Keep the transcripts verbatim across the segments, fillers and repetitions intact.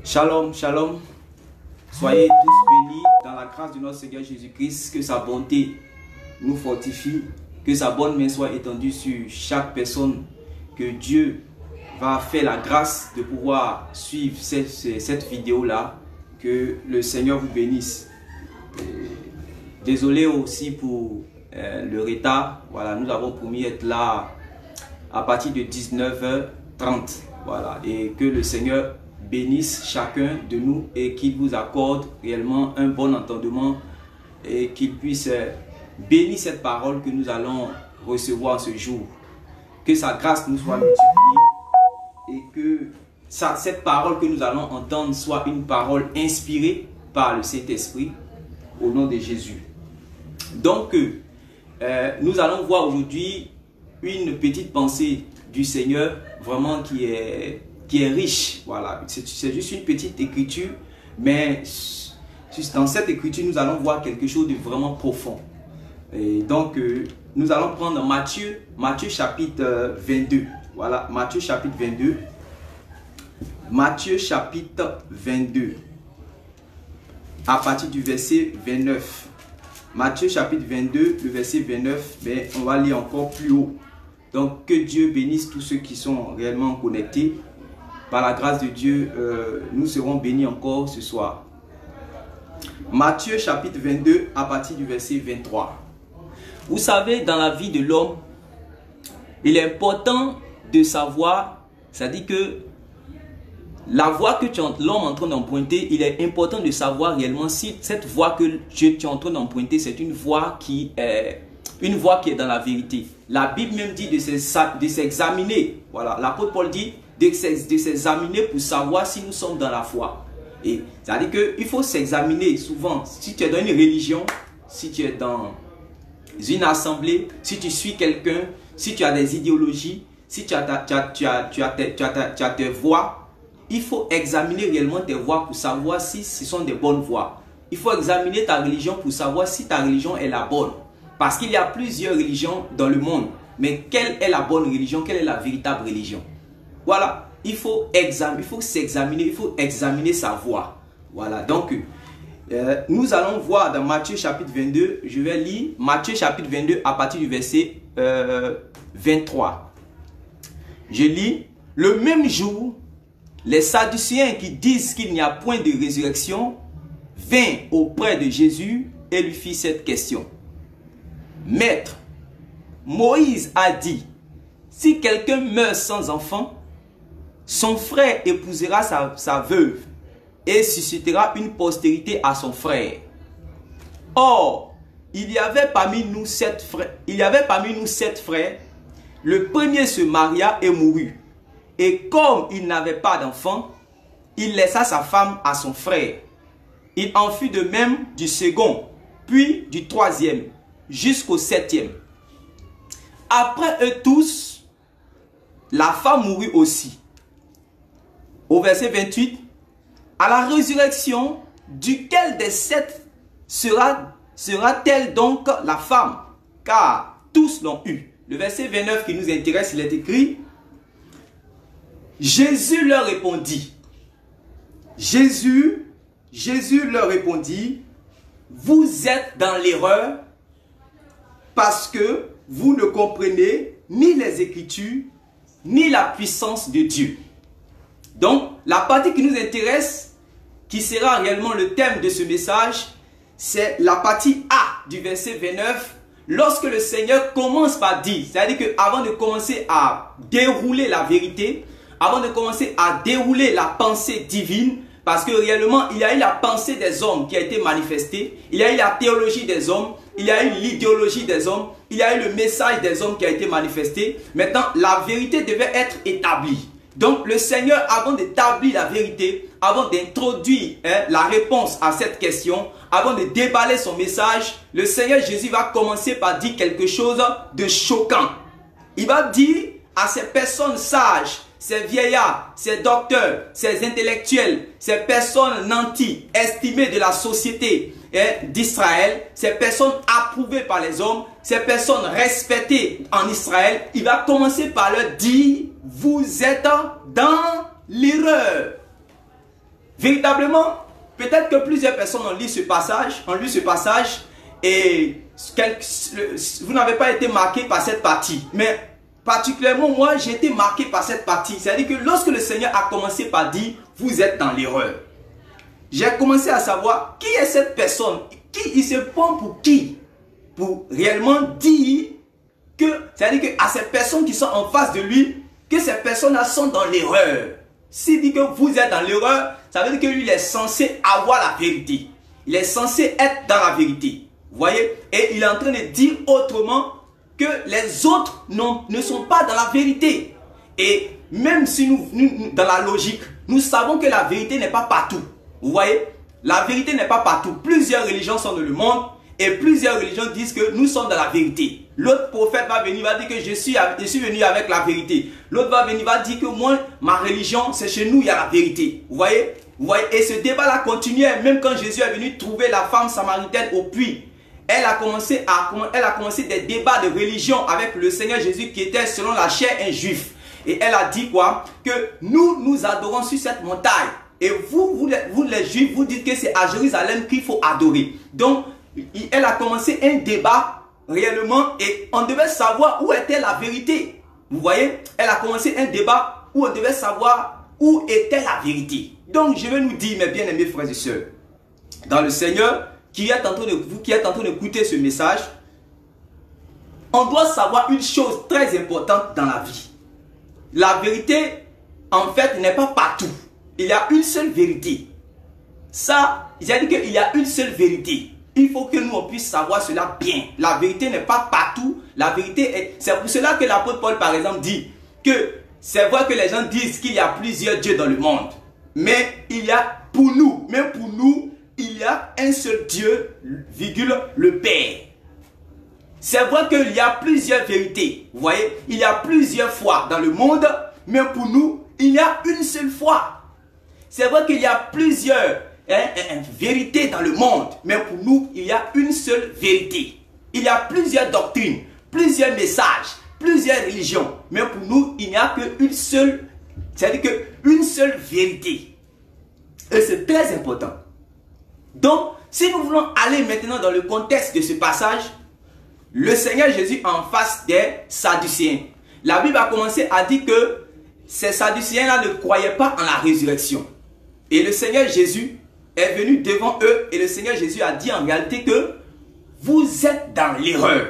Shalom, shalom. Soyez tous bénis dans la grâce de notre Seigneur Jésus-Christ. Que sa bonté nous fortifie. Que sa bonne main soit étendue sur chaque personne. Que Dieu va faire la grâce de pouvoir suivre cette, cette vidéo-là. Que le Seigneur vous bénisse. Désolé aussi pour euh, le retard. Voilà, nous avons promis être là à partir de dix-neuf heures trente. Voilà, et que le Seigneur bénisse chacun de nous et qu'il vous accorde réellement un bon entendement et qu'il puisse bénir cette parole que nous allons recevoir ce jour. Que sa grâce nous soit multipliée et que ça, cette parole que nous allons entendre soit une parole inspirée par le Saint-Esprit au nom de Jésus. Donc, euh, nous allons voir aujourd'hui une petite pensée du Seigneur vraiment qui est... qui est riche, voilà, c'est juste une petite écriture, mais dans cette écriture, nous allons voir quelque chose de vraiment profond. Et donc, euh, nous allons prendre Matthieu, Matthieu chapitre euh, vingt-deux, voilà, Matthieu chapitre vingt-deux, Matthieu chapitre vingt-deux, à partir du verset vingt-neuf, Matthieu chapitre vingt-deux, le verset vingt-neuf, mais on va lire encore plus haut. Donc, que Dieu bénisse tous ceux qui sont réellement connectés. Par la grâce de Dieu, euh, nous serons bénis encore ce soir. Matthieu chapitre vingt-deux à partir du verset vingt-trois. Vous savez, dans la vie de l'homme, il est important de savoir, c'est-à-dire que la voie que tu es l'homme en train d'emprunter, il est important de savoir réellement si cette voie que tu es en train d'emprunter, c'est une voie qui est une voie qui est dans la vérité. La Bible même dit de s'examiner. Voilà, l'apôtre Paul dit de s'examiner pour savoir si nous sommes dans la foi. Et c'est-à-dire qu'il faut s'examiner souvent. Si tu es dans une religion, si tu es dans une assemblée, si tu suis quelqu'un, si tu as des idéologies, si tu as, tu as, tu as, tu as, tu as, tu as, tu as tes voies, il faut examiner réellement tes voies pour savoir si ce sont des bonnes voies. Il faut examiner ta religion pour savoir si ta religion est la bonne. Parce qu'il y a plusieurs religions dans le monde. Mais quelle est la bonne religion? Quelle est la véritable religion? Voilà, il faut examiner, il faut s'examiner, il faut examiner sa voie. Voilà, donc euh, nous allons voir dans Matthieu chapitre vingt-deux, je vais lire Matthieu chapitre vingt-deux à partir du verset euh, vingt-trois. Je lis, le même jour, les Sadducéens qui disent qu'il n'y a point de résurrection vinrent auprès de Jésus et lui firent cette question. Maître, Moïse a dit, si quelqu'un meurt sans enfant, son frère épousera sa, sa veuve et suscitera une postérité à son frère. Or, il y avait parmi nous sept frères. Il y avait parmi nous sept frères. Le premier se maria et mourut. Et comme il n'avait pas d'enfant, il laissa sa femme à son frère. Il en fut de même du second, puis du troisième, jusqu'au septième. Après eux tous, la femme mourut aussi. Au verset vingt-huit, à la résurrection, duquel des sept sera, sera-t-elle donc la femme? Car tous l'ont eu. Le verset vingt-neuf qui nous intéresse, il est écrit, Jésus leur répondit. Jésus, Jésus leur répondit, vous êtes dans l'erreur parce que vous ne comprenez ni les Écritures, ni la puissance de Dieu. Donc, la partie qui nous intéresse, qui sera réellement le thème de ce message, c'est la partie A du verset vingt-neuf, lorsque le Seigneur commence par dire, c'est-à-dire qu'avant de commencer à dérouler la vérité, avant de commencer à dérouler la pensée divine, parce que réellement, il y a eu la pensée des hommes qui a été manifestée, il y a eu la théologie des hommes, il y a eu l'idéologie des hommes, il y a eu le message des hommes qui a été manifesté. Maintenant, la vérité devait être établie. Donc, le Seigneur, avant d'établir la vérité, avant d'introduire hein, la réponse à cette question, avant de déballer son message, le Seigneur Jésus va commencer par dire quelque chose de choquant. Il va dire à ces personnes sages, ces vieillards, ces docteurs, ces intellectuels, ces personnes nantis, estimées de la société hein, d'Israël, ces personnes approuvées par les hommes, ces personnes respectées en Israël, il va commencer par leur dire, vous êtes dans l'erreur. Véritablement, peut-être que plusieurs personnes ont lu ce passage, ont lu ce passage et vous n'avez pas été marqué par cette partie. Mais particulièrement moi, j'ai été marqué par cette partie. C'est-à-dire que lorsque le Seigneur a commencé par dire, vous êtes dans l'erreur. J'ai commencé à savoir qui est cette personne, qui il se prend pour qui, pour réellement dire que, c'est-à-dire qu'à ces personnes qui sont en face de lui, que ces personnes-là sont dans l'erreur. S'il dit que vous êtes dans l'erreur, ça veut dire que lui il est censé avoir la vérité. Il est censé être dans la vérité. Vous voyez? Et il est en train de dire autrement que les autres non, ne sont pas dans la vérité. Et même si nous, nous, dans la logique, nous savons que la vérité n'est pas partout. Vous voyez? La vérité n'est pas partout. Plusieurs religions sont dans le monde et plusieurs religions disent que nous sommes dans la vérité. L'autre prophète va venir, va dire que je suis, je suis venu avec la vérité. L'autre va venir, va dire que moi, ma religion, c'est chez nous, il y a la vérité. Vous voyez? Vous voyez? Et ce débat-là continuait même quand Jésus est venu trouver la femme samaritaine au puits. Elle a, commencé à, elle a commencé des débats de religion avec le Seigneur Jésus qui était selon la chair un juif. Et elle a dit quoi? Que nous, nous adorons sur cette montagne. Et vous, vous les, vous les juifs, vous dites que c'est à Jérusalem qu'il faut adorer. Donc, elle a commencé un débat réellement et on devait savoir où était la vérité. Vous voyez? Elle a commencé un débat où on devait savoir où était la vérité. Donc, je vais nous dire, mes bien-aimés frères et sœurs, dans le Seigneur, qui est en train de, vous qui êtes en train d'écouter ce message, on doit savoir une chose très importante dans la vie. La vérité, en fait, n'est pas partout. Il y a une seule vérité. Ça, j'ai dit qu'il y a une seule vérité. Il faut que nous on puisse savoir cela bien. La vérité n'est pas partout. La vérité est... C'est pour cela que l'apôtre Paul, par exemple, dit que c'est vrai que les gens disent qu'il y a plusieurs dieux dans le monde. Mais il y a pour nous, même pour nous, il y a un seul Dieu, virgule, le Père. C'est vrai qu'il y a plusieurs vérités. Vous voyez, il y a plusieurs foi dans le monde, mais pour nous, il y a une seule foi. C'est vrai qu'il y a plusieurs hein, hein, vérités dans le monde, mais pour nous, il y a une seule vérité. Il y a plusieurs doctrines, plusieurs messages, plusieurs religions, mais pour nous, il n'y a qu'une seule, c'est-à-dire qu'une seule vérité. Et c'est très important. Donc, si nous voulons aller maintenant dans le contexte de ce passage, le Seigneur Jésus en face des Sadducéens. La Bible a commencé à dire que ces Sadducéens-là ne croyaient pas en la résurrection. Et le Seigneur Jésus est venu devant eux et le Seigneur Jésus a dit en réalité que vous êtes dans l'erreur.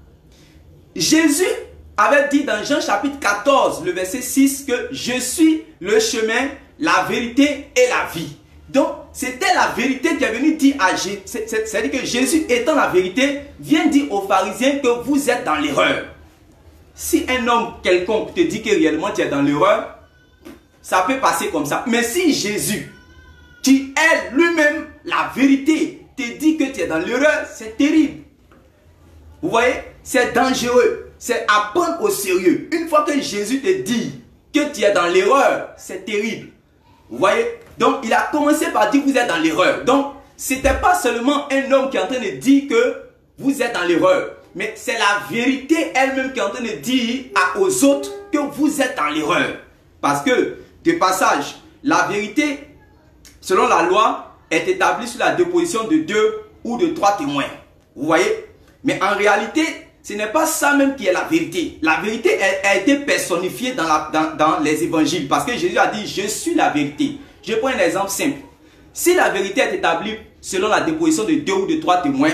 Jésus avait dit dans Jean chapitre quatorze, le verset six, que je suis le chemin, la vérité et la vie. Donc, c'était la vérité qui est venue dire à Jésus. C'est-à-dire que Jésus étant la vérité, vient dire aux pharisiens que vous êtes dans l'erreur. Si un homme quelconque te dit que réellement tu es dans l'erreur, ça peut passer comme ça. Mais si Jésus, qui est lui-même la vérité, te dit que tu es dans l'erreur, c'est terrible. Vous voyez, c'est dangereux. C'est à prendre au sérieux. Une fois que Jésus te dit que tu es dans l'erreur, c'est terrible. Vous voyez? Donc, il a commencé par dire que vous êtes dans l'erreur. Donc, ce n'était pas seulement un homme qui est en train de dire que vous êtes dans l'erreur. Mais c'est la vérité elle-même qui est en train de dire à, aux autres que vous êtes dans l'erreur. Parce que, de passage, la vérité, selon la loi, est établie sur la déposition de deux ou de trois témoins. Vous voyez? Mais en réalité, ce n'est pas ça même qui est la vérité. La vérité a, a été personnifiée dans, la, dans, dans les évangiles. Parce que Jésus a dit, je suis la vérité. Je prends un exemple simple. Si la vérité est établie selon la déposition de deux ou de trois témoins,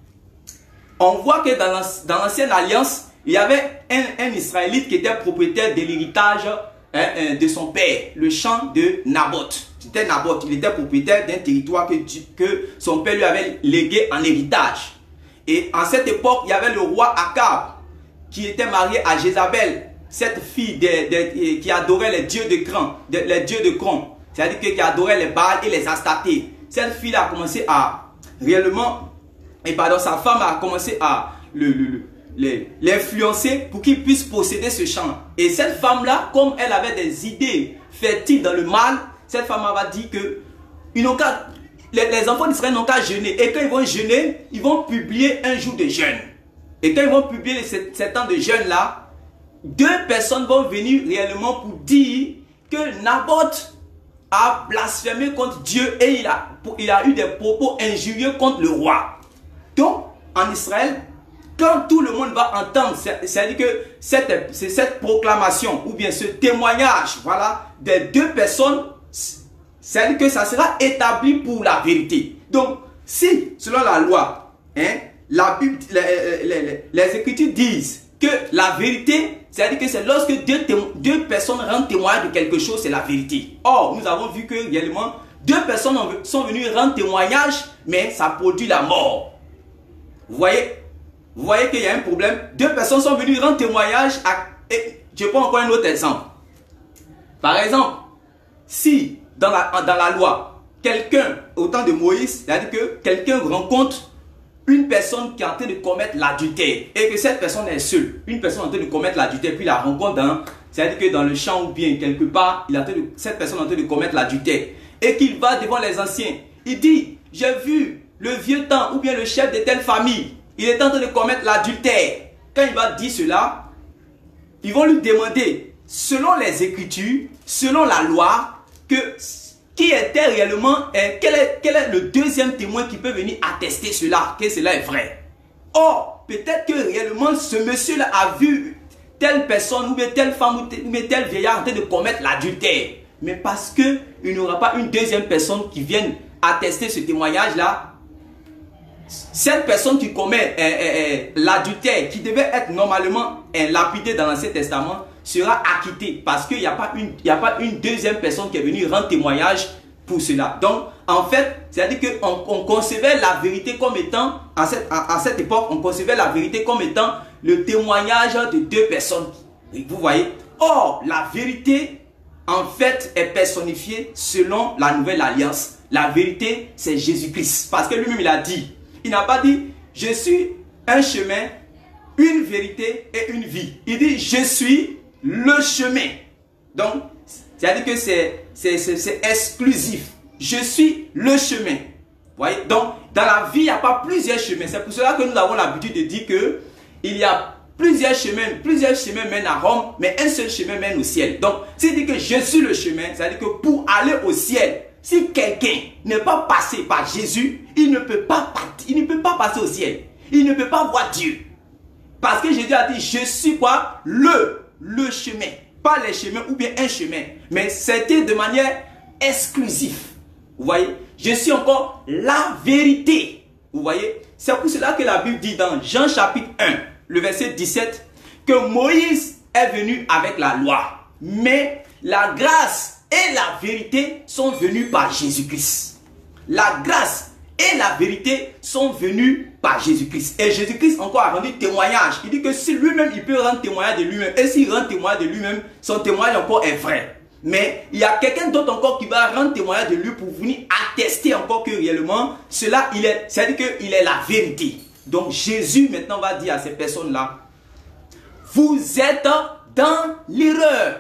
on voit que dans l'ancienne alliance, il y avait un, un Israélite qui était propriétaire de l'héritage hein, hein, de son père, le champ de Naboth. C'était Naboth, il était propriétaire d'un territoire que, que son père lui avait légué en héritage. Et en cette époque, il y avait le roi Akab qui était marié à Jézabel, cette fille de, de, qui adorait les dieux de cran, de, les dieux de cran. C'est-à-dire qui adorait les Baals et les Astatés. Cette fille a commencé à réellement, et pardon, sa femme a commencé à l'influencer pour qu'il puisse posséder ce champ. Et cette femme-là, comme elle avait des idées fertiles dans le mal, cette femme va dire que ils n'ont qu'à, les, les enfants d'Israël n'ont qu'à jeûner. Et quand ils vont jeûner, ils vont publier un jour de jeûne. Et quand ils vont publier cet temps de jeûne-là, deux personnes vont venir réellement pour dire que Naboth a blasphémé contre Dieu et il a, il a eu des propos injurieux contre le roi. Donc, en Israël, quand tout le monde va entendre, c'est-à-dire que cette, cette proclamation ou bien ce témoignage, voilà, des deux personnes, c'est-à-dire que ça sera établi pour la vérité. Donc, si, selon la loi, hein, la Bible, les, les, les, les Écritures disent que la vérité, c'est-à-dire que c'est lorsque deux, deux personnes rendent témoignage de quelque chose, c'est la vérité. Or, nous avons vu que réellement, deux personnes sont venues rendre témoignage, mais ça produit la mort. Vous voyez? Vous voyez qu'il y a un problème. Deux personnes sont venues rendre témoignage. À, et je prends encore un autre exemple. Par exemple, si dans la, dans la loi, quelqu'un, au temps de Moïse, c'est-à-dire que quelqu'un rencontre une personne qui est en train de commettre l'adultère et que cette personne est seule, une personne en train de commettre l'adultère, puis la rencontre dans, c'est-à-dire que dans le champ ou bien quelque part, il est en train de, cette personne est en train de commettre l'adultère et qu'il va devant les anciens. Il dit, j'ai vu le vieux temps ou bien le chef de telle famille. Il est en train de commettre l'adultère. Quand il va dire cela, ils vont lui demander, selon les Écritures, selon la loi, que qui était réellement, eh, quel, est, quel est le deuxième témoin qui peut venir attester cela, que cela est vrai. Or, peut-être que réellement ce monsieur-là a vu telle personne ou bien telle femme ou bien tel vieillard en train de commettre l'adultère. Mais parce qu'il n'y aura pas une deuxième personne qui vienne attester ce témoignage-là, cette personne qui commet eh, eh, eh, l'adultère, qui devait être normalement eh, lapidée dans l'Ancien Testament, sera acquittée parce qu'il n'y a pas une, il n'y a pas une deuxième personne qui est venue rendre témoignage pour cela. Donc, en fait, c'est-à-dire qu'on on concevait la vérité comme étant, à cette, à, à cette époque, on concevait la vérité comme étant le témoignage de deux personnes. Vous voyez? Or, la vérité, en fait, est personnifiée selon la nouvelle alliance. La vérité, c'est Jésus-Christ. Parce que lui-même, il a dit, il n'a pas dit, je suis un chemin, une vérité et une vie. Il dit, je suis le chemin. Donc, c'est-à-dire que c'est exclusif. Je suis le chemin. Vous voyez? Donc, dans la vie, il n'y a pas plusieurs chemins. C'est pour cela que nous avons l'habitude de dire que il y a plusieurs chemins. Plusieurs chemins mènent à Rome, mais un seul chemin mène au ciel. Donc, s'il dit que je suis le chemin, c'est-à-dire que pour aller au ciel, si quelqu'un n'est pas passé par Jésus, il ne peut pas, il ne peut pas passer au ciel. Il ne peut pas voir Dieu. Parce que Jésus a dit, je suis quoi? Le, le chemin. Pas les chemins ou bien un chemin. Mais c'était de manière exclusive. Vous voyez? Je suis encore la vérité. Vous voyez? C'est pour cela que la Bible dit dans Jean chapitre un, le verset dix-sept, que Moïse est venu avec la loi. Mais la grâce et la vérité sont venues par Jésus-Christ. La grâce et la vérité sont venues par Jésus-Christ. Et Jésus-Christ encore a rendu témoignage. Il dit que si lui-même, il peut rendre témoignage de lui-même. Et s'il rend témoignage de lui-même, son témoignage encore est vrai. Mais il y a quelqu'un d'autre encore qui va rendre témoignage de lui pour venir attester encore que réellement, cela, il est, c'est-à-dire qu'il est la vérité. Donc Jésus maintenant va dire à ces personnes-là, vous êtes dans l'erreur.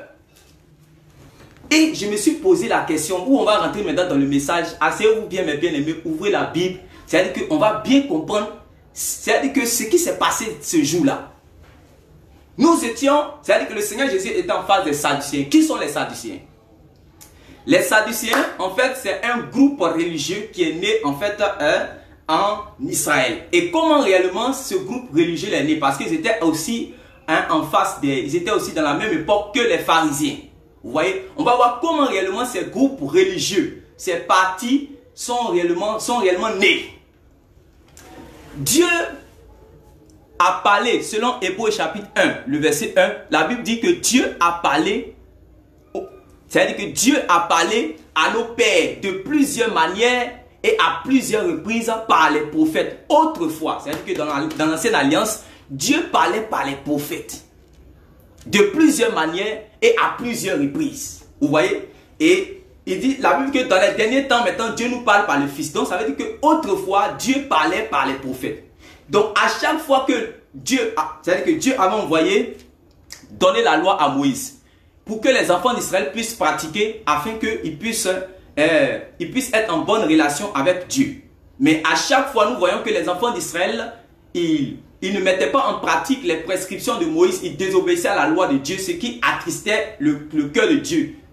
Et je me suis posé la question, où on va rentrer maintenant dans le message, asseyez-vous bien mes bien-aimés, ouvrez la Bible, c'est-à-dire qu'on va bien comprendre, c'est-à-dire que ce qui s'est passé ce jour-là. Nous étions, c'est-à-dire que le Seigneur Jésus était en face des Sadducéens. Qui sont les Sadducéens? Les Sadducéens, en fait, c'est un groupe religieux qui est né, en fait, euh, en Israël. Et comment réellement ce groupe religieux est né? Parce qu'ils étaient aussi hein, en face des, ils étaient aussi dans la même époque que les pharisiens. Vous voyez, on va voir comment réellement ces groupes religieux, ces partis sont réellement, sont réellement nés. Dieu a parlé, selon Hébreux chapitre un, le verset un, la Bible dit que Dieu a parlé, c'est-à-dire que Dieu a parlé à nos pères de plusieurs manières et à plusieurs reprises par les prophètes. Autrefois, c'est-à-dire que dans l'ancienne alliance, Dieu parlait par les prophètes. De plusieurs manières et à plusieurs reprises. Vous voyez? Et il dit, la Bible dit que dans les derniers temps, maintenant, Dieu nous parle par le Fils. Donc, ça veut dire qu'autrefois, Dieu parlait par les prophètes. Donc, à chaque fois que Dieu, c'est-à-dire que Dieu avait envoyé, donner la loi à Moïse, pour que les enfants d'Israël puissent pratiquer, afin qu'ils puissent, euh, ils puissent être en bonne relation avec Dieu. Mais à chaque fois, nous voyons que les enfants d'Israël, ils... Ils ne mettaient pas en pratique les prescriptions de Moïse. Ils désobéissaient à la loi de Dieu, ce qui attristait le, le cœur de Dieu.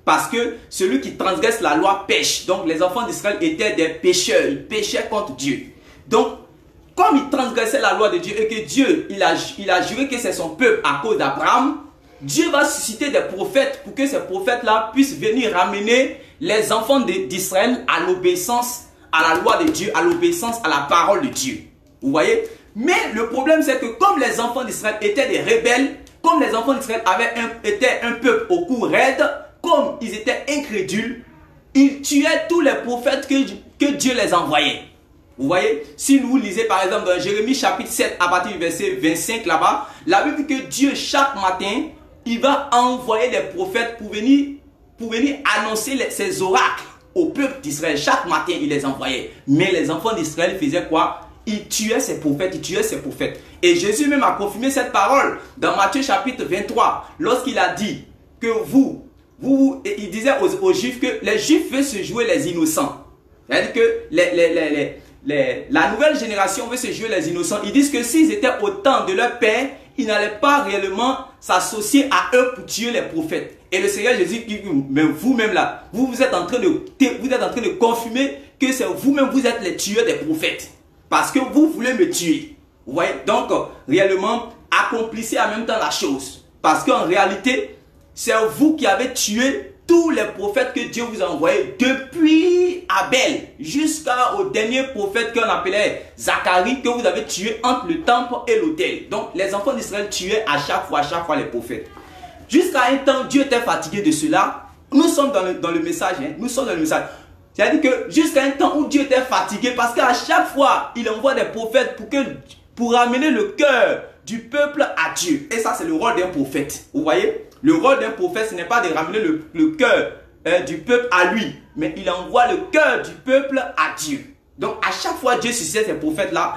Parce que celui qui transgresse la loi pêche. Donc les enfants d'Israël étaient des pécheurs. Ils péchaient contre Dieu. Donc, comme ils transgressaient la loi de Dieu et que Dieu, il a, il a juré que c'est son peuple à cause d'Abraham, Dieu va susciter des prophètes pour que ces prophètes-là puissent venir ramener les enfants d'Israël à l'obéissance à la loi de Dieu, à l'obéissance à la parole de Dieu. Vous voyez? Mais le problème, c'est que comme les enfants d'Israël étaient des rebelles, comme les enfants d'Israël étaient un peuple au cou raide, comme ils étaient incrédules, ils tuaient tous les prophètes que, que Dieu les envoyait. Vous voyez? Si vous lisez par exemple dans Jérémie chapitre sept à partir du verset vingt-cinq là-bas, la Bible dit que Dieu chaque matin, il va envoyer des prophètes pour venir, pour venir annoncer les, ses oracles au peuple d'Israël. Chaque matin, il les envoyait. Mais les enfants d'Israël faisaient quoi? Ils tuaient ces prophètes, ils tuaient ces prophètes. Et Jésus même a confirmé cette parole dans Matthieu chapitre vingt-trois, lorsqu'il a dit que vous, vous, il disait aux, aux Juifs que les Juifs veulent se jouer les innocents. C'est-à-dire que les, les, les, les, les, la nouvelle génération veut se jouer les innocents. Ils disent que s'ils étaient au temps de leur père, ils n'allaient pas réellement s'associer à eux pour tuer les prophètes. Et le Seigneur Jésus dit, mais vous-même là, vous, vous êtes en train de, vous êtes en train de confirmer que c'est vous-même, vous êtes les tueurs des prophètes. Parce que vous voulez me tuer. Vous voyez? Donc, réellement, accomplissez en même temps la chose. Parce qu'en réalité, c'est vous qui avez tué tous les prophètes que Dieu vous a envoyés depuis Abel jusqu'au dernier prophète qu'on appelait Zacharie, que vous avez tué entre le temple et l'autel. Donc, les enfants d'Israël tuaient à chaque fois, à chaque fois les prophètes. Jusqu'à un temps, Dieu était fatigué de cela. Nous sommes dans le, dans le message. Hein? Nous sommes dans le message. C'est-à-dire que jusqu'à un temps où Dieu était fatigué, parce qu'à chaque fois, il envoie des prophètes pour, que, pour ramener le cœur du peuple à Dieu. Et ça, c'est le rôle d'un prophète. Vous voyez? Le rôle d'un prophète, ce n'est pas de ramener le, le cœur euh, du peuple à lui, mais il envoie le cœur du peuple à Dieu. Donc, à chaque fois, Dieu suscitait ces prophètes-là,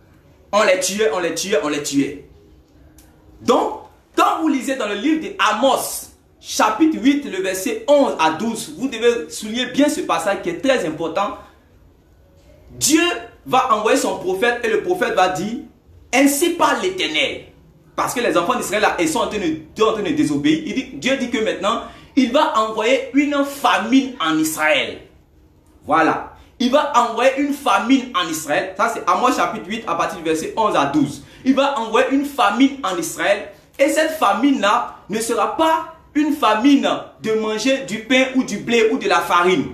on les tuait, on les tuait, on les tuait. Donc, quand vous lisez dans le livre d'Amos, chapitre huit, le verset onze à douze, vous devez souligner bien ce passage qui est très important. Dieu va envoyer son prophète et le prophète va dire, ainsi parle l'Éternel. Parce que les enfants d'Israël, ils sont en train, de, en train de désobéir. Il dit, Dieu dit que maintenant, il va envoyer une famine en Israël. Voilà. Il va envoyer une famine en Israël. Ça, c'est Amos chapitre huit, à partir du verset onze à douze. Il va envoyer une famine en Israël. Et cette famine-là ne sera pas une famine de manger du pain ou du blé ou de la farine.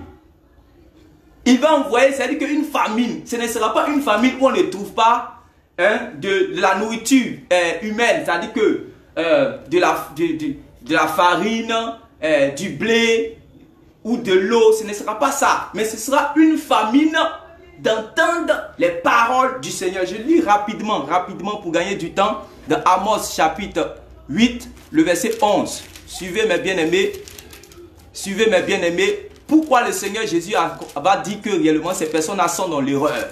Il va envoyer, c'est-à-dire qu'une famine, ce ne sera pas une famine où on ne trouve pas hein, de, de la nourriture euh, humaine, c'est-à-dire que euh, de, la, de, de, de la farine, euh, du blé ou de l'eau, ce ne sera pas ça. Mais ce sera une famine d'entendre les paroles du Seigneur. Je lis rapidement, rapidement pour gagner du temps, dans Amos chapitre huit, le verset onze. Suivez mes bien-aimés, suivez mes bien-aimés. Pourquoi le Seigneur Jésus a, va dire que réellement ces personnes-là sont dans l'erreur?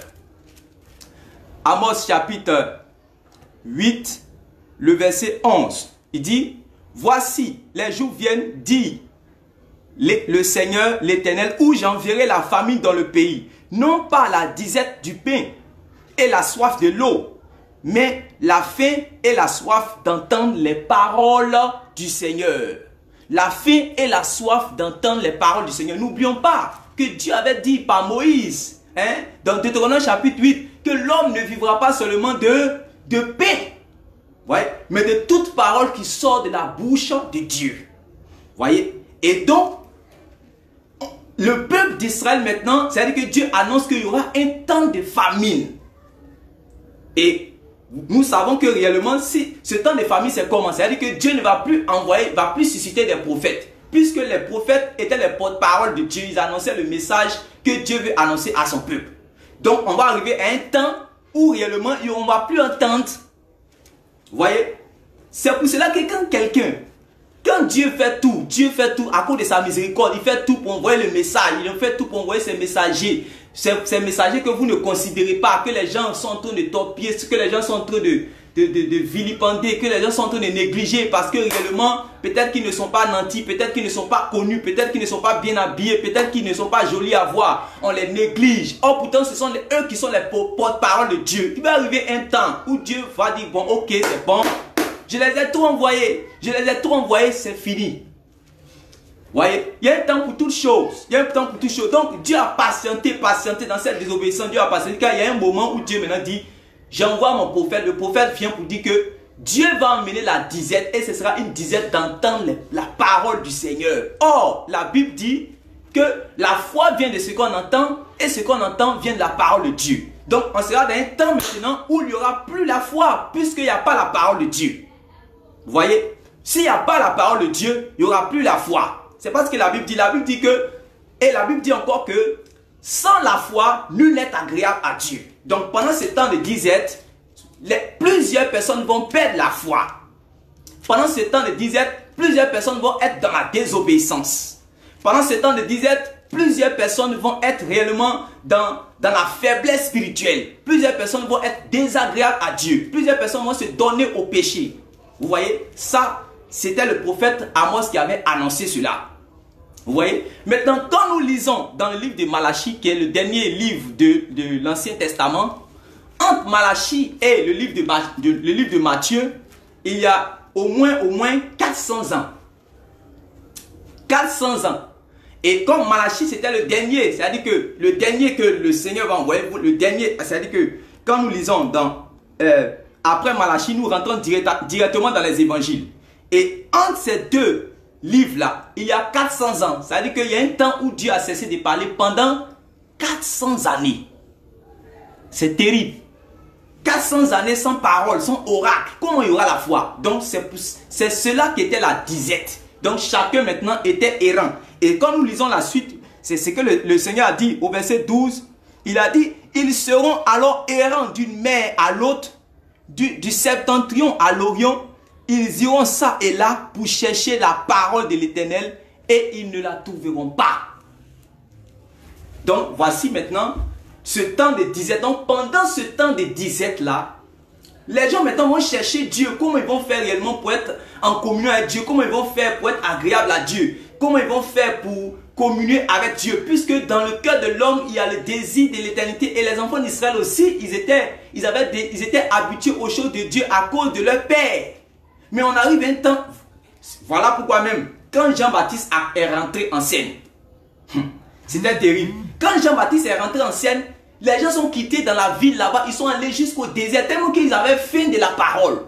Amos chapitre huit, le verset onze. Il dit, voici, les jours viennent, dit le, le Seigneur, l'Éternel, où j'enverrai la famine dans le pays. Non pas la disette du pain et la soif de l'eau, mais la faim et la soif d'entendre les paroles du Seigneur. La faim et la soif d'entendre les paroles du Seigneur. N'oublions pas que Dieu avait dit par Moïse, hein, dans Deutéronome chapitre huit, que l'homme ne vivra pas seulement de, de paix, ouais, mais de toute parole qui sort de la bouche de Dieu. Voyez? Et donc, le peuple d'Israël maintenant, c'est-à-dire que Dieu annonce qu'il y aura un temps de famine. Et nous savons que réellement, si ce temps de famine c'est comment? C'est-à-dire que Dieu ne va plus envoyer, va plus susciter des prophètes. Puisque les prophètes étaient les porte-parole de Dieu, ils annonçaient le message que Dieu veut annoncer à son peuple. Donc on va arriver à un temps où réellement on ne va plus entendre. Vous voyez? C'est pour cela que quand quelqu'un, quand Dieu fait tout, Dieu fait tout à cause de sa miséricorde, il fait tout pour envoyer le message, il fait tout pour envoyer ses messagers. Ces, ces messagers que vous ne considérez pas, que les gens sont en train de torpiller, que les gens sont en train de, de, de, de vilipender, que les gens sont en train de négliger parce que réellement, peut-être qu'ils ne sont pas nantis, peut-être qu'ils ne sont pas connus, peut-être qu'ils ne sont pas bien habillés, peut-être qu'ils ne sont pas jolis à voir. On les néglige. Or pourtant, ce sont les, eux qui sont les porte-parole de Dieu. Il va arriver un temps où Dieu va dire, bon, ok, c'est bon. Je les ai tout envoyés. Je les ai tout envoyés, c'est fini. Voyez, il y a un temps pour toutes choses. Il y a un temps pour toutes choses. Donc, Dieu a patienté, patienté dans cette désobéissance. Dieu a patienté. Car il y a un moment où Dieu maintenant dit, j'envoie mon prophète. Le prophète vient pour dire que Dieu va emmener la disette et ce sera une disette d'entendre la parole du Seigneur. Or, la Bible dit que la foi vient de ce qu'on entend et ce qu'on entend vient de la parole de Dieu. Donc, on sera dans un temps maintenant où il n'y aura plus la foi puisqu'il n'y a pas la parole de Dieu. Vous voyez, s'il n'y a pas la parole de Dieu, il n'y aura plus la foi. C'est parce que la Bible dit, la Bible dit que, et la Bible dit encore que, sans la foi, nul n'est agréable à Dieu. Donc pendant ce temps de disette, les, plusieurs personnes vont perdre la foi. Pendant ce temps de disette, plusieurs personnes vont être dans la désobéissance. Pendant ce temps de disette, plusieurs personnes vont être réellement dans, dans la faiblesse spirituelle. Plusieurs personnes vont être désagréables à Dieu. Plusieurs personnes vont se donner au péché. Vous voyez, ça, c'était le prophète Amos qui avait annoncé cela. Vous voyez? Maintenant, quand nous lisons dans le livre de Malachie, qui est le dernier livre de, de l'Ancien Testament, entre Malachie et le livre de, de, le livre de Matthieu, il y a au moins, au moins quatre cents ans. quatre cents ans. Et comme Malachie, c'était le dernier, c'est-à-dire que le dernier que le Seigneur va envoyer, le dernier, c'est-à-dire que quand nous lisons dans, euh, après Malachie, nous rentrons direct, directement dans les évangiles. Et entre ces deux livre-là, il y a quatre cents ans. C'est-à-dire qu'il y a un temps où Dieu a cessé de parler pendant quatre cents années. C'est terrible. quatre cents années sans parole, sans oracle. Comment il y aura la foi? Donc c'est cela qui était la disette. Donc chacun maintenant était errant. Et quand nous lisons la suite, c'est ce que le, le Seigneur a dit au verset douze. Il a dit, ils seront alors errants d'une mer à l'autre, du, du septentrion à l'orient. Ils iront ça et là pour chercher la parole de l'Éternel et ils ne la trouveront pas. Donc voici maintenant ce temps de disette. Donc pendant ce temps de disette là, les gens maintenant vont chercher Dieu. Comment ils vont faire réellement pour être en communion avec Dieu? Comment ils vont faire pour être agréables à Dieu? Comment ils vont faire pour communier avec Dieu? Puisque dans le cœur de l'homme, il y a le désir de l'éternité. Et les enfants d'Israël aussi, ils étaient, ils, avaient des, ils étaient habitués aux choses de Dieu à cause de leur père. Mais on arrive un temps, voilà pourquoi même, quand Jean-Baptiste est rentré en scène, c'était terrible. Quand Jean-Baptiste est rentré en scène, les gens sont quittés dans la ville là-bas, ils sont allés jusqu'au désert, tellement qu'ils avaient faim de la parole.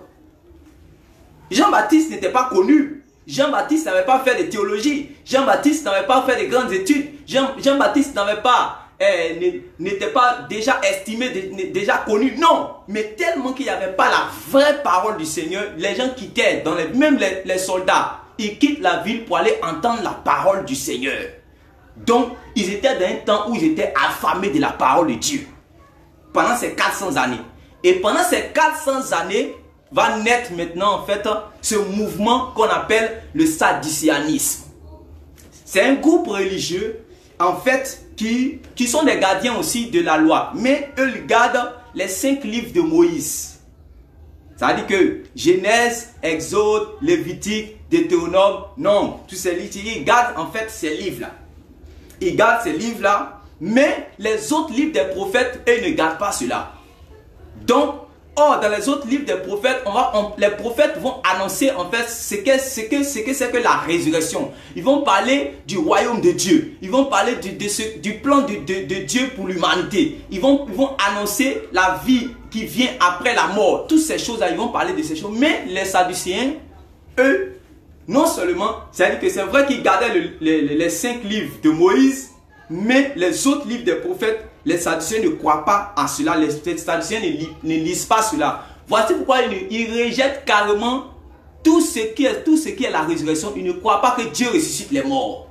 Jean-Baptiste n'était pas connu. Jean-Baptiste n'avait pas fait de théologie. Jean-Baptiste n'avait pas fait de grandes études. Jean-Baptiste n'avait pas... Eh, n'était pas déjà estimé, déjà connu. Non, mais tellement qu'il n'y avait pas la vraie parole du Seigneur, les gens quittaient, dans les, même les, les soldats, ils quittent la ville pour aller entendre la parole du Seigneur. Donc, ils étaient dans un temps où ils étaient affamés de la parole de Dieu. Pendant ces quatre cents années. Et pendant ces quatre cents années, va naître maintenant en fait ce mouvement qu'on appelle le sadducéanisme. C'est un groupe religieux en fait qui, qui sont des gardiens aussi de la loi. Mais eux ils gardent les cinq livres de Moïse. Ça veut dire que Genèse, Exode, Lévitique, Deutéronome, Nombre, tous ces livres, ils gardent en fait ces livres-là. Ils gardent ces livres-là, mais les autres livres des prophètes, eux ne gardent pas cela. Donc, or, dans les autres livres des prophètes, on va, on, les prophètes vont annoncer en fait ce que c'est que, ce que, c'est que la résurrection. Ils vont parler du royaume de Dieu. Ils vont parler du, de ce, du plan de, de, de Dieu pour l'humanité. Ils vont, ils vont annoncer la vie qui vient après la mort. Toutes ces choses-là, ils vont parler de ces choses. Mais les Sadducéens, eux, non seulement, c'est-à-dire que c'est vrai qu'ils gardaient le, les, les cinq livres de Moïse, mais les autres livres des prophètes, les Sadducéens ne croient pas en cela. Les Sadducéens ne, li, ne lisent pas cela. Voici pourquoi ils, ils rejettent carrément tout ce, qui est, tout ce qui est la résurrection. Ils ne croient pas que Dieu ressuscite les morts.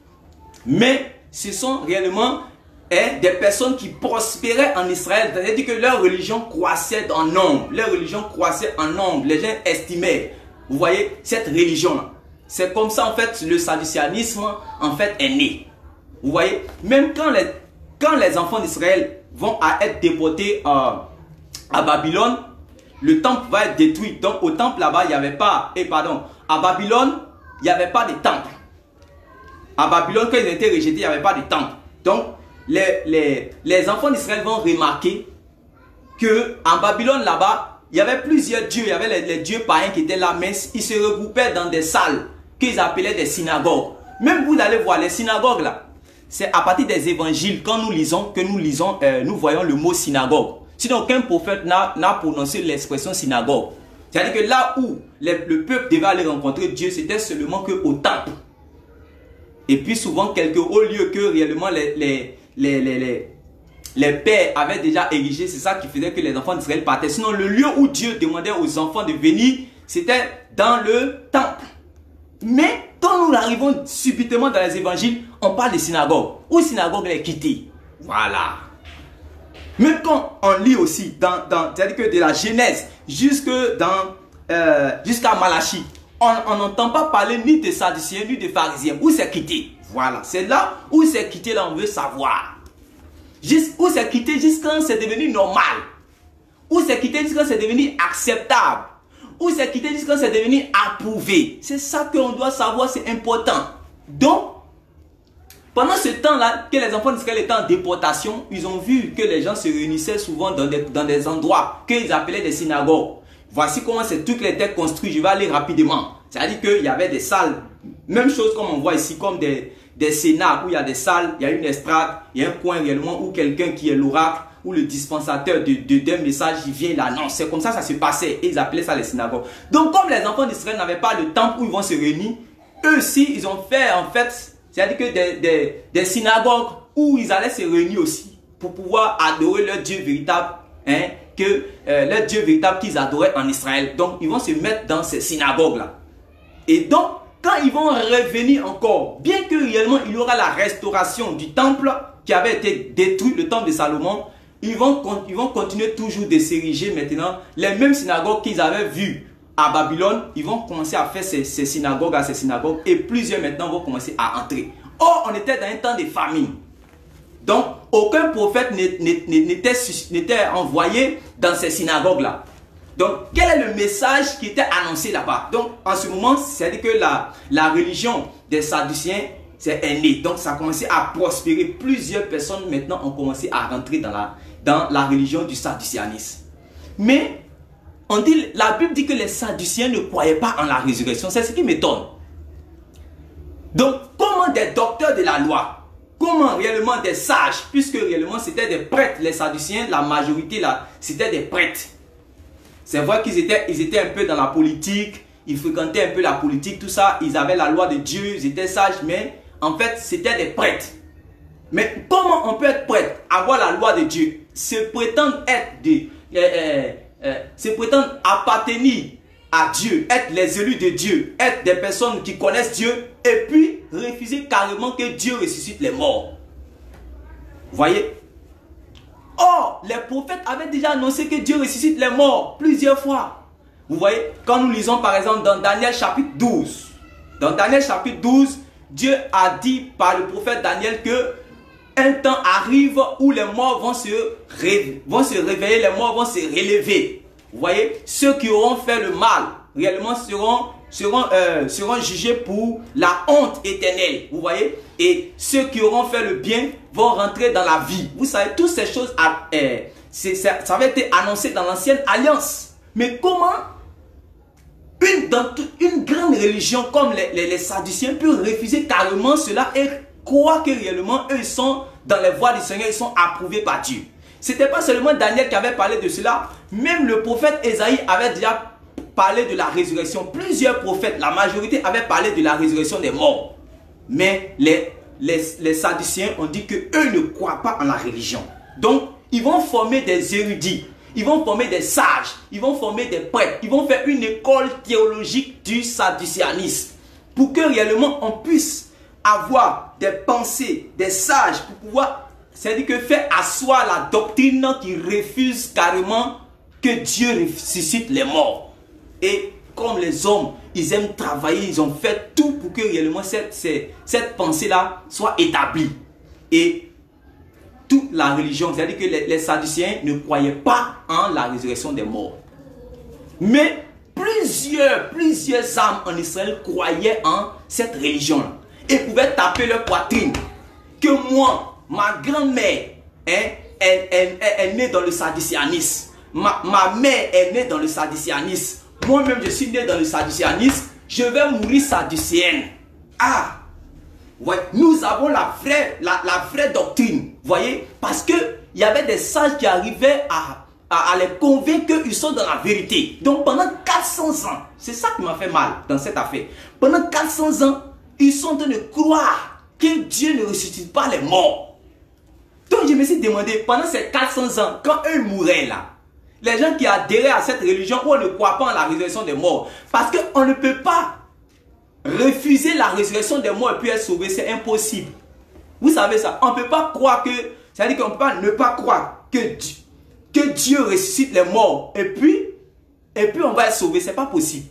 Mais ce sont réellement hein, des personnes qui prospéraient en Israël. C'est-à-dire que leur religion croissait en nombre. Leur religion croissait en nombre. Les gens estimaient. Vous voyez, cette religion-là. C'est comme ça en fait le sadducéanisme en fait est né. Vous voyez, même quand les, quand les enfants d'Israël vont à être déportés euh, à Babylone, le temple va être détruit. Donc au temple là-bas, il n'y avait pas, et pardon, à Babylone, il n'y avait pas de temple. À Babylone, quand ils étaient rejetés, il n'y avait pas de temple. Donc les, les, les enfants d'Israël vont remarquer que en Babylone là-bas, il y avait plusieurs dieux. Il y avait les, les dieux païens qui étaient là, mais ils se regroupaient dans des salles qu'ils appelaient des synagogues. Même vous allez voir les synagogues là. C'est à partir des évangiles, quand nous lisons, que nous lisons, euh, nous voyons le mot synagogue. Sinon, aucun prophète n'a prononcé l'expression synagogue. C'est-à-dire que là où les, le peuple devait aller rencontrer Dieu, c'était seulement qu'au temple. Et puis souvent, quelques hauts lieux que réellement les, les, les, les, les, les pères avaient déjà érigés. C'est ça qui faisait que les enfants d'Israël partaient. Sinon, le lieu où Dieu demandait aux enfants de venir, c'était dans le temple. Mais quand nous arrivons subitement dans les évangiles, on parle de synagogue. Où synagogue est quittée. Voilà. Même quand on lit aussi, dans, dans, c'est-à-dire que de la Genèse jusque dans, euh, jusqu'à Malachie, on n'entend pas parler ni de Sadducéens ni de pharisiens. Où c'est quitté? Voilà. C'est là où c'est quitté, là on veut savoir. Juste, où c'est quitté jusqu'à c'est devenu normal. Où c'est quitté jusqu'à c'est devenu acceptable. Où c'est quitté jusqu'à c'est devenu approuvé. C'est ça qu'on doit savoir, c'est important. Donc, pendant ce temps-là, que les enfants d'Israël étaient en déportation, ils ont vu que les gens se réunissaient souvent dans des, dans des endroits qu'ils appelaient des synagogues. Voici comment ces trucs étaient construits. Je vais aller rapidement. C'est-à-dire qu'il y avait des salles, même chose comme on voit ici, comme des, des sénats où il y a des salles, il y a une estrade, il y a un coin réellement où quelqu'un qui est l'oracle ou le dispensateur de, de, d'un message, il vient, il annonce. C'est comme ça que ça se passait et ils appelaient ça les synagogues. Donc comme les enfants d'Israël n'avaient pas le temple où ils vont se réunir, eux aussi, ils ont fait en fait... C'est-à-dire que des, des, des synagogues où ils allaient se réunir aussi pour pouvoir adorer leur Dieu véritable, hein, que euh, leur Dieu véritable qu'ils adoraient en Israël. Donc ils vont se mettre dans ces synagogues-là. Et donc, quand ils vont revenir encore, bien que réellement il y aura la restauration du temple qui avait été détruit, le temple de Salomon, ils vont, ils vont continuer toujours de s'ériger maintenant les mêmes synagogues qu'ils avaient vues à Babylone. Ils vont commencer à faire ces, ces synagogues à ces synagogues et plusieurs maintenant vont commencer à entrer. Or, on était dans un temps de famine. Donc, aucun prophète n'était envoyé dans ces synagogues-là. Donc, quel est le message qui était annoncé là-bas? Donc, en ce moment, c'est-à-dire que la, la religion des Sadducéens est née. Donc, ça a commencé à prospérer. Plusieurs personnes maintenant ont commencé à rentrer dans la, dans la religion du sadducéanisme. Mais, on dit, la Bible dit que les Sadducéens ne croyaient pas en la résurrection. C'est ce qui m'étonne. Donc, comment des docteurs de la loi, comment réellement des sages, puisque réellement c'était des prêtres, les Sadducéens, la majorité là, c'était des prêtres. C'est vrai qu'ils étaient, ils étaient un peu dans la politique, ils fréquentaient un peu la politique, tout ça, ils avaient la loi de Dieu, ils étaient sages, mais en fait, c'était des prêtres. Mais comment on peut être prêtre, avoir la loi de Dieu, se prétendre être des... Euh, euh, Euh, se prétendre appartenir à Dieu, être les élus de Dieu, être des personnes qui connaissent Dieu et puis refuser carrément que Dieu ressuscite les morts. Vous voyez? Or, les prophètes avaient déjà annoncé que Dieu ressuscite les morts plusieurs fois. Vous voyez? Quand nous lisons par exemple dans Daniel chapitre douze. Dans Daniel chapitre douze, Dieu a dit par le prophète Daniel que un temps arrive où les morts vont se, ré, vont se réveiller, les morts vont se relever. Vous voyez, ceux qui auront fait le mal, réellement seront, seront, euh, seront jugés pour la honte éternelle. Vous voyez, et ceux qui auront fait le bien vont rentrer dans la vie. Vous savez, toutes ces choses, euh, ça, ça avait été annoncé dans l'ancienne alliance. Mais comment une, dans toute, une grande religion comme les, les, les Sadducéens peut refuser carrément cela et croire que réellement eux sont dans les voies du Seigneur, ils sont approuvés par Dieu. Ce n'était pas seulement Daniel qui avait parlé de cela, même le prophète Ésaïe avait déjà parlé de la résurrection. Plusieurs prophètes, la majorité avaient parlé de la résurrection des morts. Mais les, les, les Sadducéens ont dit qu'eux ne croient pas en la religion. Donc, ils vont former des érudits, ils vont former des sages, ils vont former des prêtres, ils vont faire une école théologique du sadducéanisme pour que réellement on puisse avoir des pensées, des sages pour pouvoir, c'est-à-dire que faire asseoir la doctrine qui refuse carrément que Dieu ressuscite les morts. Et comme les hommes, ils aiment travailler, ils ont fait tout pour que réellement cette, cette, cette pensée-là soit établie. Et toute la religion, c'est-à-dire que les, les Sadducéens ne croyaient pas en la résurrection des morts. Mais plusieurs, plusieurs âmes en Israël croyaient en cette religion-là. Et pouvaient taper leur poitrine. Que moi, ma grand-mère, hein, elle, elle, elle, elle est née dans le sadducéanisme. Ma, ma mère est née dans le sadducéanisme. Moi-même, je suis né dans le sadducéanisme. Je vais mourir sadducéenne. Ah! Ouais, nous avons la vraie, la, la vraie doctrine. Vous voyez? Parce qu'il y avait des sages qui arrivaient à, à, à les convaincre qu'ils sont dans la vérité. Donc pendant quatre cents ans, c'est ça qui m'a fait mal dans cette affaire. Pendant quatre cents ans, ils sont en train de croire que Dieu ne ressuscite pas les morts. Donc je me suis demandé, pendant ces quatre cents ans, quand eux mouraient là, les gens qui adhéraient à cette religion où on ne croit pas en la résurrection des morts, parce qu'on ne peut pas refuser la résurrection des morts et puis être sauvé, c'est impossible. Vous savez ça, on ne peut pas croire que, c'est-à-dire qu'on ne peut pas ne pas croire que, que Dieu ressuscite les morts et puis, et puis on va être sauvé, c'est pas possible.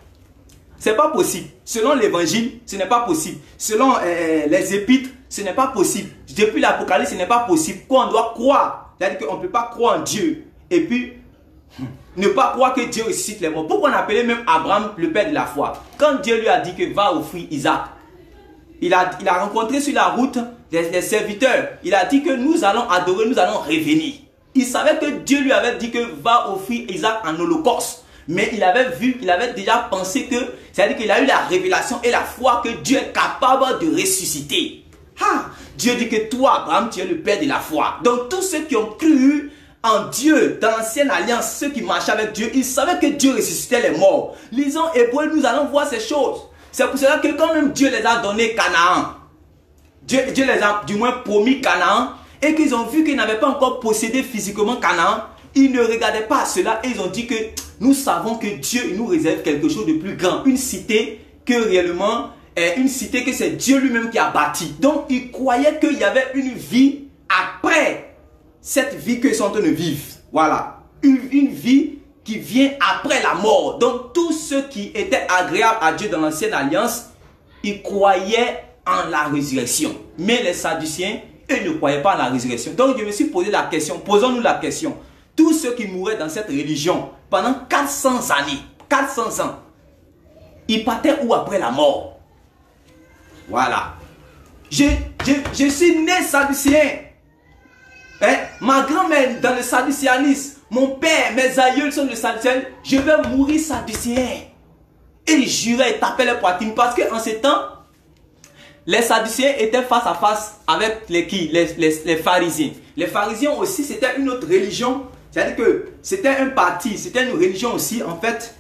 C'est pas possible. Selon l'évangile, ce n'est pas possible. Selon euh, les épîtres, ce n'est pas possible. Depuis l'Apocalypse, ce n'est pas possible. Quoi, on doit croire. C'est-à-dire qu'on ne peut pas croire en Dieu et puis ne pas croire que Dieu ressuscite les morts. Pourquoi on appelait même Abraham le père de la foi? Quand Dieu lui a dit que va offrir Isaac, il a, il a rencontré sur la route des, des serviteurs. Il a dit que nous allons adorer, nous allons revenir. Il savait que Dieu lui avait dit que va offrir Isaac en holocauste. Mais il avait vu, il avait déjà pensé que, c'est-à-dire qu'il a eu la révélation et la foi que Dieu est capable de ressusciter. Ah, Dieu dit que toi, Abraham, tu es le père de la foi. Donc tous ceux qui ont cru en Dieu, dans l'ancienne alliance, ceux qui marchaient avec Dieu, ils savaient que Dieu ressuscitait les morts. Lisons Hébreux, nous allons voir ces choses. C'est pour cela que quand même Dieu les a donné Canaan, Dieu, Dieu les a du moins promis Canaan, et qu'ils ont vu qu'ils n'avaient pas encore possédé physiquement Canaan, ils ne regardaient pas à cela et ils ont dit que nous savons que Dieu nous réserve quelque chose de plus grand, une cité que réellement, est une cité que c'est Dieu lui-même qui a bâtie. Donc ils croyaient qu'il y avait une vie après cette vie qu'ils sont en train de vivre. Voilà. Une, une vie qui vient après la mort. Donc tous ceux qui étaient agréables à Dieu dans l'ancienne alliance, ils croyaient en la résurrection. Mais les Sadducéens, eux ne croyaient pas en la résurrection. Donc je me suis posé la question, posons-nous la question. Tous ceux qui mouraient dans cette religion pendant quatre cents années, quatre cents ans, ils partaient où après la mort? Voilà. Je, je, je suis né sadducéen. Hein? Ma grand-mère dans le sadducéanisme, mon père, mes aïeuls sont de sadducéen. Je vais mourir sadducéen. Et ils juraient et tapaient les poitrines parce qu'en ce temps, les sadducéens étaient face à face avec les qui? Les, les, les pharisiens. Les pharisiens aussi, c'était une autre religion. C'est-à-dire que c'était un parti, c'était une religion aussi, en fait,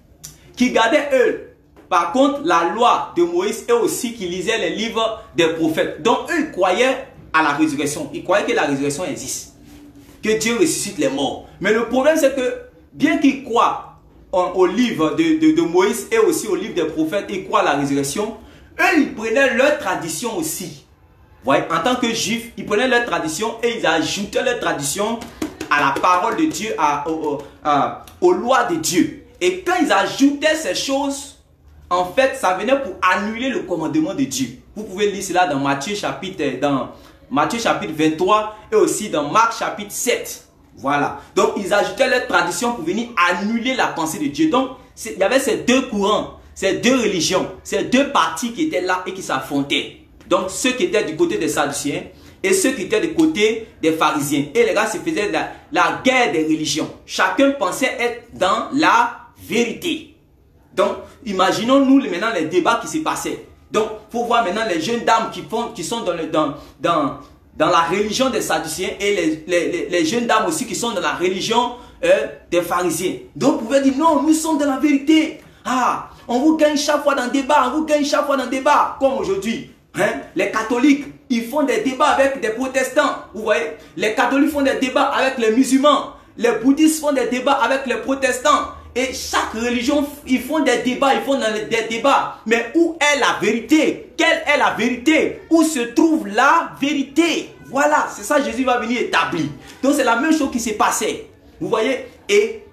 qui gardait eux. Par contre, la loi de Moïse et aussi qui lisait les livres des prophètes. Donc, eux, ils croyaient à la résurrection. Ils croyaient que la résurrection existe. Que Dieu ressuscite les morts. Mais le problème, c'est que, bien qu'ils croient en, au livre de, de, de Moïse et aussi au livre des prophètes, ils croient à la résurrection, eux, ils prenaient leur tradition aussi. Vous voyez, en tant que juifs, ils prenaient leur tradition et ils ajoutaient leur tradition à la parole de Dieu, à, à, à, aux lois de Dieu. Et quand ils ajoutaient ces choses, en fait, ça venait pour annuler le commandement de Dieu. Vous pouvez lire cela dans Matthieu chapitre, dans Matthieu chapitre vingt-trois et aussi dans Marc chapitre sept. Voilà. Donc, ils ajoutaient leur tradition pour venir annuler la pensée de Dieu. Donc, il y avait ces deux courants, ces deux religions, ces deux partis qui étaient là et qui s'affrontaient. Donc, ceux qui étaient du côté des Sadducéens et ceux qui étaient du côté des pharisiens. Et les gars se faisaient la, la guerre des religions. Chacun pensait être dans la vérité. Donc, imaginons-nous maintenant les débats qui se passaient. Donc, il faut voir maintenant les jeunes dames qui, font, qui sont dans, le, dans, dans, dans la religion des Sadducéens et les, les, les, les jeunes dames aussi qui sont dans la religion euh, des pharisiens. Donc, vous pouvez dire, non, nous sommes dans la vérité. Ah, on vous gagne chaque fois dans le débat, on vous gagne chaque fois dans le débat, comme aujourd'hui. Hein? Les catholiques, ils font des débats avec des protestants. Vous voyez, les catholiques font des débats avec les musulmans. Les bouddhistes font des débats avec les protestants. Et chaque religion, ils font des débats, ils font des débats. Mais où est la vérité? Quelle est la vérité? Où se trouve la vérité? Voilà, c'est ça Jésus va venir établir. Donc c'est la même chose qui s'est passée. Vous voyez? Et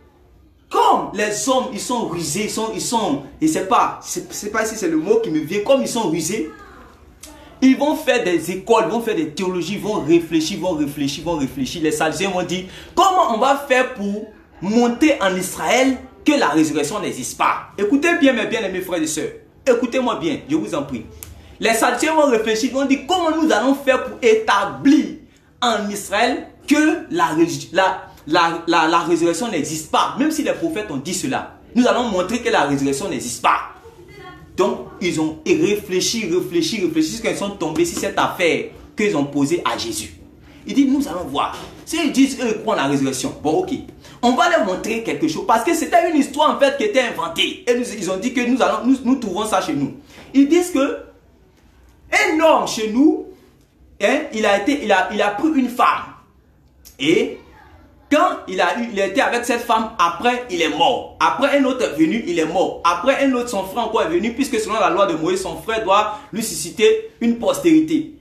comme les hommes, ils sont rusés, ils sont, ils sont, je ne sais pas, je ne sais pas si c'est le mot qui me vient, comme ils sont rusés, ils vont faire des écoles, ils vont faire des théologies, ils vont réfléchir, ils vont réfléchir, ils vont réfléchir. Les Sadducéens vont dire, comment on va faire pour monter en Israël que la résurrection n'existe pas? Écoutez bien mes bien-aimés frères et sœurs. Écoutez-moi bien, je vous en prie. Les Sadducéens vont réfléchir, ils vont dire, comment nous allons faire pour établir en Israël que la, la, la, la, la résurrection n'existe pas? Même si les prophètes ont dit cela, nous allons montrer que la résurrection n'existe pas. Donc, ils ont réfléchi, réfléchi, réfléchi, jusqu'à ils sont tombés sur cette affaire qu'ils ont posée à Jésus. Il dit, nous allons voir. S'ils disent, eux, ils croient en la résurrection. Bon, ok. On va leur montrer quelque chose. Parce que c'était une histoire, en fait, qui était inventée. Et nous, ils ont dit que nous, allons, nous, nous trouvons ça chez nous. Ils disent que un homme chez nous, hein, il, a été, il, a, il a pris une femme. Et quand il a, eu, il a été avec cette femme, après, il est mort. Après, un autre est venu, il est mort. Après, un autre, son frère encore est venu, puisque selon la loi de Moïse, son frère doit lui susciter une postérité.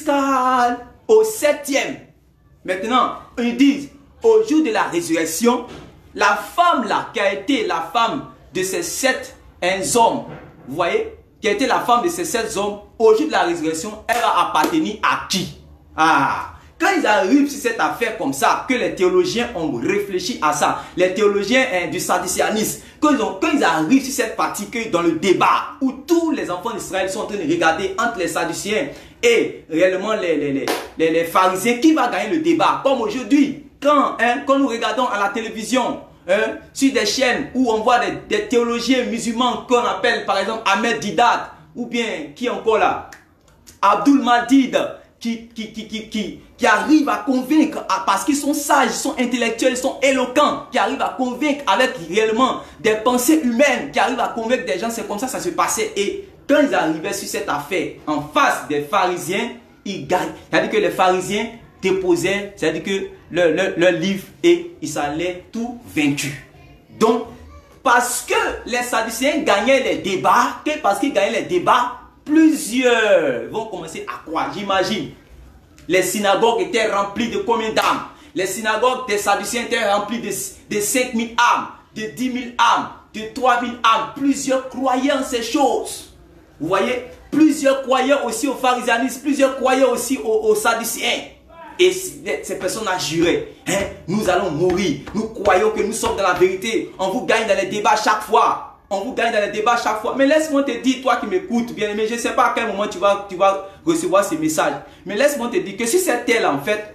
Jusqu'au septième. Maintenant, ils disent, au jour de la résurrection, la femme là, qui a été la femme de ces sept hein, hommes, vous voyez, qui a été la femme de ces sept hommes, au jour de la résurrection, elle va appartenir à qui? Ah, quand ils arrivent sur cette affaire comme ça, que les théologiens ont réfléchi à ça, les théologiens hein, du sadducéanisme, quand ils, ont, quand ils arrivent sur cette partie, que dans le débat, où tous les enfants d'Israël sont en train de regarder entre les sadducéens et réellement les, les, les, les, les pharisiens, qui va gagner le débat? Comme aujourd'hui, quand, hein, quand nous regardons à la télévision, hein, sur des chaînes où on voit des, des théologiens musulmans qu'on appelle par exemple Ahmed Didat, ou bien qui encore là, Abdul Madid, qui, qui, qui, qui, qui, qui arrivent à convaincre, parce qu'ils sont sages, ils sont intellectuels, ils sont éloquents, qui arrivent à convaincre avec réellement des pensées humaines, qui arrivent à convaincre des gens, c'est comme ça que ça se passait. Et quand ils arrivaient sur cette affaire, en face des pharisiens, ils gagnent. C'est-à-dire que les pharisiens déposaient, c'est-à-dire que leur, leur, leur livre, et ils s'allaient tout vaincus. Donc, parce que les sadducéens gagnaient les débats, que parce qu'ils gagnaient les débats, plusieurs vont commencer à croire. J'imagine, les synagogues étaient remplies de combien d'âmes? Les synagogues des sadducéens étaient remplies de, de cinq mille âmes, de dix mille âmes, de trois mille âmes. Plusieurs croyaient en ces choses. Vous voyez, plusieurs croyaient aussi au pharisianisme, plusieurs croyaient aussi aux, aux sadducéens. Et ces personnes ont juré, hein, nous allons mourir, nous croyons que nous sommes dans la vérité. On vous gagne dans les débats chaque fois. On vous gagne dans les débats chaque fois. Mais laisse-moi te dire, toi qui m'écoutes, bien aimé, je ne sais pas à quel moment tu vas, tu vas recevoir ces messages. Mais laisse-moi te dire que si c'est tel en fait,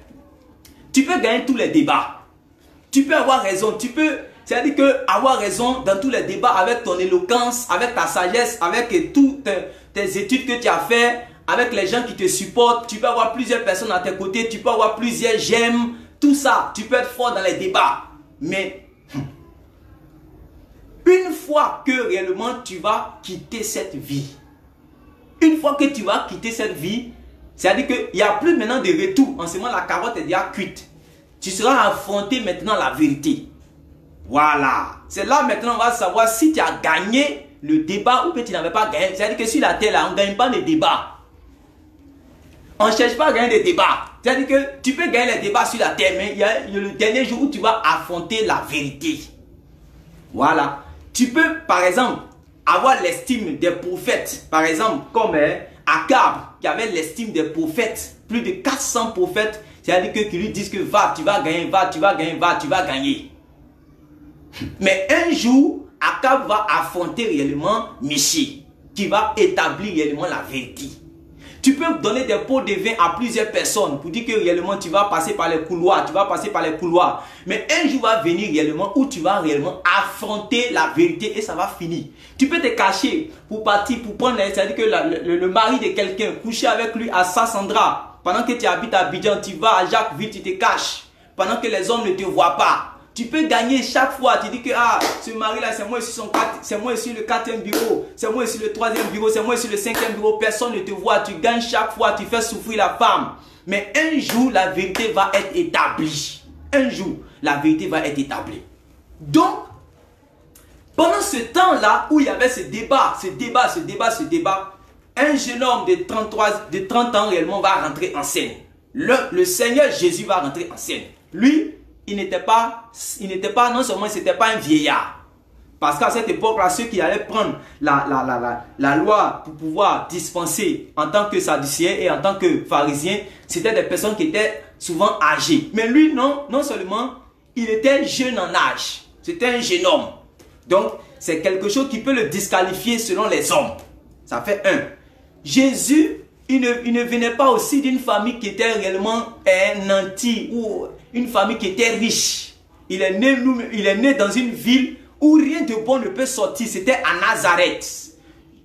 tu peux gagner tous les débats. Tu peux avoir raison, tu peux... C'est-à-dire que avoir raison dans tous les débats avec ton éloquence, avec ta sagesse, avec toutes tes études que tu as fait, avec les gens qui te supportent, tu peux avoir plusieurs personnes à tes côtés, tu peux avoir plusieurs j'aime, tout ça, tu peux être fort dans les débats. Mais une fois que réellement tu vas quitter cette vie, une fois que tu vas quitter cette vie, c'est-à-dire qu'il n'y a plus maintenant de retour. En ce moment, la carotte est déjà cuite. Tu seras affronté maintenant la vérité. Voilà. C'est là maintenant on va savoir si tu as gagné le débat ou que tu n'avais pas gagné. C'est-à-dire que sur la terre, là, on ne gagne pas les débats. On ne cherche pas à gagner des débats. C'est-à-dire que tu peux gagner les débats sur la terre, mais il y a le dernier jour où tu vas affronter la vérité. Voilà. Tu peux, par exemple, avoir l'estime des prophètes. Par exemple, comme hein, Akab, qui avait l'estime des prophètes. Plus de quatre cents prophètes. C'est-à-dire que qui lui disent que va, tu vas gagner, va, tu vas gagner, va, tu vas gagner. Mais un jour, Akab va affronter réellement Michi, qui va établir réellement la vérité. Tu peux donner des pots de vin à plusieurs personnes pour dire que réellement tu vas passer par les couloirs, tu vas passer par les couloirs. Mais un jour va venir réellement où tu vas réellement affronter la vérité et ça va finir. Tu peux te cacher pour partir, pour prendre, c'est-à-dire que la, le, le mari de quelqu'un, coucher avec lui à Sassandra. Pendant que tu habites à Abidjan, tu vas à Jacquesville, tu te caches. Pendant que les hommes ne te voient pas. Tu peux gagner chaque fois. Tu dis que ah, ce mari-là, c'est moi ici, c'est moi ici le quatrième bureau, c'est moi ici le troisième bureau, c'est moi ici le cinquième bureau. Personne ne te voit. Tu gagnes chaque fois. Tu fais souffrir la femme. Mais un jour, la vérité va être établie. Un jour, la vérité va être établie. Donc, pendant ce temps-là où il y avait ce débat, ce débat, ce débat, ce débat, un jeune homme de trente-trois, de trente ans réellement va rentrer en scène. Le, le Seigneur Jésus va rentrer en scène. Lui, il n'était pas, il n'était pas, non seulement il n'était pas un vieillard. Parce qu'à cette époque-là, ceux qui allaient prendre la, la, la, la, la loi pour pouvoir dispenser en tant que sadducéen et en tant que pharisien, c'était des personnes qui étaient souvent âgées. Mais lui, non, non seulement, il était jeune en âge. C'était un jeune homme. Donc, c'est quelque chose qui peut le disqualifier selon les hommes. Ça fait un. Jésus, il ne, il ne venait pas aussi d'une famille qui était réellement un nanti ou une famille qui était riche. Il est né, il est né dans une ville où rien de bon ne peut sortir. C'était à Nazareth.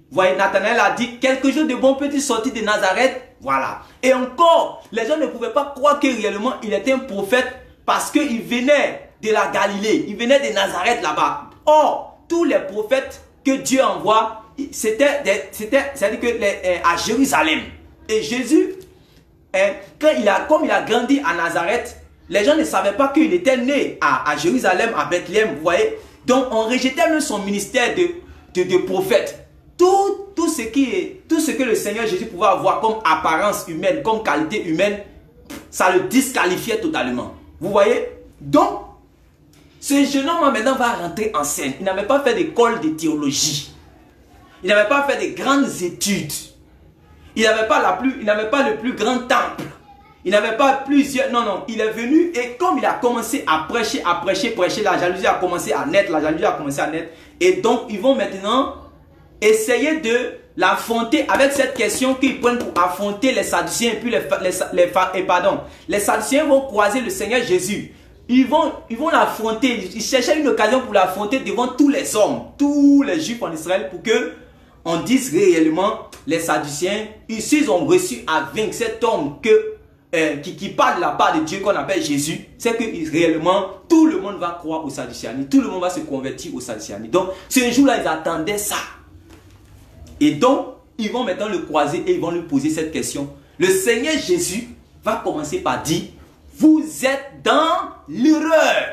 Vous voyez, Nathanaël a dit, quelque chose de bon peut-il sortir de Nazareth? Voilà. Et encore, les gens ne pouvaient pas croire que réellement il était un prophète parce qu'il venait de la Galilée, il venait de Nazareth là-bas. Or, tous les prophètes que Dieu envoie, c'était, c'est-à-dire que les, à Jérusalem. Et Jésus, hein, quand il a, comme il a grandi à Nazareth, les gens ne savaient pas qu'il était né à, à Jérusalem, à Bethléem, vous voyez. Donc, on rejetait même son ministère de, de, de prophète. Tout, tout, ce qui est, tout ce que le Seigneur Jésus pouvait avoir comme apparence humaine, comme qualité humaine, ça le disqualifiait totalement. Vous voyez? Donc, ce jeune homme maintenant va rentrer en scène. Il n'avait pas fait d'école de théologie. Il n'avait pas fait de grandes études. Il n'avait pas, la plus, il n'avait pas le plus grand temple. Il n'avait pas plusieurs... Non, non. Il est venu et comme il a commencé à prêcher, à prêcher, prêcher, la jalousie a commencé à naître. La jalousie a commencé à naître. Et donc, ils vont maintenant essayer de l'affronter avec cette question qu'ils prennent pour affronter les Sadducéens. Et puis les, les, les, et pardon, les Sadducéens vont croiser le Seigneur Jésus. Ils vont ils vont l'affronter. Ils cherchaient une occasion pour l'affronter devant tous les hommes, tous les Juifs en Israël, pour que on dise réellement les Sadducéens, s'ils ont reçu à vaincre cet homme que, euh, qui, qui parle de la part de Dieu qu'on appelle Jésus, c'est que réellement tout le monde va croire au sadducéanisme, tout le monde va se convertir au sadducéanisme. Donc ce jour-là, ils attendaient ça. Et donc, ils vont maintenant le croiser et ils vont lui poser cette question. Le Seigneur Jésus va commencer par dire, vous êtes dans l'erreur.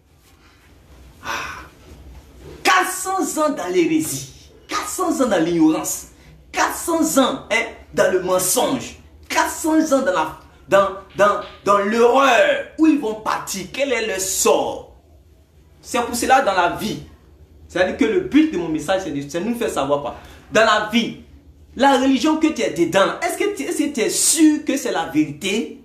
Ah. quatre cents ans dans l'hérésie, quatre cents ans dans l'ignorance, quatre cents ans hein, dans le mensonge, quatre cents ans dans la dans, dans, dans l'erreur. Où ils vont partir? Quel est leur sort? C'est pour cela dans la vie. C'est-à-dire que le but de mon message, c'est de, de nous faire savoir pas. Dans la vie, la religion que tu es dedans, est-ce que tu est es sûr que c'est la vérité?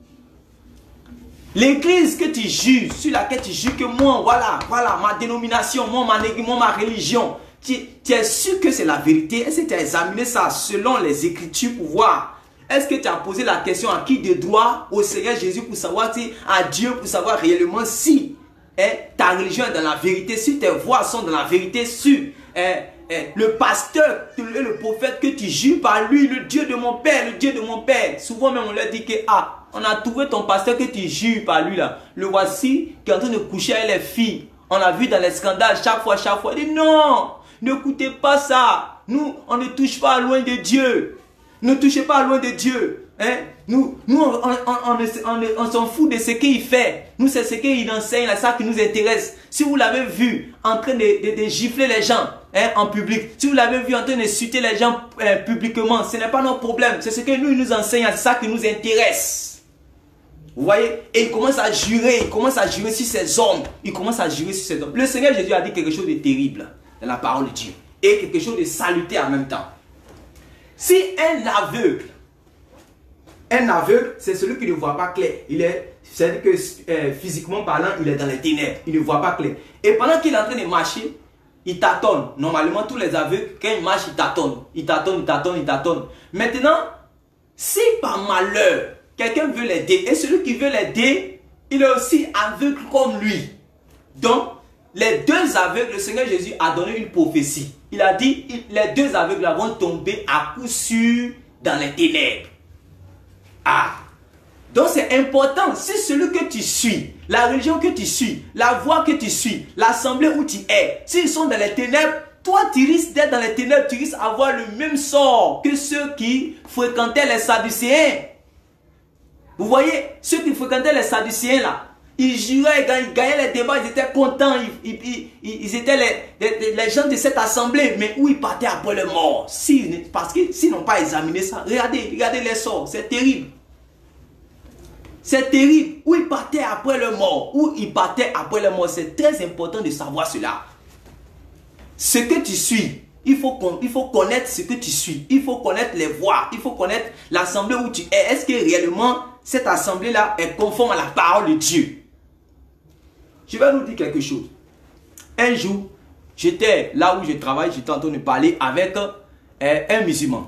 L'église que tu juges, sur laquelle tu juges que moi, voilà, voilà, ma dénomination, moi, ma, moi, ma religion, tu, tu es sûr que c'est la vérité? Est-ce que tu as examiné ça selon les Écritures pour voir? Est-ce que tu as posé la question à qui de droit? Au Seigneur Jésus pour savoir si, à Dieu pour savoir réellement si hein, ta religion est dans la vérité, si tes voix sont dans la vérité, si hein, Eh, le pasteur, le prophète que tu jures par lui, le Dieu de mon père, le Dieu de mon père. Souvent même on leur dit que, ah, on a trouvé ton pasteur que tu jures par lui là. Le voici qui est en train de coucher avec les filles. On l'a vu dans les scandales chaque fois, chaque fois. Il dit non, n'écoutez pas ça. Nous, on ne touche pas loin de Dieu. Ne touchez pas loin de Dieu. Hein? Nous, nous on, on, on, on, on, on s'en fout de ce qu'il fait. Nous, c'est ce qu'il enseigne, c'est ça qui nous intéresse. Si vous l'avez vu en train de, de, de gifler les gens hein, en public, si vous l'avez vu en train d'insulter les gens euh, publiquement, ce n'est pas notre problème. C'est ce que nous, il nous enseigne, c'est ça qui nous intéresse. Vous voyez? Et il commence à jurer, il commence à jurer sur ces hommes. Il commence à jurer sur ces hommes. Le Seigneur Jésus a dit quelque chose de terrible dans la parole de Dieu. Et quelque chose de salutaire en même temps. Si un aveugle, un aveugle, c'est celui qui ne voit pas clair. Il est, c'est-à-dire que euh, physiquement parlant, il est dans les ténèbres. Il ne voit pas clair. Et pendant qu'il est en train de marcher, il tâtonne. Normalement, tous les aveugles, quand ils marchent, ils tâtonnent. Ils tâtonnent, ils tâtonnent, ils tâtonnent. Maintenant, si par malheur, quelqu'un veut l'aider, et celui qui veut l'aider, il est aussi aveugle comme lui. Donc, les deux aveugles, le Seigneur Jésus a donné une prophétie. Il a dit, les deux aveugles vont tomber à coup sûr dans les ténèbres. Ah, donc c'est important, si celui que tu suis, la religion que tu suis, la voie que tu suis, l'assemblée où tu es, s'ils sont dans les ténèbres, toi tu risques d'être dans les ténèbres, tu risques d'avoir le même sort que ceux qui fréquentaient les Sadducéens. Vous voyez, ceux qui fréquentaient les Sadducéens là, ils juraient, ils gagnaient les débats, ils étaient contents, ils, ils, ils, ils étaient les, les, les gens de cette assemblée, mais où ils partaient après le mort. Si, parce que s'ils n'ont pas examiné ça, regardez, regardez les sorts, c'est terrible. C'est terrible. Où ils partaient après le mort, où ils partaient après le mort, c'est très important de savoir cela. Ce que tu suis, il faut, il faut connaître ce que tu suis, il faut connaître les voies, il faut connaître l'assemblée où tu es. Est-ce que réellement cette assemblée-là est conforme à la parole de Dieu? Je vais vous dire quelque chose. Un jour, j'étais là où je travaille, j'étais en train de parler avec euh, un musulman.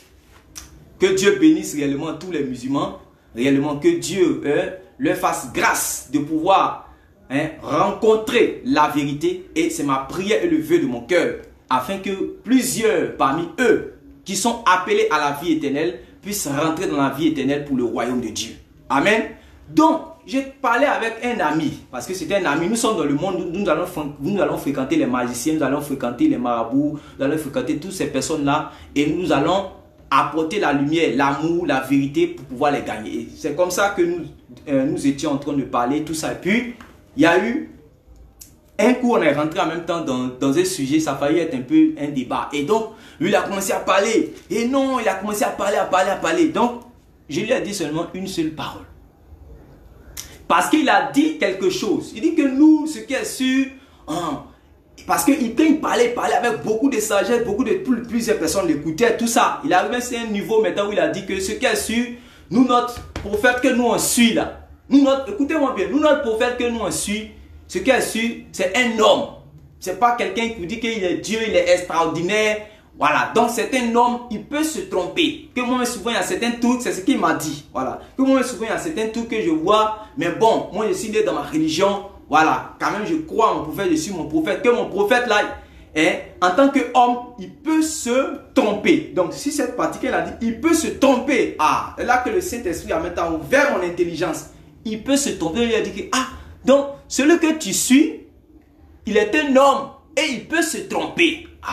Que Dieu bénisse réellement tous les musulmans. Réellement que Dieu euh, leur fasse grâce de pouvoir hein, rencontrer la vérité. Et c'est ma prière et le vœu de mon cœur. afin que plusieurs parmi eux qui sont appelés à la vie éternelle puissent rentrer dans la vie éternelle pour le royaume de Dieu. Amen. Donc, j'ai parlé avec un ami, parce que c'était un ami, nous sommes dans le monde, nous allons, nous allons fréquenter les magiciens, nous allons fréquenter les marabouts, nous allons fréquenter toutes ces personnes-là, et nous allons apporter la lumière, l'amour, la vérité pour pouvoir les gagner. C'est comme ça que nous, euh, nous étions en train de parler, tout ça. Et puis, il y a eu un coup, on est rentré en même temps dans, dans un sujet, ça a failli être un peu un débat. Et donc, lui, il a commencé à parler. Et non, il a commencé à parler, à parler, à parler. Donc, je lui ai dit seulement une seule parole. Parce qu'il a dit quelque chose. Il dit que nous, ce qui est sûr, hein, parce qu'il il parlait, parlait avec beaucoup de sagesse, beaucoup de plusieurs personnes l'écoutaient, tout ça. Il arrive à un niveau maintenant où il a dit que ce qui est sûr, nous, notre prophète que nous on suit là, nous, notre, écoutez-moi bien, nous, notre prophète que nous on suit, ce qui est sûr, c'est un homme. C'est pas quelqu'un qui vous dit qu'il est Dieu, il est extraordinaire. Voilà, donc c'est un homme, il peut se tromper. Que moi, souvent, il y a certains trucs, c'est ce qu'il m'a dit. Voilà, que moi, souvent, il y a certains trucs que je vois. Mais bon, moi, je suis né dans ma religion. Voilà, quand même, je crois en mon prophète, je suis mon prophète. Que mon prophète, là, hein, en tant qu'homme, il peut se tromper. Donc, si cette partie qu'elle a dit, il peut se tromper. Ah, c'est là que le Saint-Esprit a maintenant ouvert mon intelligence. Il peut se tromper. Il a dit que, ah, donc, celui que tu suis, il est un homme et il peut se tromper. Ah.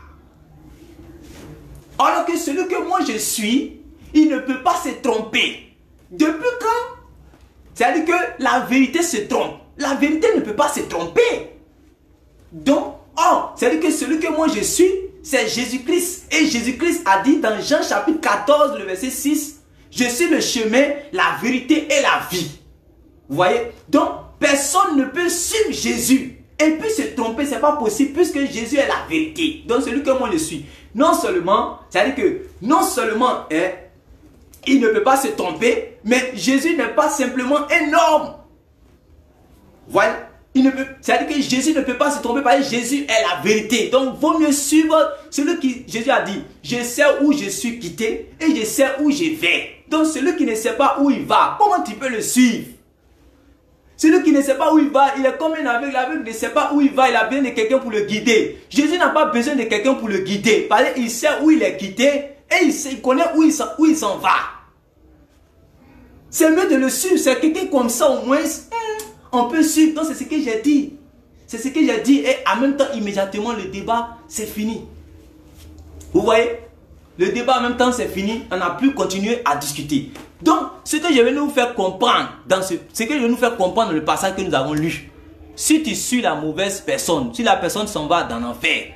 Alors que celui que moi je suis, il ne peut pas se tromper. Depuis quand? C'est-à-dire que la vérité se trompe. La vérité ne peut pas se tromper. Donc, oh, c'est-à-dire que celui que moi je suis, c'est Jésus-Christ. Et Jésus-Christ a dit dans Jean chapitre quatorze, le verset six, je suis le chemin, la vérité et la vie. Vous voyez? Donc, personne ne peut suivre Jésus et puis se tromper, c'est pas possible puisque Jésus est la vérité. Donc, celui que moi je suis. Non seulement, c'est-à-dire que non seulement hein, il ne peut pas se tromper, mais Jésus n'est pas simplement un homme. Voilà. C'est-à-dire que Jésus ne peut pas se tromper parce que Jésus est la vérité. Donc, il vaut mieux suivre celui qui, Jésus a dit, je sais où je suis quitté et je sais où je vais. Donc, celui qui ne sait pas où il va, comment tu peux le suivre? Celui qui ne sait pas où il va, il est comme un aveugle. L'aveugle ne sait pas où il va, il a besoin de quelqu'un pour le guider. Jésus n'a pas besoin de quelqu'un pour le guider. Parce qu'il sait où il est quitté et il, sait, il connaît où il s'en va. C'est mieux de le suivre. C'est quelqu'un comme ça au moins, on peut suivre. Donc c'est ce que j'ai dit. C'est ce que j'ai dit. Et en même temps, immédiatement, le débat, c'est fini. Vous voyez? Le débat en même temps, c'est fini. On n'a plus continué à discuter. Donc, ce que je vais nous faire comprendre, dans ce, ce que je vais nous faire comprendre dans le passage que nous avons lu, si tu suis la mauvaise personne, si la personne s'en va dans l'enfer,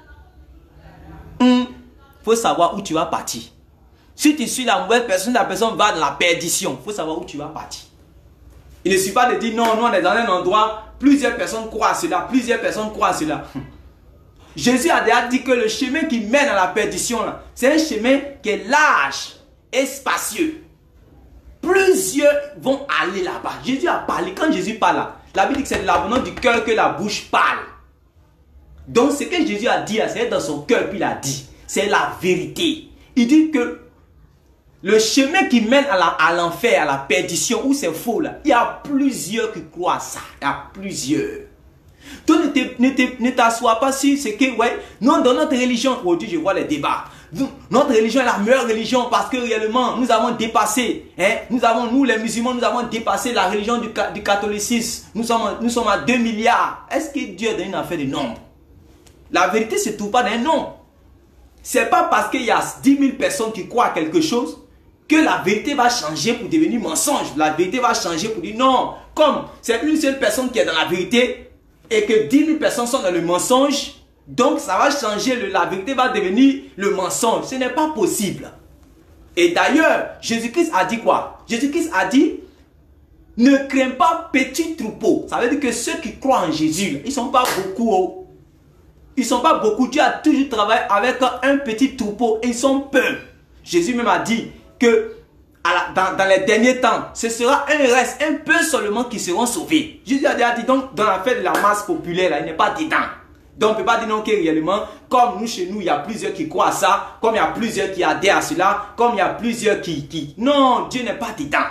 il hum, faut savoir où tu vas partir. Si tu suis la mauvaise personne, la personne va dans la perdition, il faut savoir où tu vas partir. Il ne suffit pas de dire non, nous on est dans un endroit, plusieurs personnes croient à cela, plusieurs personnes croient à cela. Jésus a déjà dit que le chemin qui mène à la perdition, c'est un chemin qui est large et spacieux. Plusieurs vont aller là-bas. Jésus a parlé. Quand Jésus parle là, la Bible dit que c'est de l'abondance du cœur que la bouche parle. Donc ce que Jésus a dit, c'est dans son cœur, puis il a dit. C'est la vérité. Il dit que le chemin qui mène à l'enfer, à, à la perdition, où c'est faux là, il y a plusieurs qui croient à ça. Il y a plusieurs. Donc ne t'assois pas sur ce que, ouais, non, dans notre religion, aujourd'hui je vois les débats. Notre religion est la meilleure religion parce que réellement nous avons dépassé, hein, nous avons, nous les musulmans, nous avons dépassé la religion du, du catholicisme. Nous sommes, nous sommes à deux milliards. Est-ce que Dieu est dans une affaire de nombre? La vérité ne se trouve pas dans un nombre. C'est pas parce qu'il y a dix mille personnes qui croient à quelque chose que la vérité va changer pour devenir mensonge. La vérité va changer pour dire non. Comme c'est une seule personne qui est dans la vérité et que dix mille personnes sont dans le mensonge, donc ça va changer, le, la vérité va devenir le mensonge. Ce n'est pas possible. Et d'ailleurs, Jésus-Christ a dit quoi? Jésus-Christ a dit, ne crains pas petit troupeau. Ça veut dire que ceux qui croient en Jésus, ils ne sont pas beaucoup. Oh. Ils ne sont pas beaucoup. Dieu a toujours travaillé avec un petit troupeau et ils sont peu. Jésus même a dit que à la, dans, dans les derniers temps, ce sera un reste, un peu seulement qui seront sauvés. Jésus a déjà dit, donc dans la fête de la masse populaire, là, il n'est pas dedans. Donc on ne peut pas dire non que réellement, comme nous chez nous, il y a plusieurs qui croient à ça, comme il y a plusieurs qui adhèrent à cela, comme il y a plusieurs qui... qui... Non, Dieu n'est pas dedans.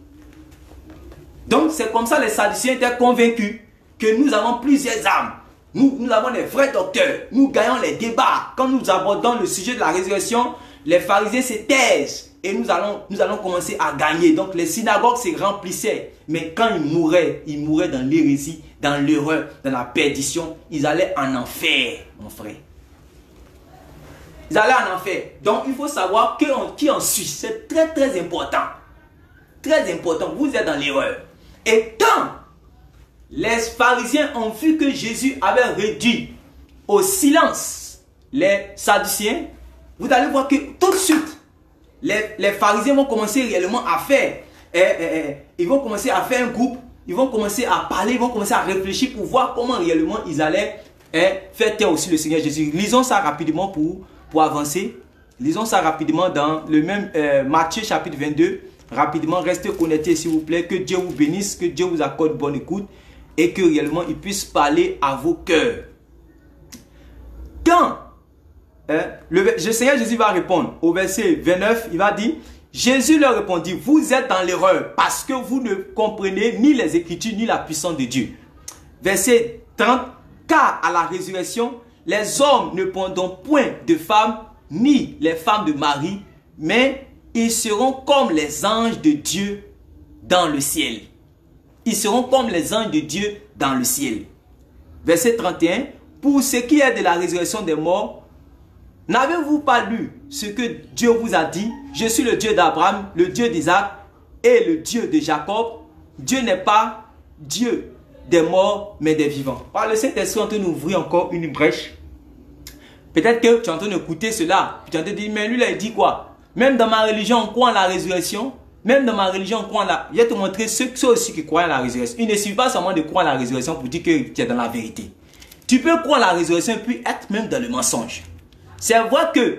Donc c'est comme ça les Sadducéens étaient convaincus que nous avons plusieurs âmes. Nous, nous avons des vrais docteurs. Nous gagnons les débats. Quand nous abordons le sujet de la résurrection, les pharisiens se taisent. Et nous allons, nous allons commencer à gagner. Donc les synagogues se remplissaient. Mais quand ils mouraient, ils mouraient dans l'hérésie, dans l'erreur, dans la perdition. Ils allaient en enfer, mon frère. Ils allaient en enfer. Donc il faut savoir qui en, qui en suit. C'est très très important. Très important. Vous êtes dans l'erreur. Et quand les pharisiens ont vu que Jésus avait réduit au silence les sadducéens, vous allez voir que tout de suite, les, les pharisiens vont commencer réellement à faire, eh, eh, eh, ils vont commencer à faire un groupe, ils vont commencer à parler, ils vont commencer à réfléchir pour voir comment réellement ils allaient eh, faire taire aussi le Seigneur Jésus. Lisons ça rapidement pour, pour avancer. Lisons ça rapidement dans le même euh, Matthieu chapitre vingt-deux. Rapidement, restez connectés s'il vous plaît. Que Dieu vous bénisse, que Dieu vous accorde bonne écoute et que réellement il puisse parler à vos cœurs. Quand hein, le, le Seigneur Jésus va répondre au verset vingt-neuf, il va dire, Jésus leur répondit, vous êtes dans l'erreur parce que vous ne comprenez ni les Écritures ni la puissance de Dieu. Verset trente, car à la résurrection, les hommes ne prendront point de femmes ni les femmes de Marie, mais ils seront comme les anges de Dieu dans le ciel. Ils seront comme les anges de Dieu dans le ciel. Verset trente et un. Pour ce qui est de la résurrection des morts, n'avez-vous pas lu ce que Dieu vous a dit? Je suis le Dieu d'Abraham, le Dieu d'Isaac et le Dieu de Jacob. Dieu n'est pas Dieu des morts, mais des vivants. Par le Saint-Esprit, on peut nous ouvrir encore une brèche. Peut-être que tu es en train d'écouter cela. Tu es en train de dire, mais lui, là, il dit quoi? Même dans ma religion, on croit en la résurrection. Même dans ma religion, on croit en la... Je vais te montrer ceux, ceux aussi qui croient en la résurrection. Il ne suffit pas seulement de croire en la résurrection pour dire que tu es dans la vérité. Tu peux croire en la résurrection et puis être même dans le mensonge. C'est vrai que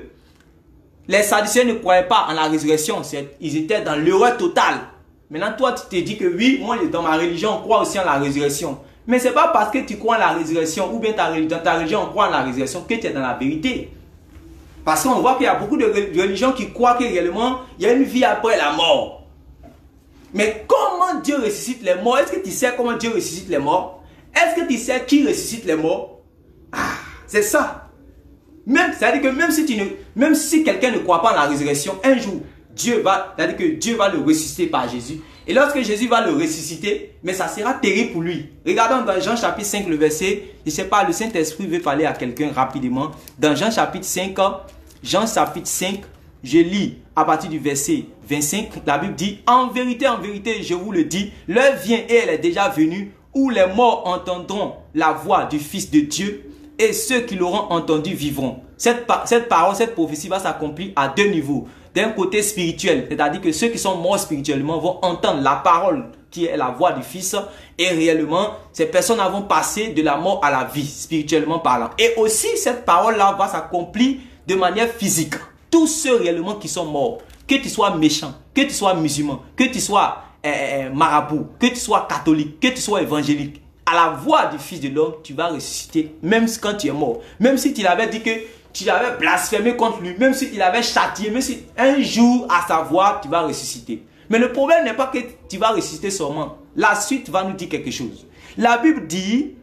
les Sadducéens ne croyaient pas en la résurrection. Ils étaient dans l'erreur totale. Maintenant, toi, tu te dis que oui, moi, dans ma religion, on croit aussi en la résurrection. Mais ce n'est pas parce que tu crois en la résurrection ou bien ta, dans ta religion, on croit en la résurrection que tu es dans la vérité. Parce qu'on voit qu'il y a beaucoup de religions qui croient que réellement, il y a une vie après la mort. Mais comment Dieu ressuscite les morts? Est-ce que tu sais comment Dieu ressuscite les morts? Est-ce que tu sais qui ressuscite les morts? Ah, c'est ça. Même, c'est-à-dire que même si, tu ne, même si quelqu'un ne croit pas en la résurrection, un jour, Dieu va, c'est-à-dire que Dieu va le ressusciter par Jésus. Et lorsque Jésus va le ressusciter, mais ça sera terrible pour lui. Regardons dans Jean chapitre cinq le verset, je ne sais pas, le Saint-Esprit veut parler à quelqu'un rapidement. Dans Jean chapitre cinq, Jean chapitre cinq, je lis à partir du verset vingt-cinq, la Bible dit, en vérité, en vérité, je vous le dis, l'heure vient et elle est déjà venue, où les morts entendront la voix du Fils de Dieu, et ceux qui l'auront entendu vivront. Cette, cette parole, cette prophétie va s'accomplir à deux niveaux. D'un côté spirituel, c'est-à-dire que ceux qui sont morts spirituellement vont entendre la parole qui est la voix du Fils, et réellement, ces personnes vont passer de la mort à la vie, spirituellement parlant. Et aussi, cette parole-là va s'accomplir de manière physique. Tous ceux réellement qui sont morts, que tu sois méchant, que tu sois musulman, que tu sois euh, marabout, que tu sois catholique, que tu sois évangélique, à la voix du Fils de l'homme, tu vas ressusciter, même quand tu es mort. Même si tu l'avais dit que tu avais blasphémé contre lui, même si il avait châtié, même si un jour, à sa voix, tu vas ressusciter. Mais le problème n'est pas que tu vas ressusciter seulement. La suite va nous dire quelque chose. La Bible dit,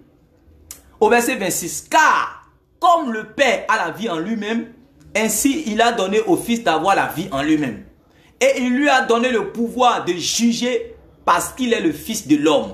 au verset vingt-six, car comme le Père a la vie en lui-même, ainsi il a donné au Fils d'avoir la vie en lui-même. Et il lui a donné le pouvoir de juger parce qu'il est le Fils de l'homme.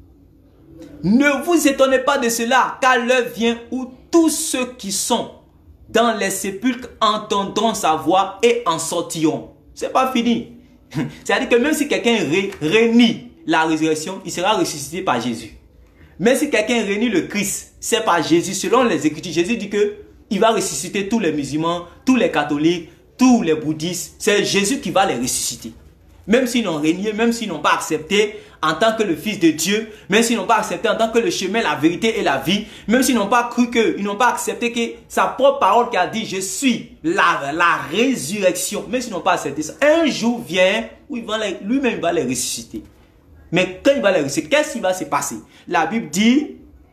Ne vous étonnez pas de cela, car l'heure vient où tous ceux qui sont dans les sépulcres entendront sa voix et en sortiront. C'est pas fini. C'est-à-dire que même si quelqu'un renie la résurrection, il sera ressuscité par Jésus. Même si quelqu'un renie le Christ, c'est par Jésus. Selon les Écritures, Jésus dit que il va ressusciter tous les musulmans, tous les catholiques, tous les bouddhistes. C'est Jésus qui va les ressusciter. Même s'ils n'ont renié, même s'ils n'ont pas accepté en tant que le Fils de Dieu, même s'ils n'ont pas accepté en tant que le chemin, la vérité et la vie, même s'ils n'ont pas cru que, ils n'ont pas accepté que sa propre parole qui a dit, je suis la, la résurrection, même s'ils n'ont pas accepté ça, un jour vient où lui-même va les ressusciter. Mais quand il va les ressusciter, qu'est-ce qui va se passer? La Bible dit,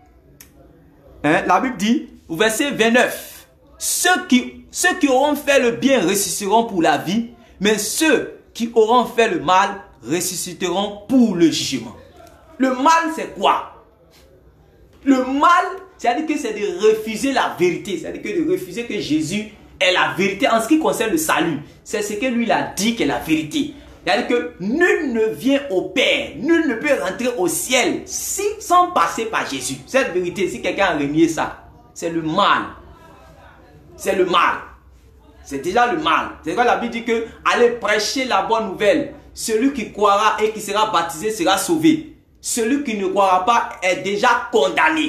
hein, la Bible dit, au verset vingt-neuf, ceux qui, ceux qui auront fait le bien ressusciteront pour la vie, mais ceux qui auront fait le mal ressusciteront pour le jugement. Le mal, c'est quoi? Le mal, C'est-à-dire que c'est de refuser la vérité. C'est-à-dire que de refuser que Jésus est la vérité en ce qui concerne le salut. C'est ce que lui il a dit qu'est la vérité. C'est-à-dire que nul ne vient au Père, nul ne peut rentrer au ciel si, sans passer par Jésus. Cette vérité, si quelqu'un a renié ça, c'est le mal. C'est le mal. C'est déjà le mal. C'est quoi la Bible dit que allez prêcher la bonne nouvelle. Celui qui croira et qui sera baptisé sera sauvé. Celui qui ne croira pas est déjà condamné.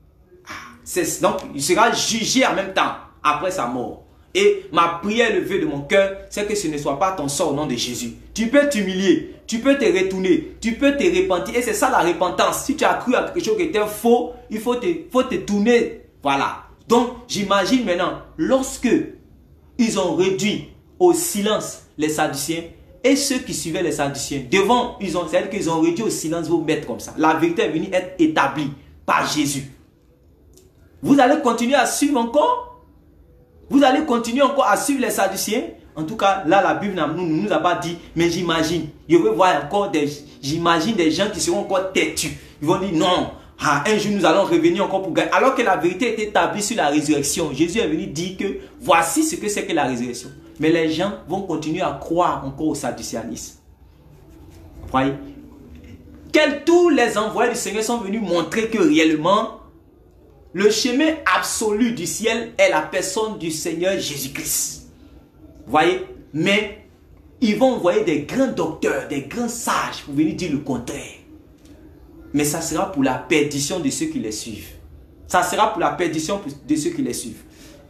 Donc, il sera jugé en même temps après sa mort. Et ma prière, le vœu de mon cœur, c'est que ce ne soit pas ton sort au nom de Jésus. Tu peux t'humilier, tu peux te retourner, tu peux te repentir. Et c'est ça la repentance. Si tu as cru à quelque chose qui était faux, il faut te, faut te tourner. Voilà. Donc, j'imagine maintenant, lorsque ils ont réduit au silence les Sadducéens, et ceux qui suivaient les Sadducéens, devant, ils ont, c'est-à-dire qu'ils ont réduit au silence vos maîtres comme ça. La vérité est venue être établie par Jésus. Vous allez continuer à suivre encore? Vous allez continuer encore à suivre les Sadducéens? En tout cas, là, la Bible ne nous, nous a pas dit, mais j'imagine. Je veux voir encore des, j'imagine des gens qui seront encore têtus. Ils vont dire non, ah, un jour nous allons revenir encore pour gagner. Alors que la vérité est établie sur la résurrection. Jésus est venu dire que voici ce que c'est que la résurrection. Mais les gens vont continuer à croire encore au sadducéanisme. Vous voyez? Quels tous les envoyés du Seigneur sont venus montrer que réellement, le chemin absolu du ciel est la personne du Seigneur Jésus-Christ. Vous voyez? Mais ils vont envoyer des grands docteurs, des grands sages pour venir dire le contraire. Mais ça sera pour la perdition de ceux qui les suivent. Ça sera pour la perdition de ceux qui les suivent.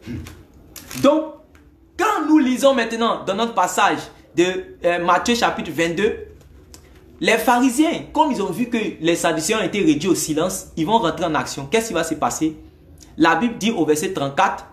Donc, quand nous lisons maintenant dans notre passage de euh, Matthieu chapitre vingt-deux, les pharisiens, comme ils ont vu que les sadducéens ont été réduits au silence, ils vont rentrer en action. Qu'est-ce qui va se passer? La Bible dit au verset trente-quatre,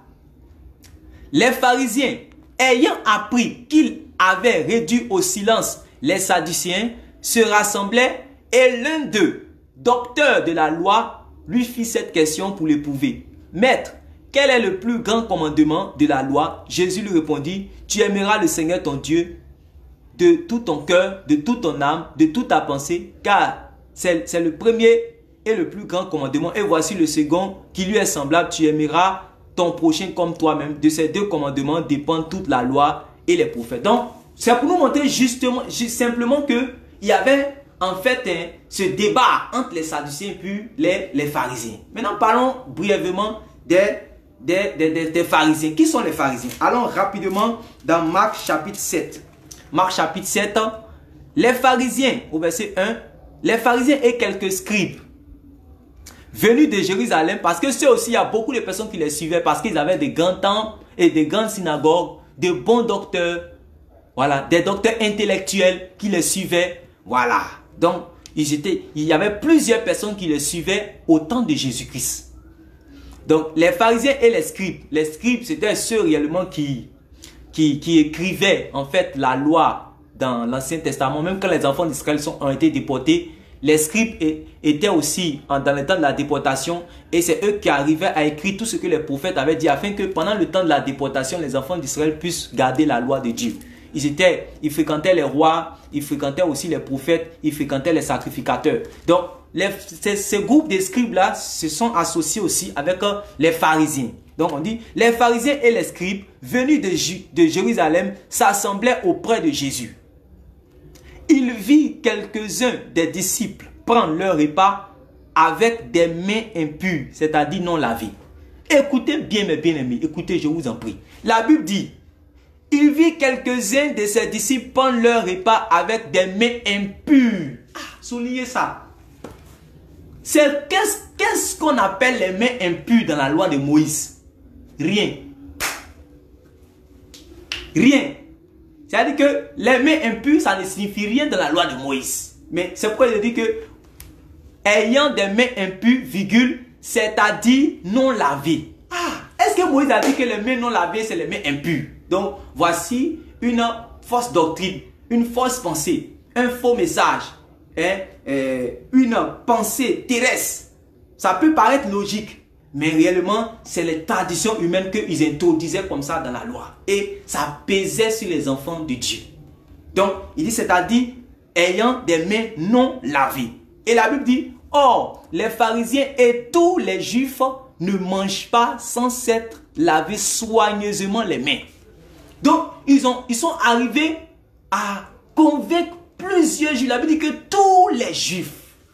les pharisiens, ayant appris qu'ils avaient réduit au silence les sadducéens, se rassemblaient et l'un d'eux, docteur de la loi, lui fit cette question pour l'éprouver. Maître, quel est le plus grand commandement de la loi? Jésus lui répondit, tu aimeras le Seigneur ton Dieu de tout ton cœur, de toute ton âme, de toute ta pensée, car c'est le premier et le plus grand commandement. Et voici le second qui lui est semblable, tu aimeras ton prochain comme toi-même. De ces deux commandements dépendent toute la loi et les prophètes. Donc, c'est pour nous montrer justement, juste simplement qu'il y avait en fait hein, ce débat entre les sadducéens puis les, les pharisiens. Maintenant, parlons brièvement des, des, des, des, des pharisiens. Qui sont les pharisiens? Allons rapidement dans Marc chapitre sept. Marc chapitre sept, les pharisiens, au verset un, les pharisiens et quelques scribes venus de Jérusalem, parce que c'est aussi, il y a beaucoup de personnes qui les suivaient, parce qu'ils avaient des grands temples et des grandes synagogues, de bons docteurs, voilà, des docteurs intellectuels qui les suivaient, voilà. Donc, ils étaient, il y avait plusieurs personnes qui les suivaient au temps de Jésus-Christ. Donc, les pharisiens et les scribes, les scribes, c'était ceux réellement qui... Qui, qui écrivait en fait la loi dans l'Ancien Testament. Même quand les enfants d'Israël ont été déportés, les scribes étaient aussi dans le temps de la déportation et c'est eux qui arrivaient à écrire tout ce que les prophètes avaient dit afin que pendant le temps de la déportation, les enfants d'Israël puissent garder la loi de Dieu. Ils, étaient, ils fréquentaient les rois, ils fréquentaient aussi les prophètes, ils fréquentaient les sacrificateurs. Donc, les, ces, ces groupes de scribes-là se sont associés aussi avec euh, les pharisiens. Donc on dit, les pharisiens et les scribes venus de, de Jérusalem s'assemblaient auprès de Jésus. Il vit quelques-uns des disciples prendre leur repas avec des mains impures, c'est-à-dire non lavées. Écoutez bien mes bien-aimés, écoutez, je vous en prie. La Bible dit, il vit quelques-uns de ses disciples prendre leur repas avec des mains impures. Ah, soulignez ça. Qu'est-ce qu'est-ce qu'on appelle les mains impures dans la loi de Moïse? Rien. Rien. C'est-à-dire que les mains impures, ça ne signifie rien dans la loi de Moïse. Mais c'est pourquoi il dit que ayant des mains impures, virgule, c'est-à-dire non lavées. Ah, est-ce que Moïse a dit que les mains non lavées, c'est les mains impures? Donc, voici une fausse doctrine, une fausse pensée, un faux message, hein, euh, une pensée terrestre. Ça peut paraître logique. Mais réellement, c'est les traditions humaines qu'ils introduisaient comme ça dans la loi. Et ça pesait sur les enfants de Dieu. Donc, il dit, c'est-à-dire, ayant des mains non lavées. Et la Bible dit, or, les pharisiens et tous les juifs ne mange pas sans s'être lavé soigneusement les mains. Donc, ils, ont, ils sont arrivés à convaincre plusieurs juifs. Il avait dit que tous les juifs.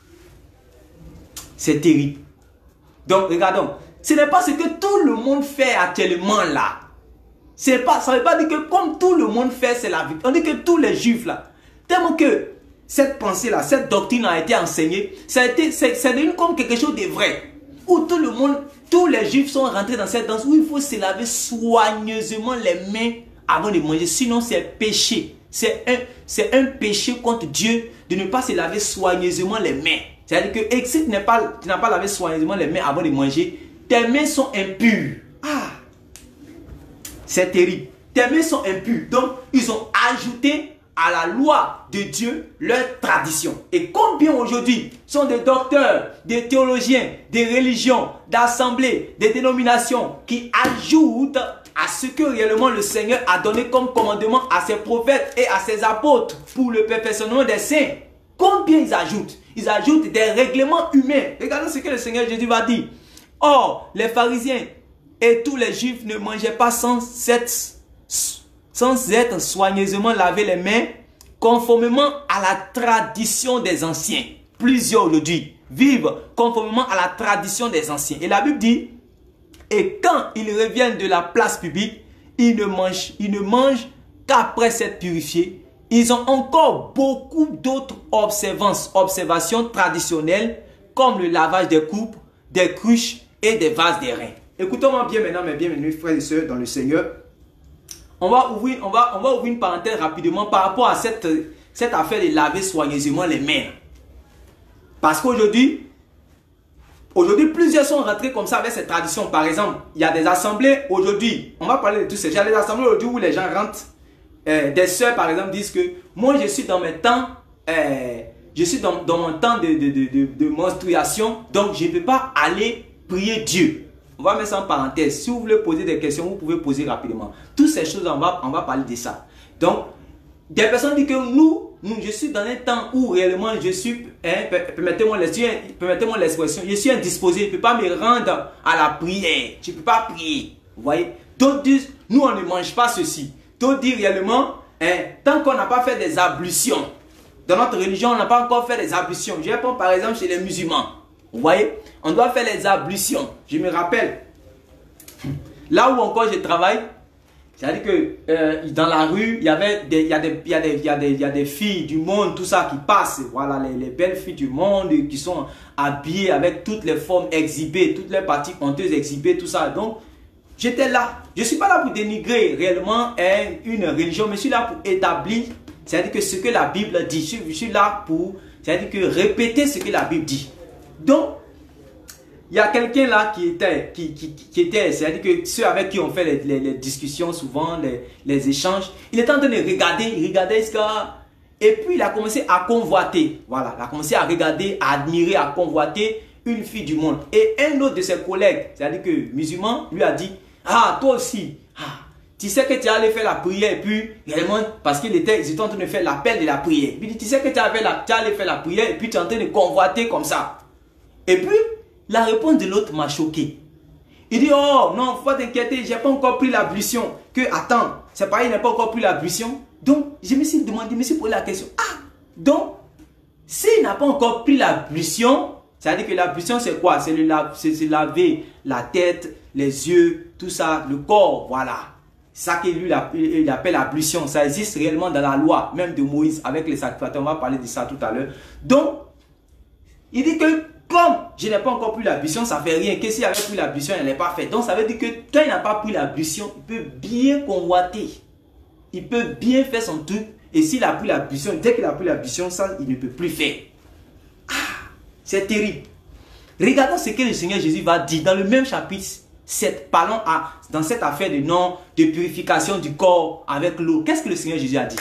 C'est terrible. Donc, regardons. Ce n'est pas ce que tout le monde fait actuellement là. Pas, ça ne veut pas dire que comme tout le monde fait, c'est la vie. On dit que tous les juifs là. Tellement que cette pensée-là, cette doctrine a été enseignée, ça a été, c'est devenu comme quelque chose de vrai. Où tout le monde, tous les juifs sont rentrés dans cette danse où il faut se laver soigneusement les mains avant de manger. Sinon, c'est péché. C'est un, un péché contre Dieu de ne pas se laver soigneusement les mains. C'est-à-dire que et si tu n'as pas, pas lavé soigneusement les mains avant de manger, tes mains sont impures. Ah! C'est terrible. Tes mains sont impures. Donc, ils ont ajouté à la loi de Dieu leur tradition. Et combien aujourd'hui sont des docteurs, des théologiens, des religions, d'assemblées, des dénominations qui ajoutent à ce que réellement le Seigneur a donné comme commandement à ses prophètes et à ses apôtres pour le perfectionnement des saints. Combien ils ajoutent? Ils ajoutent des règlements humains. Regardez ce que le Seigneur Jésus va dire. Or, les pharisiens et tous les juifs ne mangeaient pas sans être, sans être soigneusement lavé les mains, conformément à la tradition des anciens. Plusieurs aujourd'hui vivent conformément à la tradition des anciens. Et la Bible dit, et quand ils reviennent de la place publique, ils ne mangent, ils ne mangent qu'après s'être purifiés. Ils ont encore beaucoup d'autres observances, observations traditionnelles, comme le lavage des coupes, des cruches et des vases d'airain. Écoutons-moi bien maintenant, mes bienvenus frères et sœurs dans le Seigneur. On va ouvrir, on va, on va ouvrir une parenthèse rapidement par rapport à cette, cette affaire de laver soigneusement les mains. Parce qu'aujourd'hui, aujourd'hui, plusieurs sont rentrés comme ça avec cette tradition. Par exemple, il y a des assemblées aujourd'hui, on va parler de tout ça. Il y a des assemblées aujourd'hui où les gens rentrent, euh, des sœurs par exemple disent que moi je suis dans mes temps, euh, je suis dans, dans mon temps de, de, de, de, de menstruation, donc je ne peux pas aller prier Dieu. On va mettre ça en parenthèse. Si vous voulez poser des questions, vous pouvez poser rapidement. Toutes ces choses, on va, on va parler de ça. Donc, des personnes disent que nous, nous, je suis dans un temps où réellement je suis, hein, permettez-moi l'expression, je suis indisposé, je ne peux pas me rendre à la prière. Je ne peux pas prier. Vous voyez? D'autres disent, nous, on ne mange pas ceci. D'autres disent réellement, hein, tant qu'on n'a pas fait des ablutions, dans notre religion, on n'a pas encore fait des ablutions. Je vais prendre par exemple chez les musulmans. Vous voyez, on doit faire les ablutions. Je me rappelle, là où encore je travaille, c'est-à-dire que euh, dans la rue, il y avait des, il y a des, il y a des, il y a des, il y a des filles du monde, tout ça qui passent. Voilà, les, les belles filles du monde qui sont habillées avec toutes les formes exhibées, toutes les parties honteuses exhibées, tout ça. Donc, j'étais là. Je ne suis pas là pour dénigrer réellement hein, une religion, mais je suis là pour établir, c'est-à-dire que ce que la Bible dit. Je, je suis là pour, c'est-à-dire que répéter ce que la Bible dit. Donc, il y a quelqu'un là qui était, qui, qui, qui était, c'est-à-dire que ceux avec qui on fait les, les, les discussions souvent, les, les échanges, il était en train de regarder, il regardait ce gars, et puis il a commencé à convoiter, voilà, il a commencé à regarder, à admirer, à convoiter une fille du monde. Et un autre de ses collègues, c'est-à-dire que musulman, lui a dit, ah, toi aussi, ah, tu sais que tu allais faire la prière, et puis, réellement, parce qu'ils étaient, ils étaient en train de faire l'appel de la prière. Il dit, tu sais que tu allais faire la prière, et puis tu es en train de convoiter comme ça. Et puis, la réponse de l'autre m'a choqué. Il dit, oh non, faut pas t'inquiéter, j'ai pas encore pris l'ablution. Que, attends, c'est pareil, il n'a pas encore pris l'ablution. Donc, je me suis demandé, je me suis posé la question. Ah, donc, s'il n'a pas encore pris l'ablution, c'est-à-dire que l'ablution c'est quoi? C'est se laver la tête, les yeux, tout ça, le corps, voilà. C'est ça qu'il lui il appelle l'ablution. Ça existe réellement dans la loi, même de Moïse, avec les sacrificateurs. On va parler de ça tout à l'heure. Donc, il dit que comme je n'ai pas encore pris l'ablution, ça ne fait rien. Que s'il avait pris l'ablution, elle n'est pas faite. Donc ça veut dire que quand il n'a pas pris l'ablution, il peut bien convoiter. Il peut bien faire son truc. Et s'il a pris l'ablution, dès qu'il a pris l'ablution, ça, il ne peut plus faire. Ah, c'est terrible. Regardons ce que le Seigneur Jésus va dire dans le même chapitre sept. Parlons à, dans cette affaire de non, de purification du corps avec l'eau. Qu'est-ce que le Seigneur Jésus a dit?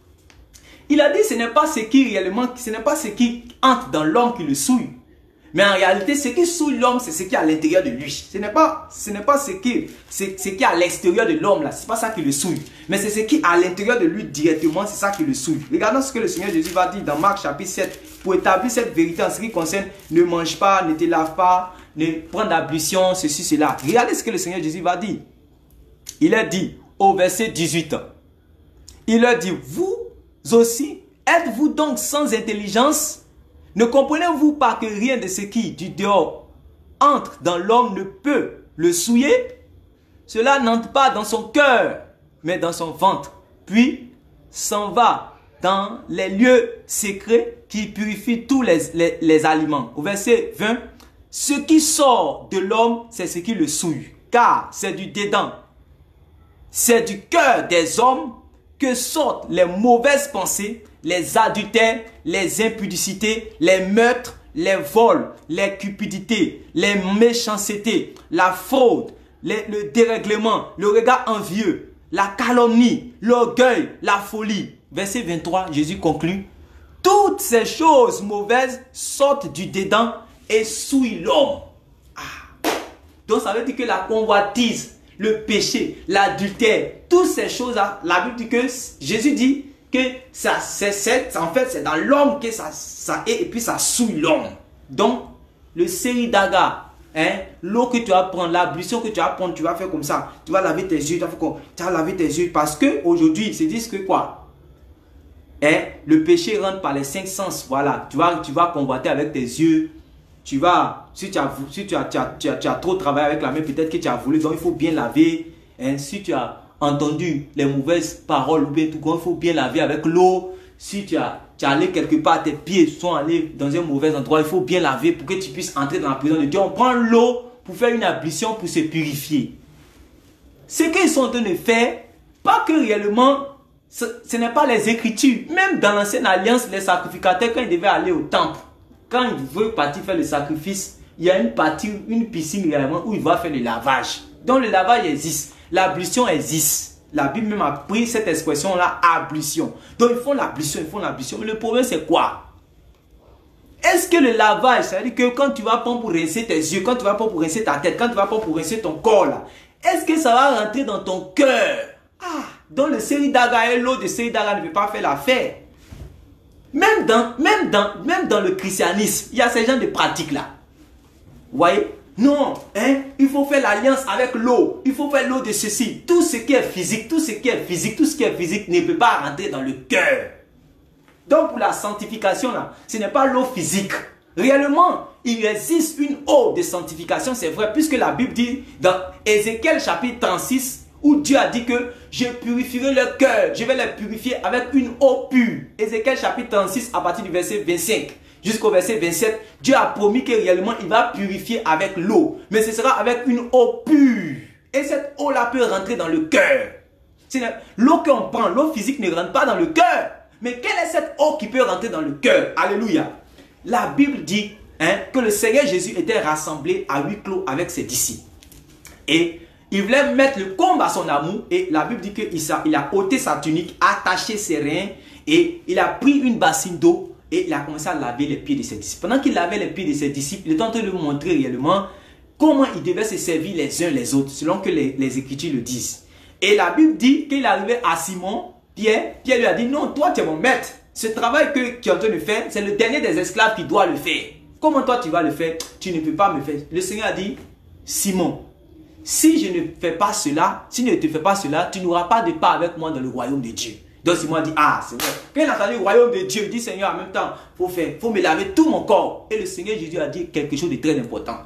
Il a dit ce n'est pas ce qui réellement, ce n'est pas ce qui entre dans l'homme qui le souille. Mais en réalité, ce qui souille l'homme, c'est ce qui est à l'intérieur de lui. Ce n'est pas, ce n'est pas ce qui, ce, ce qui est à l'extérieur de l'homme là. C'est pas ça qui le souille. Mais c'est ce qui est à l'intérieur de lui directement, c'est ça qui le souille. Regardons ce que le Seigneur Jésus va dire dans Marc chapitre sept. Pour établir cette vérité en ce qui concerne, ne mange pas, ne te lave pas, ne prendre l'ablution, ceci, cela. Regardez ce que le Seigneur Jésus va dire. Il a dit au verset dix-huit. Il leur dit, vous aussi, êtes-vous donc sans intelligence? Ne comprenez-vous pas que rien de ce qui, du dehors, entre dans l'homme ne peut le souiller? Cela n'entre pas dans son cœur, mais dans son ventre. Puis, s'en va dans les lieux secrets qui purifient tous les, les, les aliments. Au verset vingt, ce qui sort de l'homme, c'est ce qui le souille. Car c'est du dedans, c'est du cœur des hommes que sortent les mauvaises pensées, les adultères, les impudicités, les meurtres, les vols, les cupidités, les méchancetés, la fraude, les, le dérèglement, le regard envieux, la calomnie, l'orgueil, la folie. Verset vingt-trois, Jésus conclut. Toutes ces choses mauvaises sortent du dedans et souillent l'homme. Ah. Donc ça veut dire que la convoitise, le péché, l'adultère, toutes ces choses-là, la Bible dit que Jésus dit que ça, c'est, en fait, c'est dans l'homme que ça, ça est et puis ça souille l'homme. Donc, le série d'aga, hein, l'eau que tu vas prendre, l'ablution que tu vas prendre, tu vas faire comme ça. Tu vas laver tes yeux, tu vas faire comme, tu vas laver tes yeux parce que aujourd'hui, ils se disent que quoi? Hein, le péché rentre par les cinq sens. Voilà, tu vas, tu vas convoiter avec tes yeux. Tu vas, si tu as, si tu as, tu as, tu as, tu as trop travaillé avec la main, peut-être que tu as voulu, donc il faut bien laver. Hein, si tu as entendu les mauvaises paroles, ou bien tout, il faut bien laver avec l'eau. Si tu as, tu es allé quelque part, tes pieds sont allés dans un mauvais endroit, il faut bien laver pour que tu puisses entrer dans la prison de Dieu. On prend l'eau pour faire une ablution pour se purifier. Ce qu'ils sont en train de faire, pas que réellement, ce, ce n'est pas les Écritures. Même dans l'ancienne alliance, les sacrificateurs, quand ils devaient aller au temple, quand ils veulent partir faire le sacrifice, il y a une partie, une piscine réellement où il va faire le lavage. Donc le lavage existe, l'ablution existe. La Bible même a pris cette expression-là, ablution. Donc ils font l'ablution, ils font l'ablution. Mais le problème c'est quoi? Est-ce que le lavage, c'est-à-dire que quand tu vas prendre pour rincer tes yeux, quand tu vas prendre pour rincer ta tête, quand tu vas prendre pour rincer ton corps là, est-ce que ça va rentrer dans ton cœur? Ah, donc le série d'aga et l'eau de série d'aga ne peut pas faire l'affaire. Même dans, même, dans, même dans le christianisme, il y a ces gens de pratiques là. Vous voyez? Non, hein? Il faut faire l'alliance avec l'eau. Il faut faire l'eau de ceci. Tout ce qui est physique, tout ce qui est physique, tout ce qui est physique ne peut pas rentrer dans le cœur. Donc pour la sanctification là, ce n'est pas l'eau physique. Réellement, il existe une eau de sanctification, c'est vrai, puisque la Bible dit dans Ézéchiel chapitre trente-six, où Dieu a dit que je purifierai leur cœur, je vais les purifier avec une eau pure. Ézéchiel chapitre trente-six à partir du verset vingt-cinq jusqu'au verset vingt-sept, Dieu a promis que réellement il va purifier avec l'eau. Mais ce sera avec une eau pure. Et cette eau-là peut rentrer dans le cœur. L'eau qu'on prend, l'eau physique ne rentre pas dans le cœur. Mais quelle est cette eau qui peut rentrer dans le cœur? Alléluia. La Bible dit hein, que le Seigneur Jésus était rassemblé à huis clos avec ses disciples. Et il voulait mettre le comble à son amour. Et la Bible dit qu'il a, il a ôté sa tunique, attaché ses reins. Et il a pris une bassine d'eau. Et il a commencé à laver les pieds de ses disciples. Pendant qu'il lavait les pieds de ses disciples, il était en train de lui montrer réellement comment ils devaient se servir les uns les autres, selon que les, les Écritures le disent. Et la Bible dit qu'il est arrivé à Simon, Pierre. Pierre lui a dit, non, toi tu es mon maître. Ce travail que tu es en train de faire, c'est le dernier des esclaves qui doit le faire. Comment toi tu vas le faire? Tu ne peux pas me faire. Le Seigneur a dit, Simon, si je ne fais pas cela, si je ne te fais pas cela, tu n'auras pas de part avec moi dans le royaume de Dieu. Donc Simon a dit, ah Seigneur, quand il a entendu le royaume de Dieu, il dit, Seigneur, en même temps, il faut faire, faut me laver tout mon corps. Et le Seigneur Jésus a dit quelque chose de très important.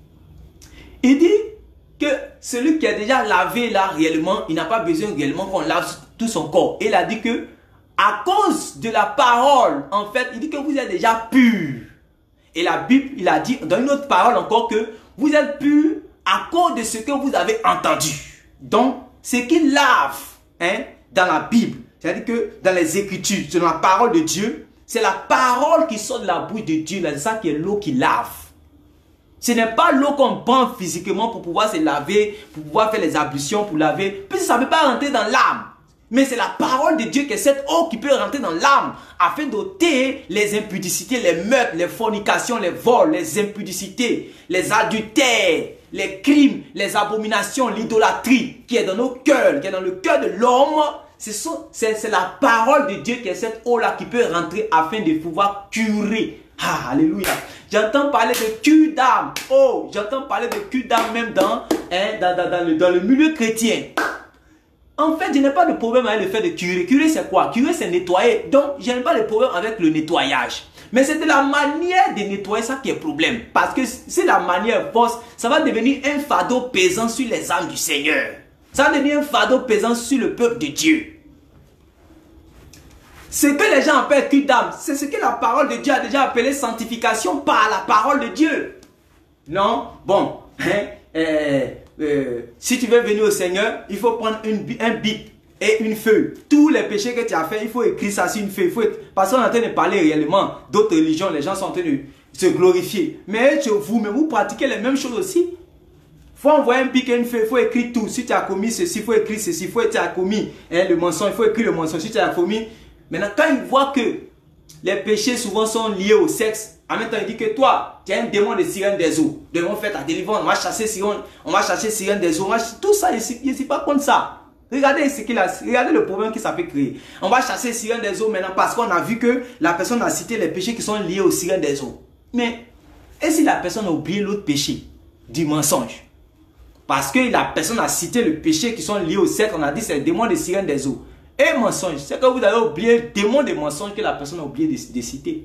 Il dit que celui qui a déjà lavé là réellement, il n'a pas besoin réellement qu'on lave tout son corps. Et il a dit que, à cause de la parole, en fait, il dit que vous êtes déjà purs. Et la Bible, il a dit dans une autre parole encore que vous êtes purs à cause de ce que vous avez entendu. Donc, ce qui lave hein, dans la Bible, c'est-à-dire que dans les Écritures, selon la parole de Dieu, c'est la parole qui sort de la bouche de Dieu. C'est ça qui est l'eau qui lave. Ce n'est pas l'eau qu'on prend physiquement pour pouvoir se laver, pour pouvoir faire les ablutions, pour laver. Puisque ça ne peut pas rentrer dans l'âme. Mais c'est la parole de Dieu qui est cette eau qui peut rentrer dans l'âme afin d'ôter les impudicités, les meurtres, les fornications, les vols, les impudicités, les adultères, les crimes, les abominations, l'idolâtrie qui est dans nos cœurs, qui est dans le cœur de l'homme. C'est la parole de Dieu qui est cette eau-là qui peut rentrer afin de pouvoir curer. Ah, alléluia. J'entends parler de cure d'âme. Oh, j'entends parler de cure d'âme même dans, hein, dans, dans, dans, le, dans le milieu chrétien. En fait, je n'ai pas de problème avec le fait de curer. Curer, c'est quoi? Curer, c'est nettoyer. Donc, je n'ai pas de problème avec le nettoyage. Mais c'est de la manière de nettoyer ça qui est problème. Parce que si la manière force, ça va devenir un fardeau pesant sur les âmes du Seigneur. Ça va devenir un fardeau pesant sur le peuple de Dieu. Ce que les gens appellent cure d'âme, c'est ce que la parole de Dieu a déjà appelé sanctification par la parole de Dieu. Non? Bon. Hein? Euh, euh, si tu veux venir au Seigneur, il faut prendre une, un bic et une feuille. Tous les péchés que tu as fait, il faut écrire ça sur une feuille. Il faut... Parce qu'on est en train de parler réellement d'autres religions. Les gens sont en train de se glorifier. Mais vous, mais vous pratiquez les mêmes choses aussi. Il faut envoyer un bic et une feuille. Il faut écrire tout. Si tu as commis ceci, il faut écrire ceci. Il faut tu as commis hein, le mensonge. Il faut écrire le mensonge. Si tu as commis... Maintenant, quand ils voient que les péchés souvent sont liés au sexe, en même temps, il dit que toi, tu as un démon de sirène des eaux. Démon fait ta délivrance, on va chasser sirène, on va chercher sirène des eaux. Tout ça, je ne suis pas contre ça. Regardez ce qu'il a, regardez le problème que ça peut créer. On va chasser sirène des eaux maintenant parce qu'on a vu que la personne a cité les péchés qui sont liés aux sirènes des eaux. Mais, et si la personne a oublié l'autre péché du mensonge? Parce que la personne a cité le péché qui sont liés au sexe, on a dit c'est le démon de sirène des eaux. Et mensonge, c'est que vous avez oublié le démon des mensonges que la personne a oublié de, de citer.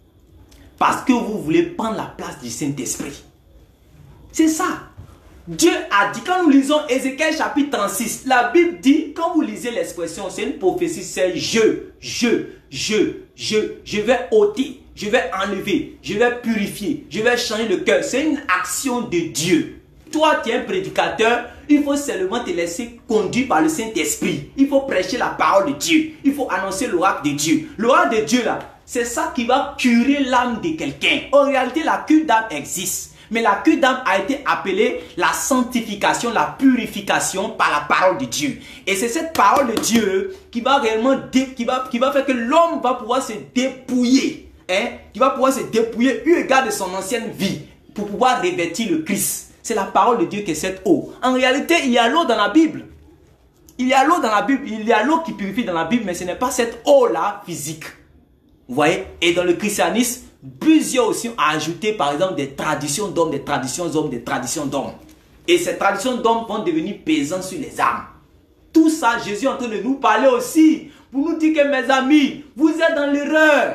Parce que vous voulez prendre la place du Saint-Esprit. C'est ça. Dieu a dit, quand nous lisons Ézéchiel chapitre trente-six, la Bible dit, quand vous lisez l'expression, c'est une prophétie, c'est je, je, je, je, je vais ôter, je vais enlever, je vais purifier, je vais changer le cœur. C'est une action de Dieu. Toi, tu es un prédicateur, il faut seulement te laisser conduire par le Saint-Esprit. Il faut prêcher la parole de Dieu. Il faut annoncer l'oracle de Dieu. L'oracle de Dieu, là, c'est ça qui va curer l'âme de quelqu'un. En réalité, la cure d'âme existe. Mais la cure d'âme a été appelée la sanctification, la purification par la parole de Dieu. Et c'est cette parole de Dieu qui va réellement, dé, qui va, qui va faire que l'homme va pouvoir se dépouiller. Hein? Qui va pouvoir se dépouiller eu égard de son ancienne vie pour pouvoir revêtir le Christ. C'est la parole de Dieu qui est cette eau. En réalité, il y a l'eau dans la Bible. Il y a l'eau dans la Bible. Il y a l'eau qui purifie dans la Bible, mais ce n'est pas cette eau-là physique. Vous voyez? Et dans le christianisme, plusieurs aussi ont ajouté, par exemple, des traditions d'hommes, des traditions d'hommes, des traditions d'hommes. Et ces traditions d'hommes vont devenir pesantes sur les âmes. Tout ça, Jésus est en train de nous parler aussi. Pour nous dire que, mes amis, vous êtes dans l'erreur.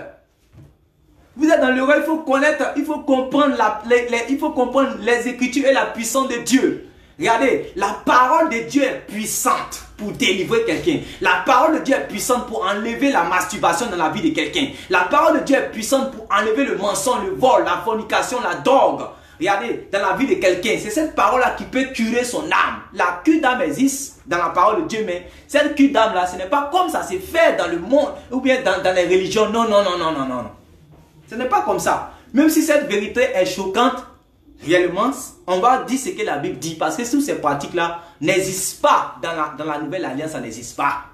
Vous êtes dans l'erreur, il faut connaître, il faut comprendre la, les, les, il faut comprendre les Écritures et la puissance de Dieu. Regardez, la parole de Dieu est puissante pour délivrer quelqu'un. La parole de Dieu est puissante pour enlever la masturbation dans la vie de quelqu'un. La parole de Dieu est puissante pour enlever le mensonge, le vol, la fornication, la drogue. Regardez, dans la vie de quelqu'un, c'est cette parole-là qui peut curer son âme. La cure d'âme existe dans la parole de Dieu, mais cette cure d'âme-là, ce n'est pas comme ça s'est fait dans le monde ou bien dans, dans les religions. Non, non, non, non, non, non. Ce n'est pas comme ça. Même si cette vérité est choquante, réellement, on va dire ce que la Bible dit. Parce que toutes ces pratiques-là n'existent pas dans la, dans la nouvelle alliance, ça n'existe pas.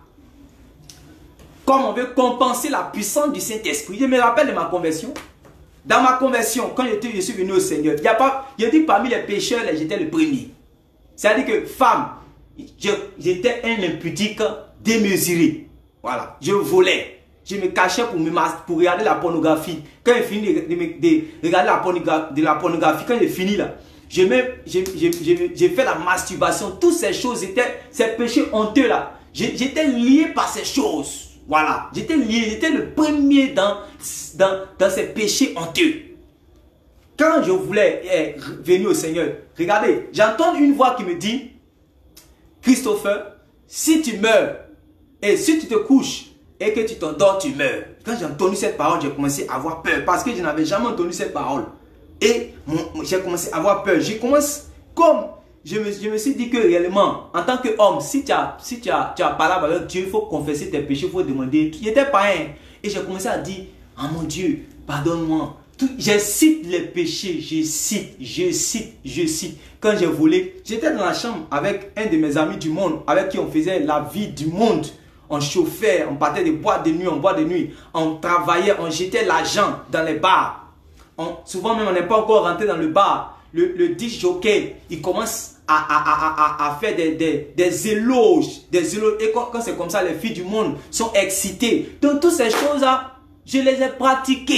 Comme on veut compenser la puissance du Saint-Esprit. Je me rappelle de ma conversion. Dans ma conversion, quand je suis venu au Seigneur, il y a pas, je dis parmi les pécheurs, j'étais le premier. C'est-à-dire que femme, j'étais un impudique démesuré. Voilà, je volais. Je me cachais pour, me, pour regarder la pornographie. Quand j'ai fini de, de, de regarder la pornographie, de la pornographie, quand j'ai fini là, j'ai fait la masturbation. Toutes ces choses, ces péchés honteux là, j'étais lié par ces choses. Voilà, j'étais lié, j'étais le premier dans, dans, dans ces péchés honteux. Quand je voulais eh, venir au Seigneur, regardez, j'entends une voix qui me dit, Christopher, si tu meurs et si tu te couches, et que tu t'endors, tu meurs. Quand j'ai entendu cette parole, j'ai commencé à avoir peur. Parce que je n'avais jamais entendu cette parole. Et j'ai commencé à avoir peur. J'ai commencé, comme je me, je me suis dit que réellement, en tant qu'homme, si tu as, si tu as, tu as parlé avec Dieu, il faut confesser tes péchés, il faut demander. Il était païen. Et j'ai commencé à dire, ah mon Dieu, pardonne-moi. Je cite les péchés, je cite, je cite, je cite. Quand j'ai volé, j'étais dans la chambre avec un de mes amis du monde, avec qui on faisait la vie du monde. On chauffait, on partait de boîte de nuit en boîte de nuit. On travaillait, on jetait l'argent dans les bars. On, souvent même, on n'est pas encore rentré dans le bar. Le, le disc jockey, il commence à, à, à, à, à faire des, des, des éloges. Des éloges. Et quand, quand c'est comme ça, les filles du monde sont excitées. Donc, toutes ces choses-là, je les ai pratiquées.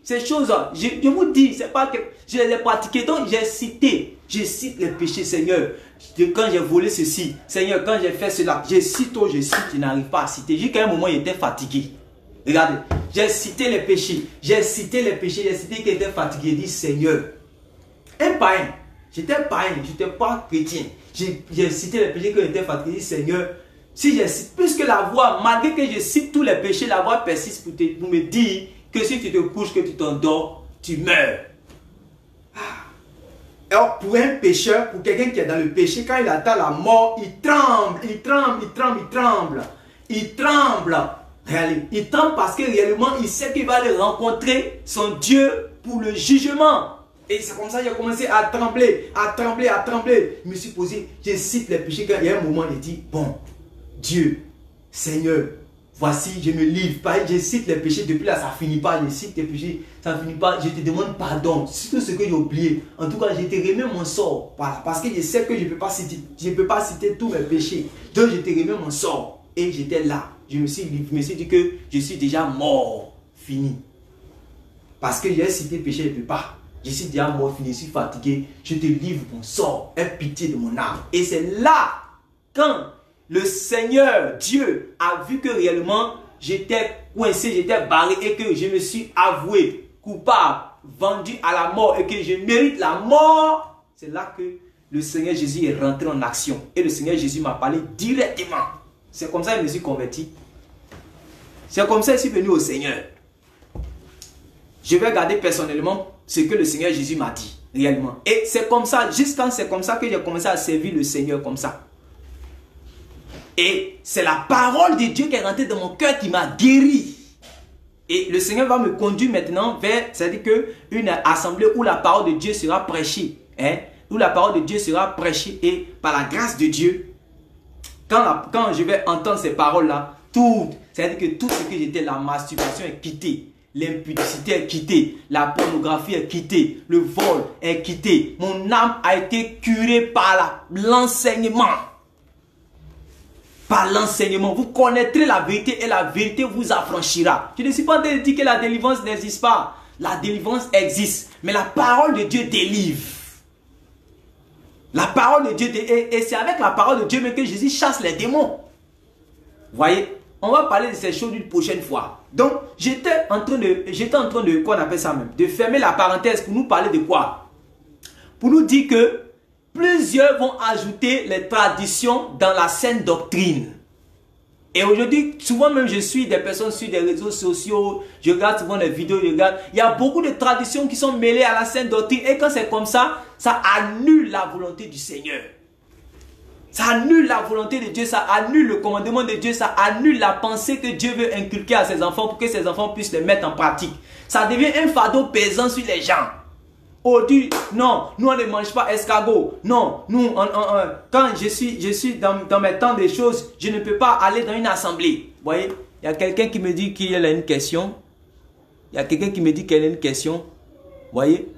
ces choses, je, je vous dis, c'est pas que je les ai pratiquées. Donc j'ai cité, je cite les péchés, Seigneur. Quand j'ai volé ceci, Seigneur, quand j'ai fait cela, je cite, oh, je cite, je n'arrive pas à citer. Jusqu'à un moment, il était fatigué. Regardez, j'ai cité les péchés, j'ai cité les péchés, j'ai cité qu'il était fatigué. Il dit, Seigneur, un païen, j'étais païen, je n'étais pas chrétien. J'ai cité les péchés qu'il était fatigué. Il dit, Seigneur, si je cite, puisque la voix, malgré que je cite tous les péchés, la voix persiste pour, te, pour me dire que si tu te couches, que tu t'endors, tu meurs. Alors, pour un pécheur, pour quelqu'un qui est dans le péché, quand il attend la mort, il tremble, il tremble, il tremble, il tremble. Il tremble. Il tremble parce que réellement, il sait qu'il va aller rencontrer son Dieu pour le jugement. Et c'est comme ça que j'ai commencé à trembler, à trembler, à trembler. Je me suis posé, je cite les péchés. Quand il y a un moment, il dit, bon, Dieu, Seigneur, voici, je me livre. Pareil, je cite les péchés. Depuis là, ça ne finit pas. Je cite les péchés. Ça ne finit pas. Je te demande pardon. C'est tout ce que j'ai oublié. En tout cas, je te remets mon sort. Voilà. Parce que je sais que je ne peux pas citer, je peux pas citer tous mes péchés. Donc, je te remets mon sort. Et j'étais là. Je me, suis, je me suis dit que je suis déjà mort. Fini. Parce que j'ai cité péché, je ne peux pas. Je suis déjà mort, fini. Je suis fatigué. Je te livre mon sort. Aie pitié de mon âme. Et c'est là, quand le Seigneur, Dieu, a vu que réellement j'étais coincé, j'étais barré et que je me suis avoué coupable, vendu à la mort et que je mérite la mort. C'est là que le Seigneur Jésus est rentré en action. Et le Seigneur Jésus m'a parlé directement. C'est comme ça que je me suis converti. C'est comme ça que je suis venu au Seigneur. Je vais garder personnellement ce que le Seigneur Jésus m'a dit, réellement. Et c'est comme ça, juste quand c'est comme ça que j'ai commencé à servir le Seigneur comme ça. Et c'est la parole de Dieu qui est rentrée dans mon cœur qui m'a guéri. Et le Seigneur va me conduire maintenant vers, c'est-à-dire qu'une assemblée où la parole de Dieu sera prêchée. Hein, où la parole de Dieu sera prêchée et par la grâce de Dieu, quand, la, quand je vais entendre ces paroles-là, tout, c'est-à-dire que tout ce que j'étais, la masturbation est quittée. L'impudicité est quittée, la pornographie est quittée, le vol est quitté. Mon âme a été curée par l'enseignement. Par l'enseignement, vous connaîtrez la vérité et la vérité vous affranchira. Je ne suis pas en train de dire que la délivrance n'existe pas. La délivrance existe, mais la parole de Dieu délivre. La parole de Dieu, et, et c'est avec la parole de Dieu même que Jésus chasse les démons. Vous voyez, on va parler de ces choses une prochaine fois. Donc, j'étais en train de, j'étais en train de, quoi on appelle ça même, de fermer la parenthèse pour nous parler de quoi? Pour nous dire que plusieurs vont ajouter les traditions dans la saine doctrine. Et aujourd'hui, souvent même je suis des personnes sur des réseaux sociaux, je regarde souvent des vidéos, je regarde. Il y a beaucoup de traditions qui sont mêlées à la saine doctrine. Et quand c'est comme ça, ça annule la volonté du Seigneur. Ça annule la volonté de Dieu, ça annule le commandement de Dieu, ça annule la pensée que Dieu veut inculquer à ses enfants pour que ses enfants puissent les mettre en pratique. Ça devient un fardeau pesant sur les gens. Oh, tu, non, nous on ne mange pas escargot. Non, nous, on, on, on, quand je suis, je suis dans, dans mes temps des choses, je ne peux pas aller dans une assemblée. Vous voyez, il y a quelqu'un qui me dit qu'il a une question. Il y a quelqu'un qui me dit qu'elle a une question. Vous voyez,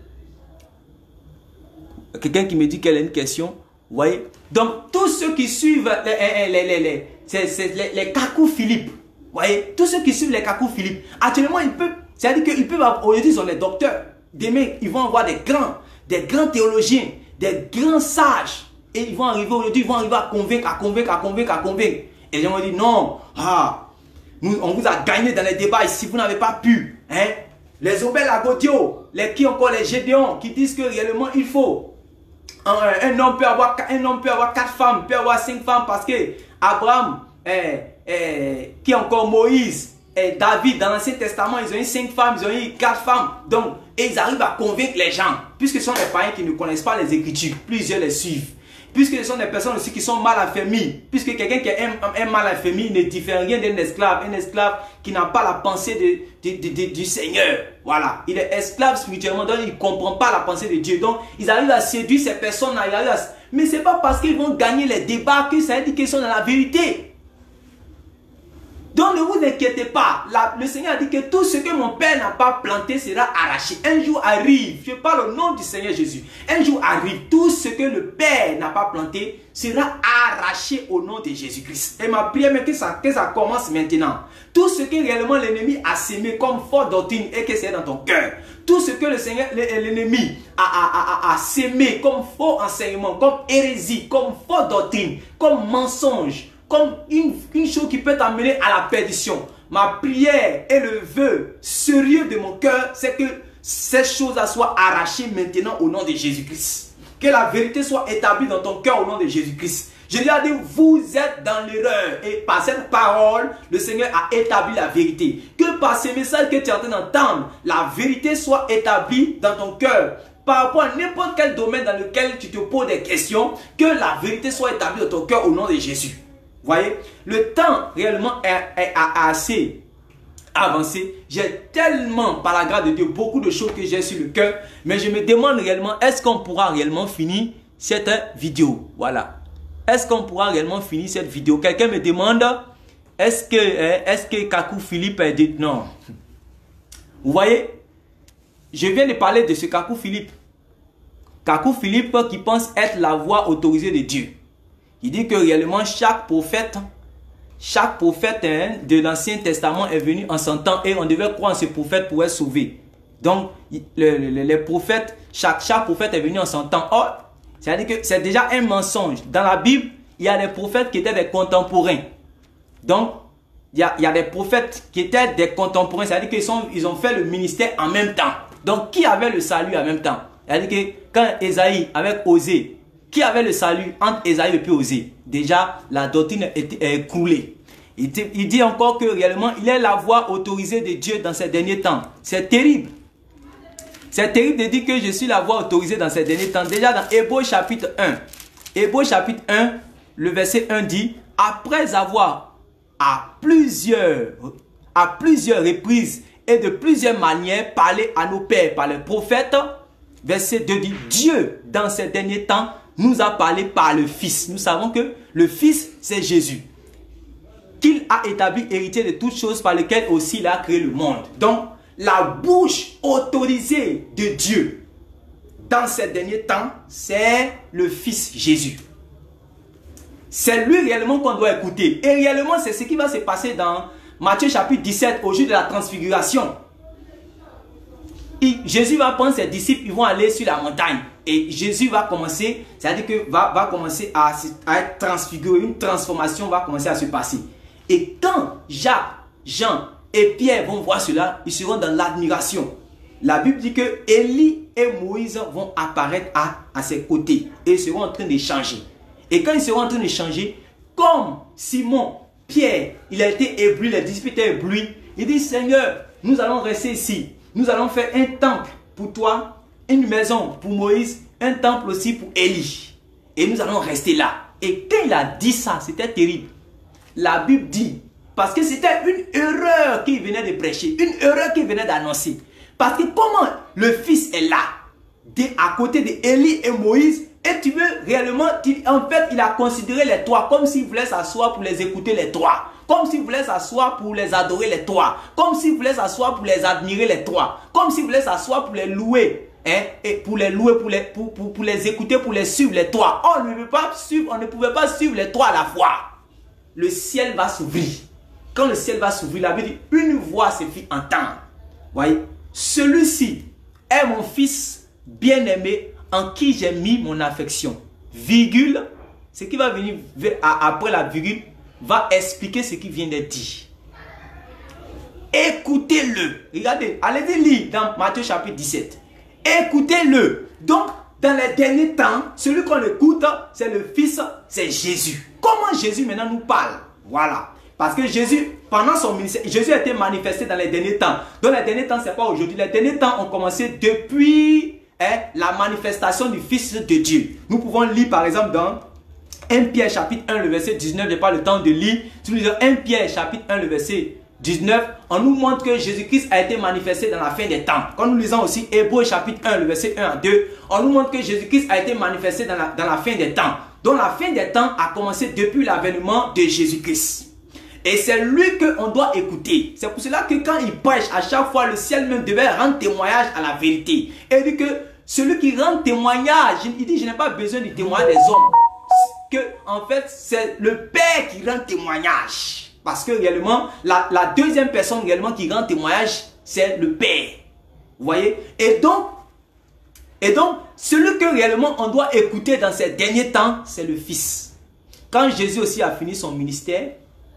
quelqu'un qui me dit qu'elle a une question. Vous voyez, donc tous ceux qui suivent les, les, les, les, les, les, les Kakou Philippe, vous voyez, tous ceux qui suivent les Kakou Philippe, actuellement ils peuvent, c'est-à-dire qu'ils peuvent, aujourd'hui ils sont les docteurs. Demain, ils vont avoir des grands, des grands théologiens, des grands sages. Et ils vont arriver aujourd'hui, ils vont arriver à convaincre, à convaincre, à convaincre, à convaincre. Et les gens vont dire non, ah, nous, on vous a gagné dans les débats ici, vous n'avez pas pu. Hein? Les Obel Agodio, les qui encore les Gédéons, qui disent que réellement il faut. Un, un, homme peut avoir, un homme peut avoir quatre femmes, peut avoir cinq femmes parce que Abraham, eh, eh, qui encore Moïse, et David, dans l'Ancien Testament, ils ont eu cinq femmes, ils ont eu quatre femmes. Donc, et ils arrivent à convaincre les gens. Puisque ce sont des païens qui ne connaissent pas les Écritures, plusieurs les suivent. Puisque ce sont des personnes aussi qui sont mal affermies. Puisque quelqu'un qui est un, un mal affermi ne diffère rien d'un esclave. Un esclave qui n'a pas la pensée de, de, de, de, du Seigneur. Voilà. Il est esclave spirituellement, donc il ne comprend pas la pensée de Dieu. Donc, ils arrivent à séduire ces personnes-là. À... Mais ce n'est pas parce qu'ils vont gagner les débats que ça veut dire qu'ils sont dans la vérité. Donc ne vous inquiétez pas. La, le Seigneur a dit que tout ce que mon Père n'a pas planté sera arraché. Un jour arrive, je parle au nom du Seigneur Jésus. Un jour arrive, tout ce que le Père n'a pas planté sera arraché au nom de Jésus-Christ. Et ma prière est que ça, que ça commence maintenant. Tout ce que réellement l'ennemi a sémé comme fausse doctrine et que c'est dans ton cœur. Tout ce que le Seigneur, l'ennemi a, a, a, a sémé comme faux enseignement, comme hérésie, comme fausse doctrine, comme mensonge, comme une, une chose qui peut t'amener à la perdition. Ma prière et le vœu sérieux de mon cœur, c'est que ces choses-là soient arrachées maintenant au nom de Jésus-Christ. Que la vérité soit établie dans ton cœur au nom de Jésus-Christ. Je lui ai dit, vous êtes dans l'erreur. Et par cette parole, le Seigneur a établi la vérité. Que par ces messages que tu es en train d'entendre, la vérité soit établie dans ton cœur. Par rapport à n'importe quel domaine dans lequel tu te poses des questions, que la vérité soit établie dans ton cœur au nom de Jésus. Vous voyez, le temps réellement est, est, est assez avancé. J'ai tellement, par la grâce de Dieu, beaucoup de choses que j'ai sur le cœur. Mais je me demande réellement, est-ce qu'on pourra réellement finir cette vidéo? Voilà. Est-ce qu'on pourra réellement finir cette vidéo? Quelqu'un me demande, est-ce que, est-ce que Kakou Philippe est dit non? Vous voyez, je viens de parler de ce Kakou Philippe. Kakou Philippe qui pense être la voix autorisée de Dieu. Il dit que réellement chaque prophète, chaque prophète hein, de l'Ancien Testament est venu en son temps et on devait croire en ce prophète pour être sauvé. Donc, le, le, les prophètes, chaque, chaque prophète est venu en son temps. Or, c'est-à-dire que c'est déjà un mensonge. Dans la Bible, il y a des prophètes qui étaient des contemporains. Donc, il y a, il y a des prophètes qui étaient des contemporains. C'est-à-dire qu'ils sont, ils ont fait le ministère en même temps. Donc, qui avait le salut en même temps? C'est-à-dire que quand Ésaïe avait osé, qui avait le salut entre Ésaïe et puis Osée? Déjà, la doctrine est écroulée. Il, il dit encore que réellement, il est la voix autorisée de Dieu dans ces derniers temps. C'est terrible. C'est terrible de dire que je suis la voix autorisée dans ces derniers temps. Déjà dans Hébreux chapitre un. Hébreux chapitre un, le verset un dit, après avoir à plusieurs, à plusieurs reprises et de plusieurs manières parlé à nos pères par les prophètes, verset deux dit, Dieu dans ces derniers temps nous a parlé par le Fils. Nous savons que le Fils, c'est Jésus. Qu'il a établi héritier de toutes choses par lesquelles aussi il a créé le monde. Donc, la bouche autorisée de Dieu dans ces derniers temps, c'est le Fils Jésus. C'est lui réellement qu'on doit écouter. Et réellement, c'est ce qui va se passer dans Matthieu chapitre dix-sept, au jour de la transfiguration. Et Jésus va prendre ses disciples, ils vont aller sur la montagne. Et Jésus va commencer, c'est-à-dire que va, va commencer à, à être transfiguré, une transformation va commencer à se passer. Et quand Jacques, Jean et Pierre vont voir cela, ils seront dans l'admiration. La Bible dit que Élie et Moïse vont apparaître à, à ses côtés. Et ils seront en train d'échanger. Et quand ils seront en train d'échanger, comme Simon, Pierre, il a été ébloui, les disciples étaient éblouis, il dit, Seigneur, nous allons rester ici. Nous allons faire un temple pour toi, une maison pour Moïse, un temple aussi pour Élie. Et nous allons rester là. Et quand il a dit ça, c'était terrible. La Bible dit, parce que c'était une erreur qu'il venait de prêcher, une erreur qu'il venait d'annoncer. Parce que comment le Fils est là, de, à côté d'Élie et Moïse, et tu veux réellement, tu, en fait, il a considéré les trois comme s'il voulait s'asseoir pour les écouter les trois. Comme s'il voulait s'asseoir pour les adorer les trois. Comme s'il voulait s'asseoir pour les admirer les trois. Comme s'il voulait s'asseoir pour les louer. Hein, et pour les louer, pour les, pour, pour, pour les écouter, pour les suivre les trois. On ne peut pas suivre, on ne pouvait pas suivre les trois à la fois. Le ciel va s'ouvrir. Quand le ciel va s'ouvrir, la Bible dit, une voix se fit entendre. Voyez, celui-ci est mon fils bien-aimé en qui j'ai mis mon affection. Virgule, ce qui va venir après la virgule, va expliquer ce qui vient d'être dit. Écoutez-le. Regardez, allez-y lire dans Matthieu chapitre dix-sept. Écoutez-le. Donc, dans les derniers temps, celui qu'on écoute, c'est le Fils, c'est Jésus. Comment Jésus maintenant nous parle? Voilà. Parce que Jésus, pendant son ministère, Jésus a été manifesté dans les derniers temps. Dans les derniers temps, ce n'est pas aujourd'hui. Les derniers temps ont commencé depuis hein, la manifestation du Fils de Dieu. Nous pouvons lire par exemple dans un Pierre chapitre un, le verset dix-neuf. Je n'ai pas le temps de lire. Si nous lisons un Pierre chapitre un, le verset dix-neuf, on nous montre que Jésus-Christ a été manifesté dans la fin des temps. Quand nous lisons aussi Hébreux chapitre un, le verset un à deux, on nous montre que Jésus-Christ a été manifesté dans la, dans la fin des temps. Donc la fin des temps a commencé depuis l'avènement de Jésus-Christ. Et c'est lui qu'on doit écouter. C'est pour cela que quand il prêche, à chaque fois, le ciel même devait rendre témoignage à la vérité. Et il dit que celui qui rend témoignage, il dit, je n'ai pas besoin du témoignage des hommes. Que, en fait, c'est le Père qui rend témoignage. Parce que réellement, la, la deuxième personne réellement qui rend témoignage, c'est le Père. Vous voyez? Et donc, et donc, celui que réellement on doit écouter dans ces derniers temps, c'est le Fils. Quand Jésus aussi a fini son ministère,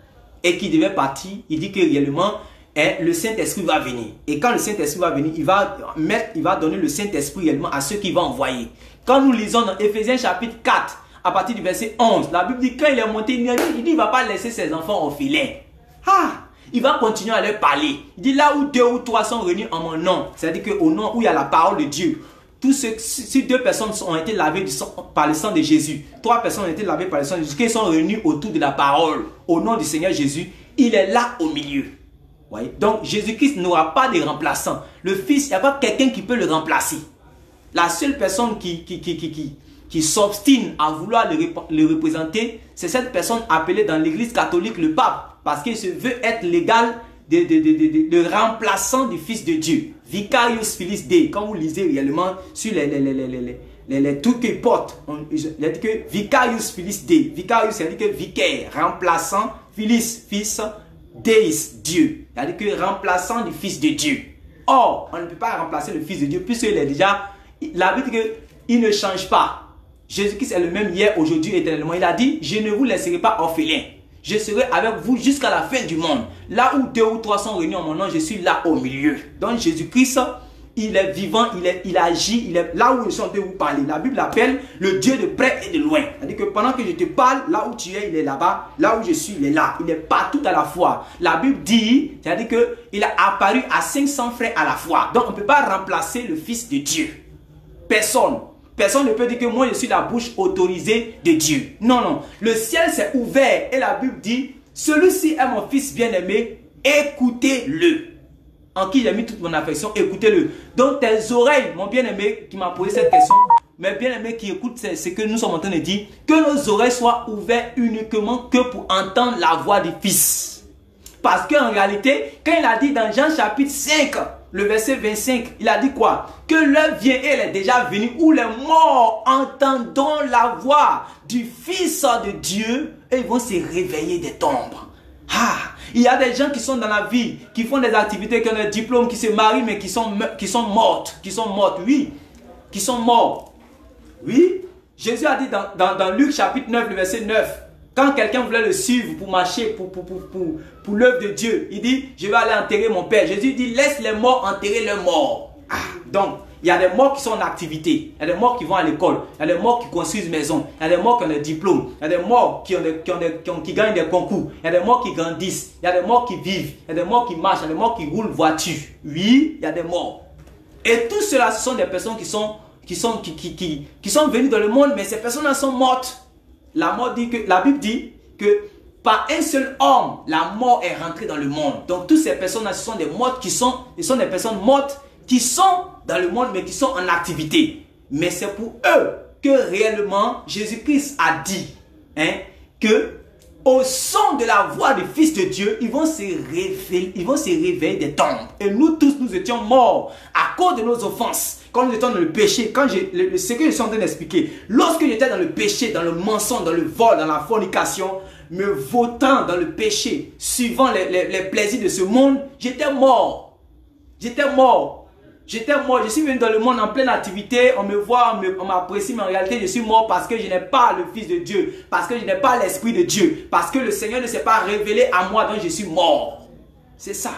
et qu'il devait partir, il dit que réellement, hein, le Saint-Esprit va venir. Et quand le Saint-Esprit va venir, il va, mettre, il va donner le Saint-Esprit réellement à ceux qu'il va envoyer. Quand nous lisons dans Éphésiens chapitre quatre, à partir du verset onze, la Bible dit, quand il est monté, il dit, il ne va pas laisser ses enfants orphelins. Ah, il va continuer à leur parler. Il dit, là où deux ou trois sont réunis en mon nom, c'est-à-dire qu'au nom où il y a la parole de Dieu, tous ceux, si deux personnes ont été lavées du sang, par le sang de Jésus, trois personnes ont été lavées par le sang de Jésus, qui sont réunis autour de la parole, au nom du Seigneur Jésus, il est là au milieu. Voyez? Donc Jésus-Christ n'aura pas de remplaçant. Le Fils, il n'y a pas quelqu'un qui peut le remplacer. La seule personne qui, qui, qui, qui, qui, qui s'obstine à vouloir le, le représenter, c'est cette personne appelée dans l'église catholique le pape, parce qu'il se veut être légal de, de, de, de, de, de remplaçant du Fils de Dieu. Vicarius Filii Dei, quand vous lisez réellement sur les, les, les, les, les, les, les trucs qu'il porte, on, il dit que Vicarius Filii Dei, Vicarius, c'est-à-dire que vicaire, remplaçant, Filius, fils, Deis, Dieu, c'est-à-dire que remplaçant du Fils de Dieu. Or, on ne peut pas remplacer le Fils de Dieu, puisqu'il est déjà, la Bible dit qu'il ne change pas. Jésus-Christ est le même hier, aujourd'hui, éternellement. Il a dit, je ne vous laisserai pas orphelins. Je serai avec vous jusqu'à la fin du monde. Là où deux ou trois sont réunis en mon nom, je suis là au milieu. Donc Jésus-Christ, il est vivant, il, est, il agit, il est là où je suis en train de vous parler. La Bible l'appelle le Dieu de près et de loin. C'est-à-dire que pendant que je te parle, là où tu es, il est là-bas. Là où je suis, il est là. Il est partout à la fois. La Bible dit, c'est-à-dire qu'il a apparu à cinq cents frères à la fois. Donc on ne peut pas remplacer le Fils de Dieu. Personne. Personne ne peut dire que moi je suis la bouche autorisée de Dieu. Non, non. Le ciel s'est ouvert et la Bible dit, celui-ci est mon fils bien-aimé, écoutez-le. En qui j'ai mis toute mon affection, écoutez-le. Donc tes oreilles, mon bien-aimé qui m'a posé cette question, mes bien-aimés qui écoutent ce que nous sommes en train de dire, que nos oreilles soient ouvertes uniquement que pour entendre la voix du Fils. Parce qu'en réalité, quand il a dit dans Jean chapitre cinq, le verset vingt-cinq, il a dit quoi? Que l'heure vient et elle est déjà venue où les morts entendront la voix du Fils de Dieu et ils vont se réveiller des tombes. Ah, il y a des gens qui sont dans la vie, qui font des activités, qui ont des diplômes, qui se marient, mais qui sont, qui sont mortes, qui sont mortes, oui, qui sont morts. Oui, Jésus a dit dans, dans, dans Luc chapitre neuf, le verset neuf, quand quelqu'un voulait le suivre pour marcher pour, pour, pour, pour, pour l'œuvre de Dieu, il dit, je vais aller enterrer mon père. Jésus dit, laisse les morts enterrer leurs morts. Ah, donc, il y a des morts qui sont en activité, il y a des morts qui vont à l'école, il y a des morts qui construisent maison, il y a des morts qui ont des diplômes, il y a des morts qui, ont des, qui, ont des, qui, ont, qui gagnent des concours, il y a des morts qui grandissent, il y a des morts qui vivent, il y a des morts qui marchent, il y a des morts qui roulent voiture. Oui, il y a des morts. Et tout cela, ce sont des personnes qui sont, qui sont, qui, qui, qui, qui sont venues dans le monde, mais ces personnes-là sont mortes. La, mort dit que, la Bible dit que par un seul homme, la mort est rentrée dans le monde. Donc toutes ces personnes-là, ce sont des mortes qui sont, ce sont des personnes mortes qui sont dans le monde, mais qui sont en activité. Mais c'est pour eux que réellement Jésus-Christ a dit hein, que au son de la voix du Fils de Dieu, ils vont se réveiller, ils vont se réveiller des tombes. Et nous tous, nous étions morts à cause de nos offenses. Quand nous étions dans le péché, quand j'ai, le, ce que je suis en train d'expliquer, lorsque j'étais dans le péché, dans le mensonge, dans le vol, dans la fornication, me votant dans le péché, suivant les, les, les plaisirs de ce monde, j'étais mort. J'étais mort. J'étais mort. Je suis venu dans le monde en pleine activité. On me voit, on m'apprécie, mais en réalité, je suis mort parce que je n'ai pas le Fils de Dieu. Parce que je n'ai pas l'Esprit de Dieu. Parce que le Seigneur ne s'est pas révélé à moi, donc je suis mort. C'est ça.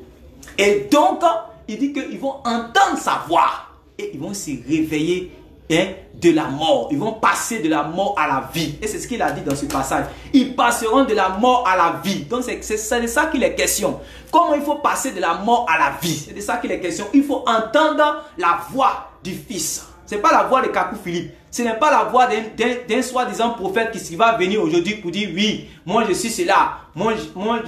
Et donc, il dit qu'ils vont entendre sa voix. Et ils vont se réveiller hein, de la mort. Ils vont passer de la mort à la vie. Et c'est ce qu'il a dit dans ce passage. Ils passeront de la mort à la vie. Donc c'est de ça qu'il est question. Comment il faut passer de la mort à la vie? C'est de ça qu'il est question. Il faut entendre la voix du Fils. Ce n'est pas la voix de Kakou Philippe. Ce n'est pas la voix d'un soi-disant prophète qui va venir aujourd'hui pour dire oui, moi je suis cela. Moi, moi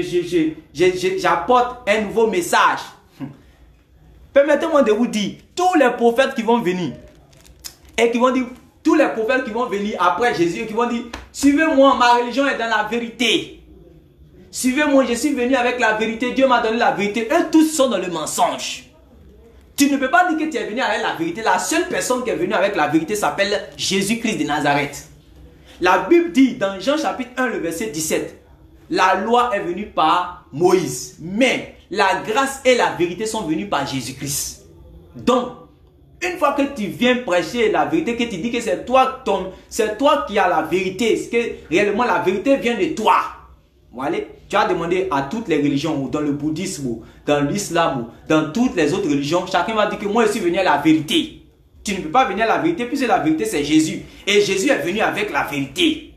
j'apporte un nouveau message. Permettez-moi de vous dire, tous les prophètes qui vont venir, et qui vont dire, tous les prophètes qui vont venir après Jésus, et qui vont dire, suivez-moi, ma religion est dans la vérité. suivez-moi, je suis venu avec la vérité, Dieu m'a donné la vérité. Eux tous sont dans le mensonge. Tu ne peux pas dire que tu es venu avec la vérité. La seule personne qui est venue avec la vérité s'appelle Jésus-Christ de Nazareth. La Bible dit dans Jean chapitre un, le verset dix-sept, la loi est venue par Moïse, mais la grâce et la vérité sont venues par Jésus-Christ. Donc, une fois que tu viens prêcher la vérité, que tu dis que c'est toi, ton, c'est toi qui as la vérité, c'est que réellement la vérité vient de toi. Voilà. Tu as demandé à toutes les religions, ou dans le bouddhisme, ou dans l'islam, ou dans toutes les autres religions, chacun va dire que moi je suis venu à la vérité. Tu ne peux pas venir à la vérité puisque la vérité c'est Jésus. Et Jésus est venu avec la vérité.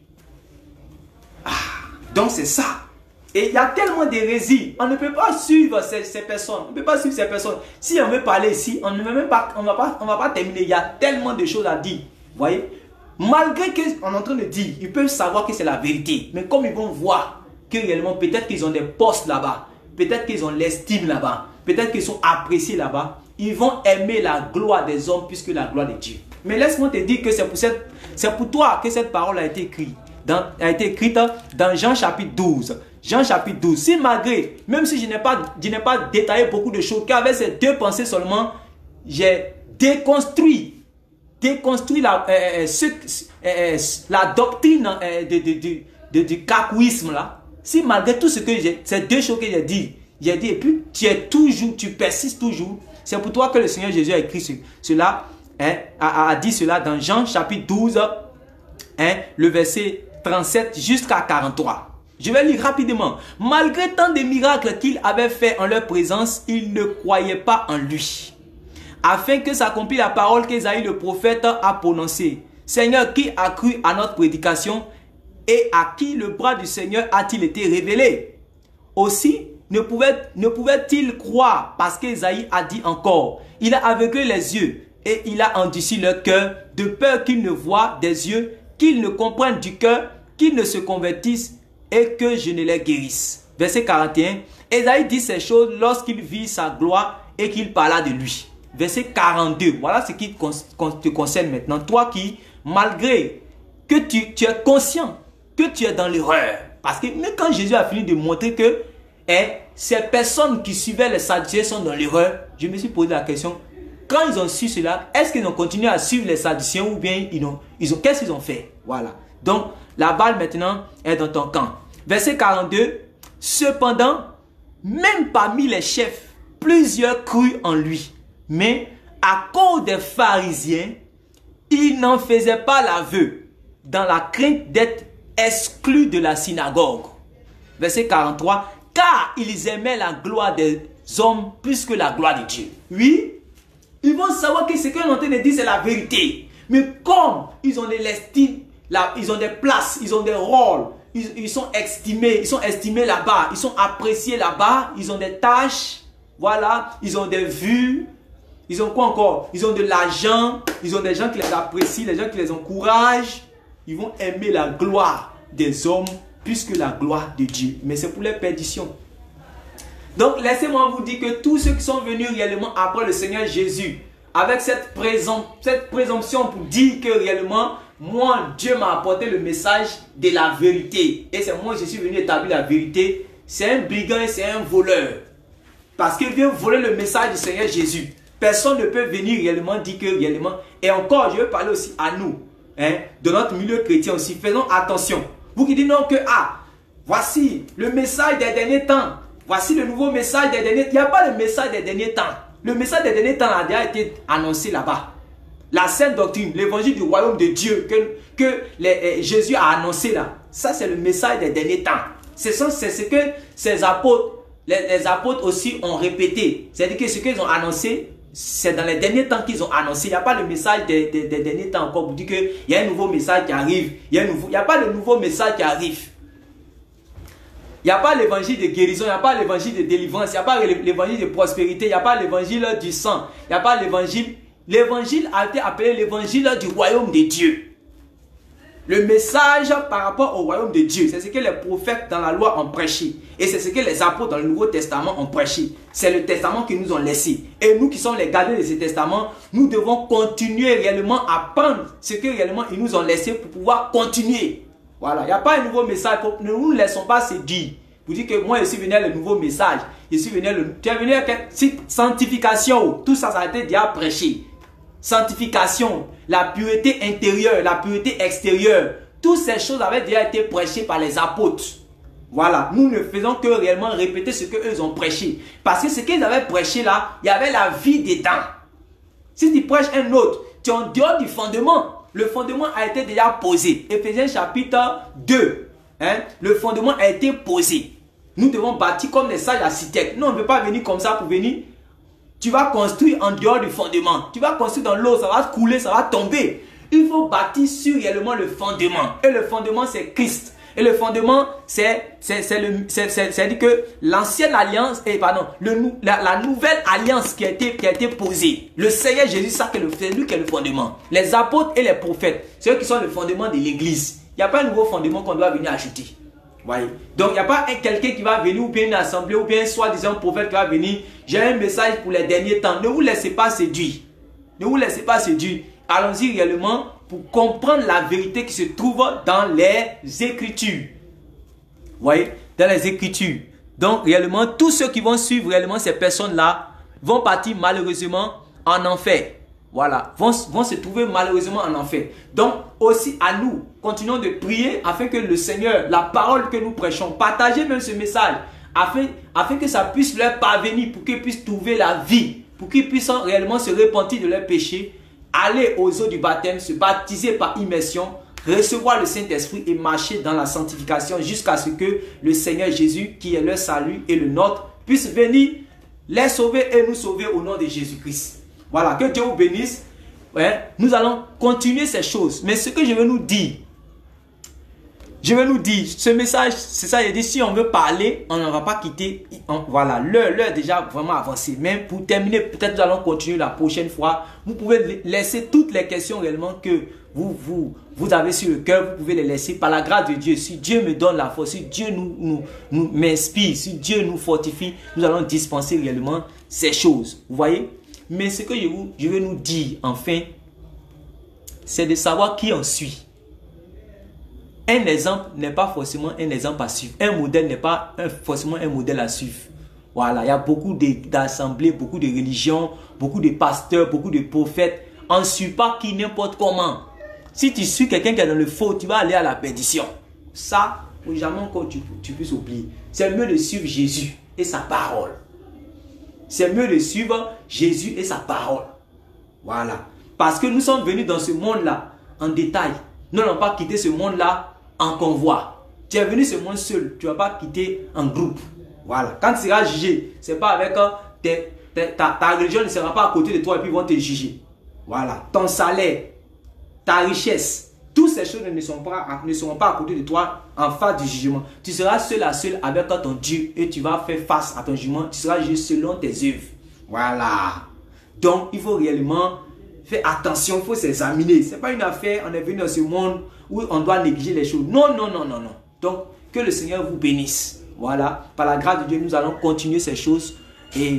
Ah, donc c'est ça. Et il y a tellement d'hérésies. On ne peut pas suivre ces, ces personnes. On ne peut pas suivre ces personnes. Si on veut parler ici, on ne veut même pas, on va pas, on va pas terminer. Il y a tellement de choses à dire. Vous voyez? Malgré qu'on est en train de dire, ils peuvent savoir que c'est la vérité. Mais comme ils vont voir que réellement, peut-être qu'ils ont des postes là-bas, peut-être qu'ils ont l'estime là-bas, peut-être qu'ils sont appréciés là-bas, ils vont aimer la gloire des hommes plus que la gloire de Dieu. Mais laisse-moi te dire que c'est pour, cette, c'est pour toi que cette parole a été écrite. Dans, a été écrite dans Jean chapitre douze. Jean chapitre douze. Si malgré, même si je n'ai pas, je n'ai pas détaillé beaucoup de choses, qu'avec ces deux pensées seulement, j'ai déconstruit, déconstruit la, euh, ce, euh, la doctrine euh, de, de, de, de, du cacouisme là. Si malgré tout ce que j'ai, ces deux choses que j'ai dit, j'ai dit, et puis tu es toujours, tu persistes toujours, c'est pour toi que le Seigneur Jésus a écrit ce, cela, hein, a, a dit cela dans Jean chapitre douze, hein, le verset trente-sept jusqu'à quarante-trois. Je vais lire rapidement. Malgré tant de miracles qu'il avait fait en leur présence, ils ne croyaient pas en lui. Afin que s'accomplisse la parole qu'Ésaïe le prophète a prononcée. Seigneur, qui a cru à notre prédication et à qui le bras du Seigneur a-t-il été révélé? Aussi, ne pouvait, ne pouvait-il croire parce qu'Ésaïe a dit encore, il a aveuglé les yeux et il a endurci leur cœur de peur qu'ils ne voient des yeux, qu'ils ne comprennent du cœur, qu'ils ne se convertissent et que je ne les guérisse. Verset quarante et un. Ésaïe dit ces choses lorsqu'il vit sa gloire et qu'il parla de lui. Verset quarante-deux. Voilà ce qui te concerne maintenant. Toi qui, malgré que tu, tu es conscient que tu es dans l'erreur. Parce que même quand Jésus a fini de montrer que eh, ces personnes qui suivaient les Sadducéens sont dans l'erreur, je me suis posé la question, quand ils ont su cela, est-ce qu'ils ont continué à suivre les Sadducéens ou bien ils ont, ils ont, qu'est-ce qu'ils ont fait? Voilà. Donc, la balle maintenant est dans ton camp. Verset quarante-deux. Cependant, même parmi les chefs, plusieurs crurent en lui. Mais à cause des pharisiens, ils n'en faisaient pas l'aveu dans la crainte d'être exclus de la synagogue. Verset quarante-trois. Car ils aimaient la gloire des hommes plus que la gloire de Dieu. Oui, ils vont savoir que ce qu'ils sont en train de dire, c'est la vérité. Mais comme ils ont de l'estime, là, ils ont des places, ils ont des rôles, ils, ils sont estimés, ils sont estimés là-bas, ils sont appréciés là-bas, ils ont des tâches, voilà, ils ont des vues, ils ont quoi encore? Ils ont de l'argent, ils ont des gens qui les apprécient, les gens qui les encouragent, ils vont aimer la gloire des hommes plus que la gloire de Dieu. Mais c'est pour les perditions. Donc laissez-moi vous dire que tous ceux qui sont venus réellement après le Seigneur Jésus, avec cette, présum cette présomption pour dire que réellement, moi, Dieu m'a apporté le message de la vérité. Et c'est moi je suis venu établir la vérité. C'est un brigand et c'est un voleur. Parce qu'il vient voler le message du Seigneur Jésus. Personne ne peut venir réellement dire que réellement. Et encore, je veux parler aussi à nous, hein, de notre milieu chrétien aussi. Faisons attention. Vous qui dites non que, ah, voici le message des derniers temps. Voici le nouveau message des derniers temps. Il n'y a pas le message des derniers temps. Le message des derniers temps a déjà été annoncé là-bas. La sainte doctrine, l'évangile du royaume de Dieu que, que les, eh, Jésus a annoncé là. Ça, c'est le message des derniers temps. C'est ce que ces apôtres, les, les apôtres aussi ont répété. C'est-à-dire que ce qu'ils ont annoncé, c'est dans les derniers temps qu'ils ont annoncé. Il n'y a pas le message des, des, des derniers temps encore. Vous dites qu'il y a un nouveau message qui arrive. Il n'y a, a pas de nouveau message qui arrive. Il n'y a pas l'évangile de guérison, il n'y a pas l'évangile de délivrance, il n'y a pas l'évangile de prospérité, il n'y a pas l'évangile du sang, il n'y a pas l'évangile. L'évangile a été appelé l'évangile du royaume de Dieu. Le message par rapport au royaume de Dieu, c'est ce que les prophètes dans la loi ont prêché. Et c'est ce que les apôtres dans le Nouveau Testament ont prêché. C'est le testament qu'ils nous ont laissé. Et nous qui sommes les gardiens de ce testament, nous devons continuer réellement à prendre ce que réellement ils nous ont laissé pour pouvoir continuer. Voilà, il n'y a pas un nouveau message. Nous ne nous laissons pas se dire. Pour dire que moi, je suis venu avec le nouveau message. Je suis venu, le, tu es venu avec sanctification. Tout ça, ça a été déjà prêché. Sanctification, la pureté intérieure, la pureté extérieure. Toutes ces choses avaient déjà été prêchées par les apôtres. Voilà, nous ne faisons que réellement répéter ce qu'eux ont prêché. Parce que ce qu'ils avaient prêché là, il y avait la vie dedans. Si tu prêches un autre, tu es en dehors du fondement. Le fondement a été déjà posé. Éphésiens chapitre deux. Hein, le fondement a été posé. Nous devons bâtir comme des sages architectes. Non, on ne peut pas venir comme ça pour venir. Tu vas construire en dehors du fondement. Tu vas construire dans l'eau, ça va couler, ça va tomber. Il faut bâtir sur réellement le fondement. Et le fondement, c'est Christ. Et le fondement, c'est dire que l'ancienne alliance, et pardon, le, la, la nouvelle alliance qui a, été, qui a été posée. Le Seigneur Jésus, ça c'est lui qui est le fondement. Les apôtres et les prophètes, c'est eux qui sont le fondement de l'église. Il n'y a pas un nouveau fondement qu'on doit venir ajouter. Voyez? Donc il n'y a pas quelqu'un qui va venir, ou bien une assemblée, ou bien soi-disant prophète qui va venir. J'ai un message pour les derniers temps. Ne vous laissez pas séduire. Ne vous laissez pas séduire. Allons-y réellement pour comprendre la vérité qui se trouve dans les Écritures. Vous voyez? Dans les Écritures. Donc, réellement, tous ceux qui vont suivre réellement ces personnes-là vont partir malheureusement en enfer. Voilà. Vont, vont se trouver malheureusement en enfer. Donc, aussi à nous, continuons de prier afin que le Seigneur, la parole que nous prêchons, partagez même ce message afin, afin que ça puisse leur parvenir pour qu'ils puissent trouver la vie, pour qu'ils puissent réellement se repentir de leurs péchés, aller aux eaux du baptême, se baptiser par immersion, recevoir le Saint-Esprit et marcher dans la sanctification jusqu'à ce que le Seigneur Jésus, qui est leur salut et le nôtre, puisse venir les sauver et nous sauver au nom de Jésus-Christ. Voilà, que Dieu vous bénisse. Ouais, nous allons continuer ces choses. Mais ce que je veux nous dire, je veux nous dire, ce message, c'est ça, il dit, si on veut parler, on ne va pas quitter, on, voilà, l'heure, l'heure déjà vraiment avancée. Mais pour terminer, peut-être nous allons continuer la prochaine fois. Vous pouvez laisser toutes les questions réellement que vous, vous, vous avez sur le cœur, vous pouvez les laisser par la grâce de Dieu. Si Dieu me donne la force, si Dieu nous, nous, nous m'inspire, si Dieu nous fortifie, nous allons dispenser réellement ces choses. Vous voyez? Mais ce que je, vous, je veux nous dire, enfin, c'est de savoir qui on suit. Un exemple n'est pas forcément un exemple à suivre. Un modèle n'est pas un, forcément un modèle à suivre. Voilà, il y a beaucoup d'assemblées, beaucoup de religions, beaucoup de pasteurs, beaucoup de prophètes. On ne suit pas qui n'importe comment. Si tu suis quelqu'un qui est dans le faux, tu vas aller à la perdition. Ça, jamais encore tu, tu puisses oublier. C'est mieux de suivre Jésus et sa parole. C'est mieux de suivre Jésus et sa parole. Voilà. Parce que nous sommes venus dans ce monde-là en détail. Nous n'allons pas quitter ce monde-là en convoi. Tu es venu ce monde seul. Tu ne vas pas quitter en groupe. Voilà. Quand tu seras jugé, ce n'est pas avec euh, tes, tes, ta, ta religion ne sera pas à côté de toi et puis ils vont te juger. Voilà. Ton salaire, ta richesse, toutes ces choses ne seront pas, ne seront pas à côté de toi en face du jugement. Tu seras seul à seul avec ton Dieu et tu vas faire face à ton jugement. Tu seras jugé selon tes œuvres. Voilà. Donc, il faut réellement faire attention, il faut s'examiner. Ce n'est pas une affaire, on est venu dans ce monde où on doit négliger les choses. Non, non, non, non, non. Donc, que le Seigneur vous bénisse. Voilà. Par la grâce de Dieu, nous allons continuer ces choses. Et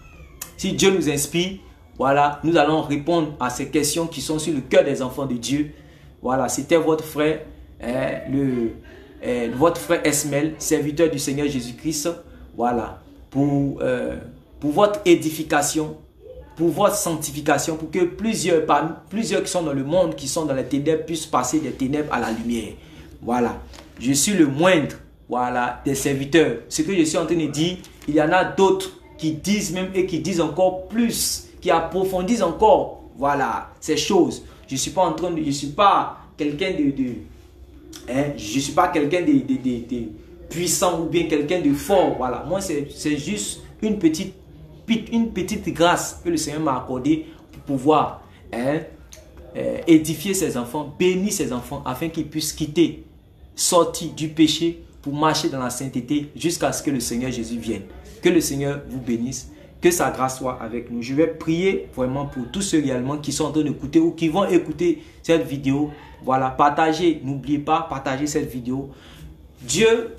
si Dieu nous inspire, voilà, nous allons répondre à ces questions qui sont sur le cœur des enfants de Dieu. Voilà, c'était votre frère, euh, le, euh, votre frère Esmel, serviteur du Seigneur Jésus-Christ. Voilà, pour, euh, pour votre édification, pour votre sanctification, pour que plusieurs, parmi, plusieurs qui sont dans le monde, qui sont dans les ténèbres, puissent passer des ténèbres à la lumière. Voilà, je suis le moindre, voilà, des serviteurs. Ce que je suis en train de dire, il y en a d'autres qui disent même et qui disent encore plus, qui approfondissent encore, voilà, ces choses. Je ne suis pas en train de, je suis pas quelqu'un de, de hein, je suis pas quelqu'un de, de, de, de puissant ou bien quelqu'un de fort, voilà. Moi, c'est juste une petite, une petite grâce que le Seigneur m'a accordée pour pouvoir hein, euh, édifier ses enfants, bénir ses enfants, afin qu'ils puissent quitter, sortir du péché pour marcher dans la sainteté jusqu'à ce que le Seigneur Jésus vienne. Que le Seigneur vous bénisse. Que sa grâce soit avec nous. Je vais prier vraiment pour tous ceux réellement qui sont en train d'écouter ou qui vont écouter cette vidéo. Voilà, partagez, n'oubliez pas, partagez cette vidéo. Dieu,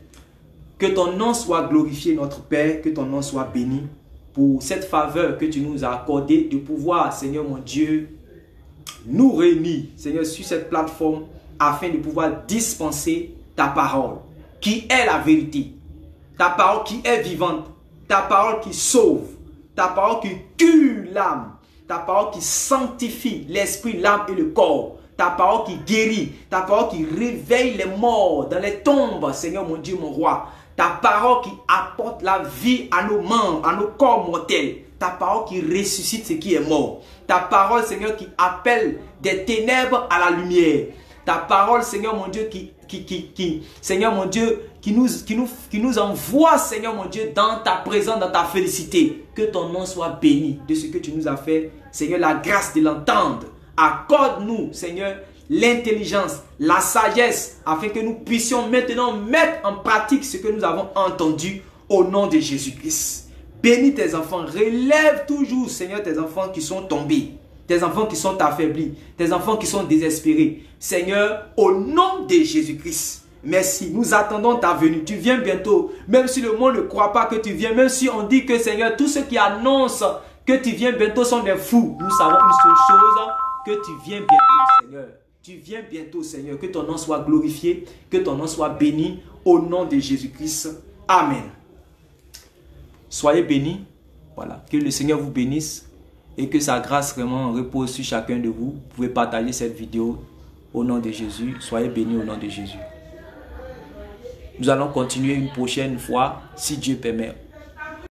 que ton nom soit glorifié, notre Père, que ton nom soit béni pour cette faveur que tu nous as accordée de pouvoir, Seigneur mon Dieu, nous réunir, Seigneur, sur cette plateforme afin de pouvoir dispenser ta parole, qui est la vérité. Ta parole qui est vivante. Ta parole qui sauve. Ta parole qui tue l'âme. Ta parole qui sanctifie l'esprit, l'âme et le corps. Ta parole qui guérit. Ta parole qui réveille les morts dans les tombes. Seigneur mon Dieu, mon roi. Ta parole qui apporte la vie à nos membres, à nos corps mortels. Ta parole qui ressuscite ce qui est mort. Ta parole, Seigneur, qui appelle des ténèbres à la lumière. Ta parole, Seigneur mon Dieu, qui, qui, qui, qui Seigneur mon Dieu, qui nous, qui, nous, qui nous envoie, Seigneur mon Dieu, dans ta présence, dans ta félicité. Que ton nom soit béni de ce que tu nous as fait. Seigneur, la grâce de l'entendre. Accorde-nous, Seigneur, l'intelligence, la sagesse, afin que nous puissions maintenant mettre en pratique ce que nous avons entendu au nom de Jésus-Christ. Bénis tes enfants, relève toujours, Seigneur, tes enfants qui sont tombés, tes enfants qui sont affaiblis, tes enfants qui sont désespérés. Seigneur, au nom de Jésus-Christ, merci, nous attendons ta venue, tu viens bientôt, même si le monde ne croit pas que tu viens, même si on dit que, Seigneur, tous ceux qui annoncent que tu viens bientôt sont des fous, nous savons une seule chose, que tu viens bientôt, Seigneur. Tu viens bientôt, Seigneur. Que ton nom soit glorifié, que ton nom soit béni au nom de Jésus-Christ. Amen. Soyez bénis. Voilà. Que le Seigneur vous bénisse et que sa grâce vraiment repose sur chacun de vous. Vous pouvez partager cette vidéo au nom de Jésus. Soyez bénis au nom de Jésus. Nous allons continuer une prochaine fois, si Dieu permet.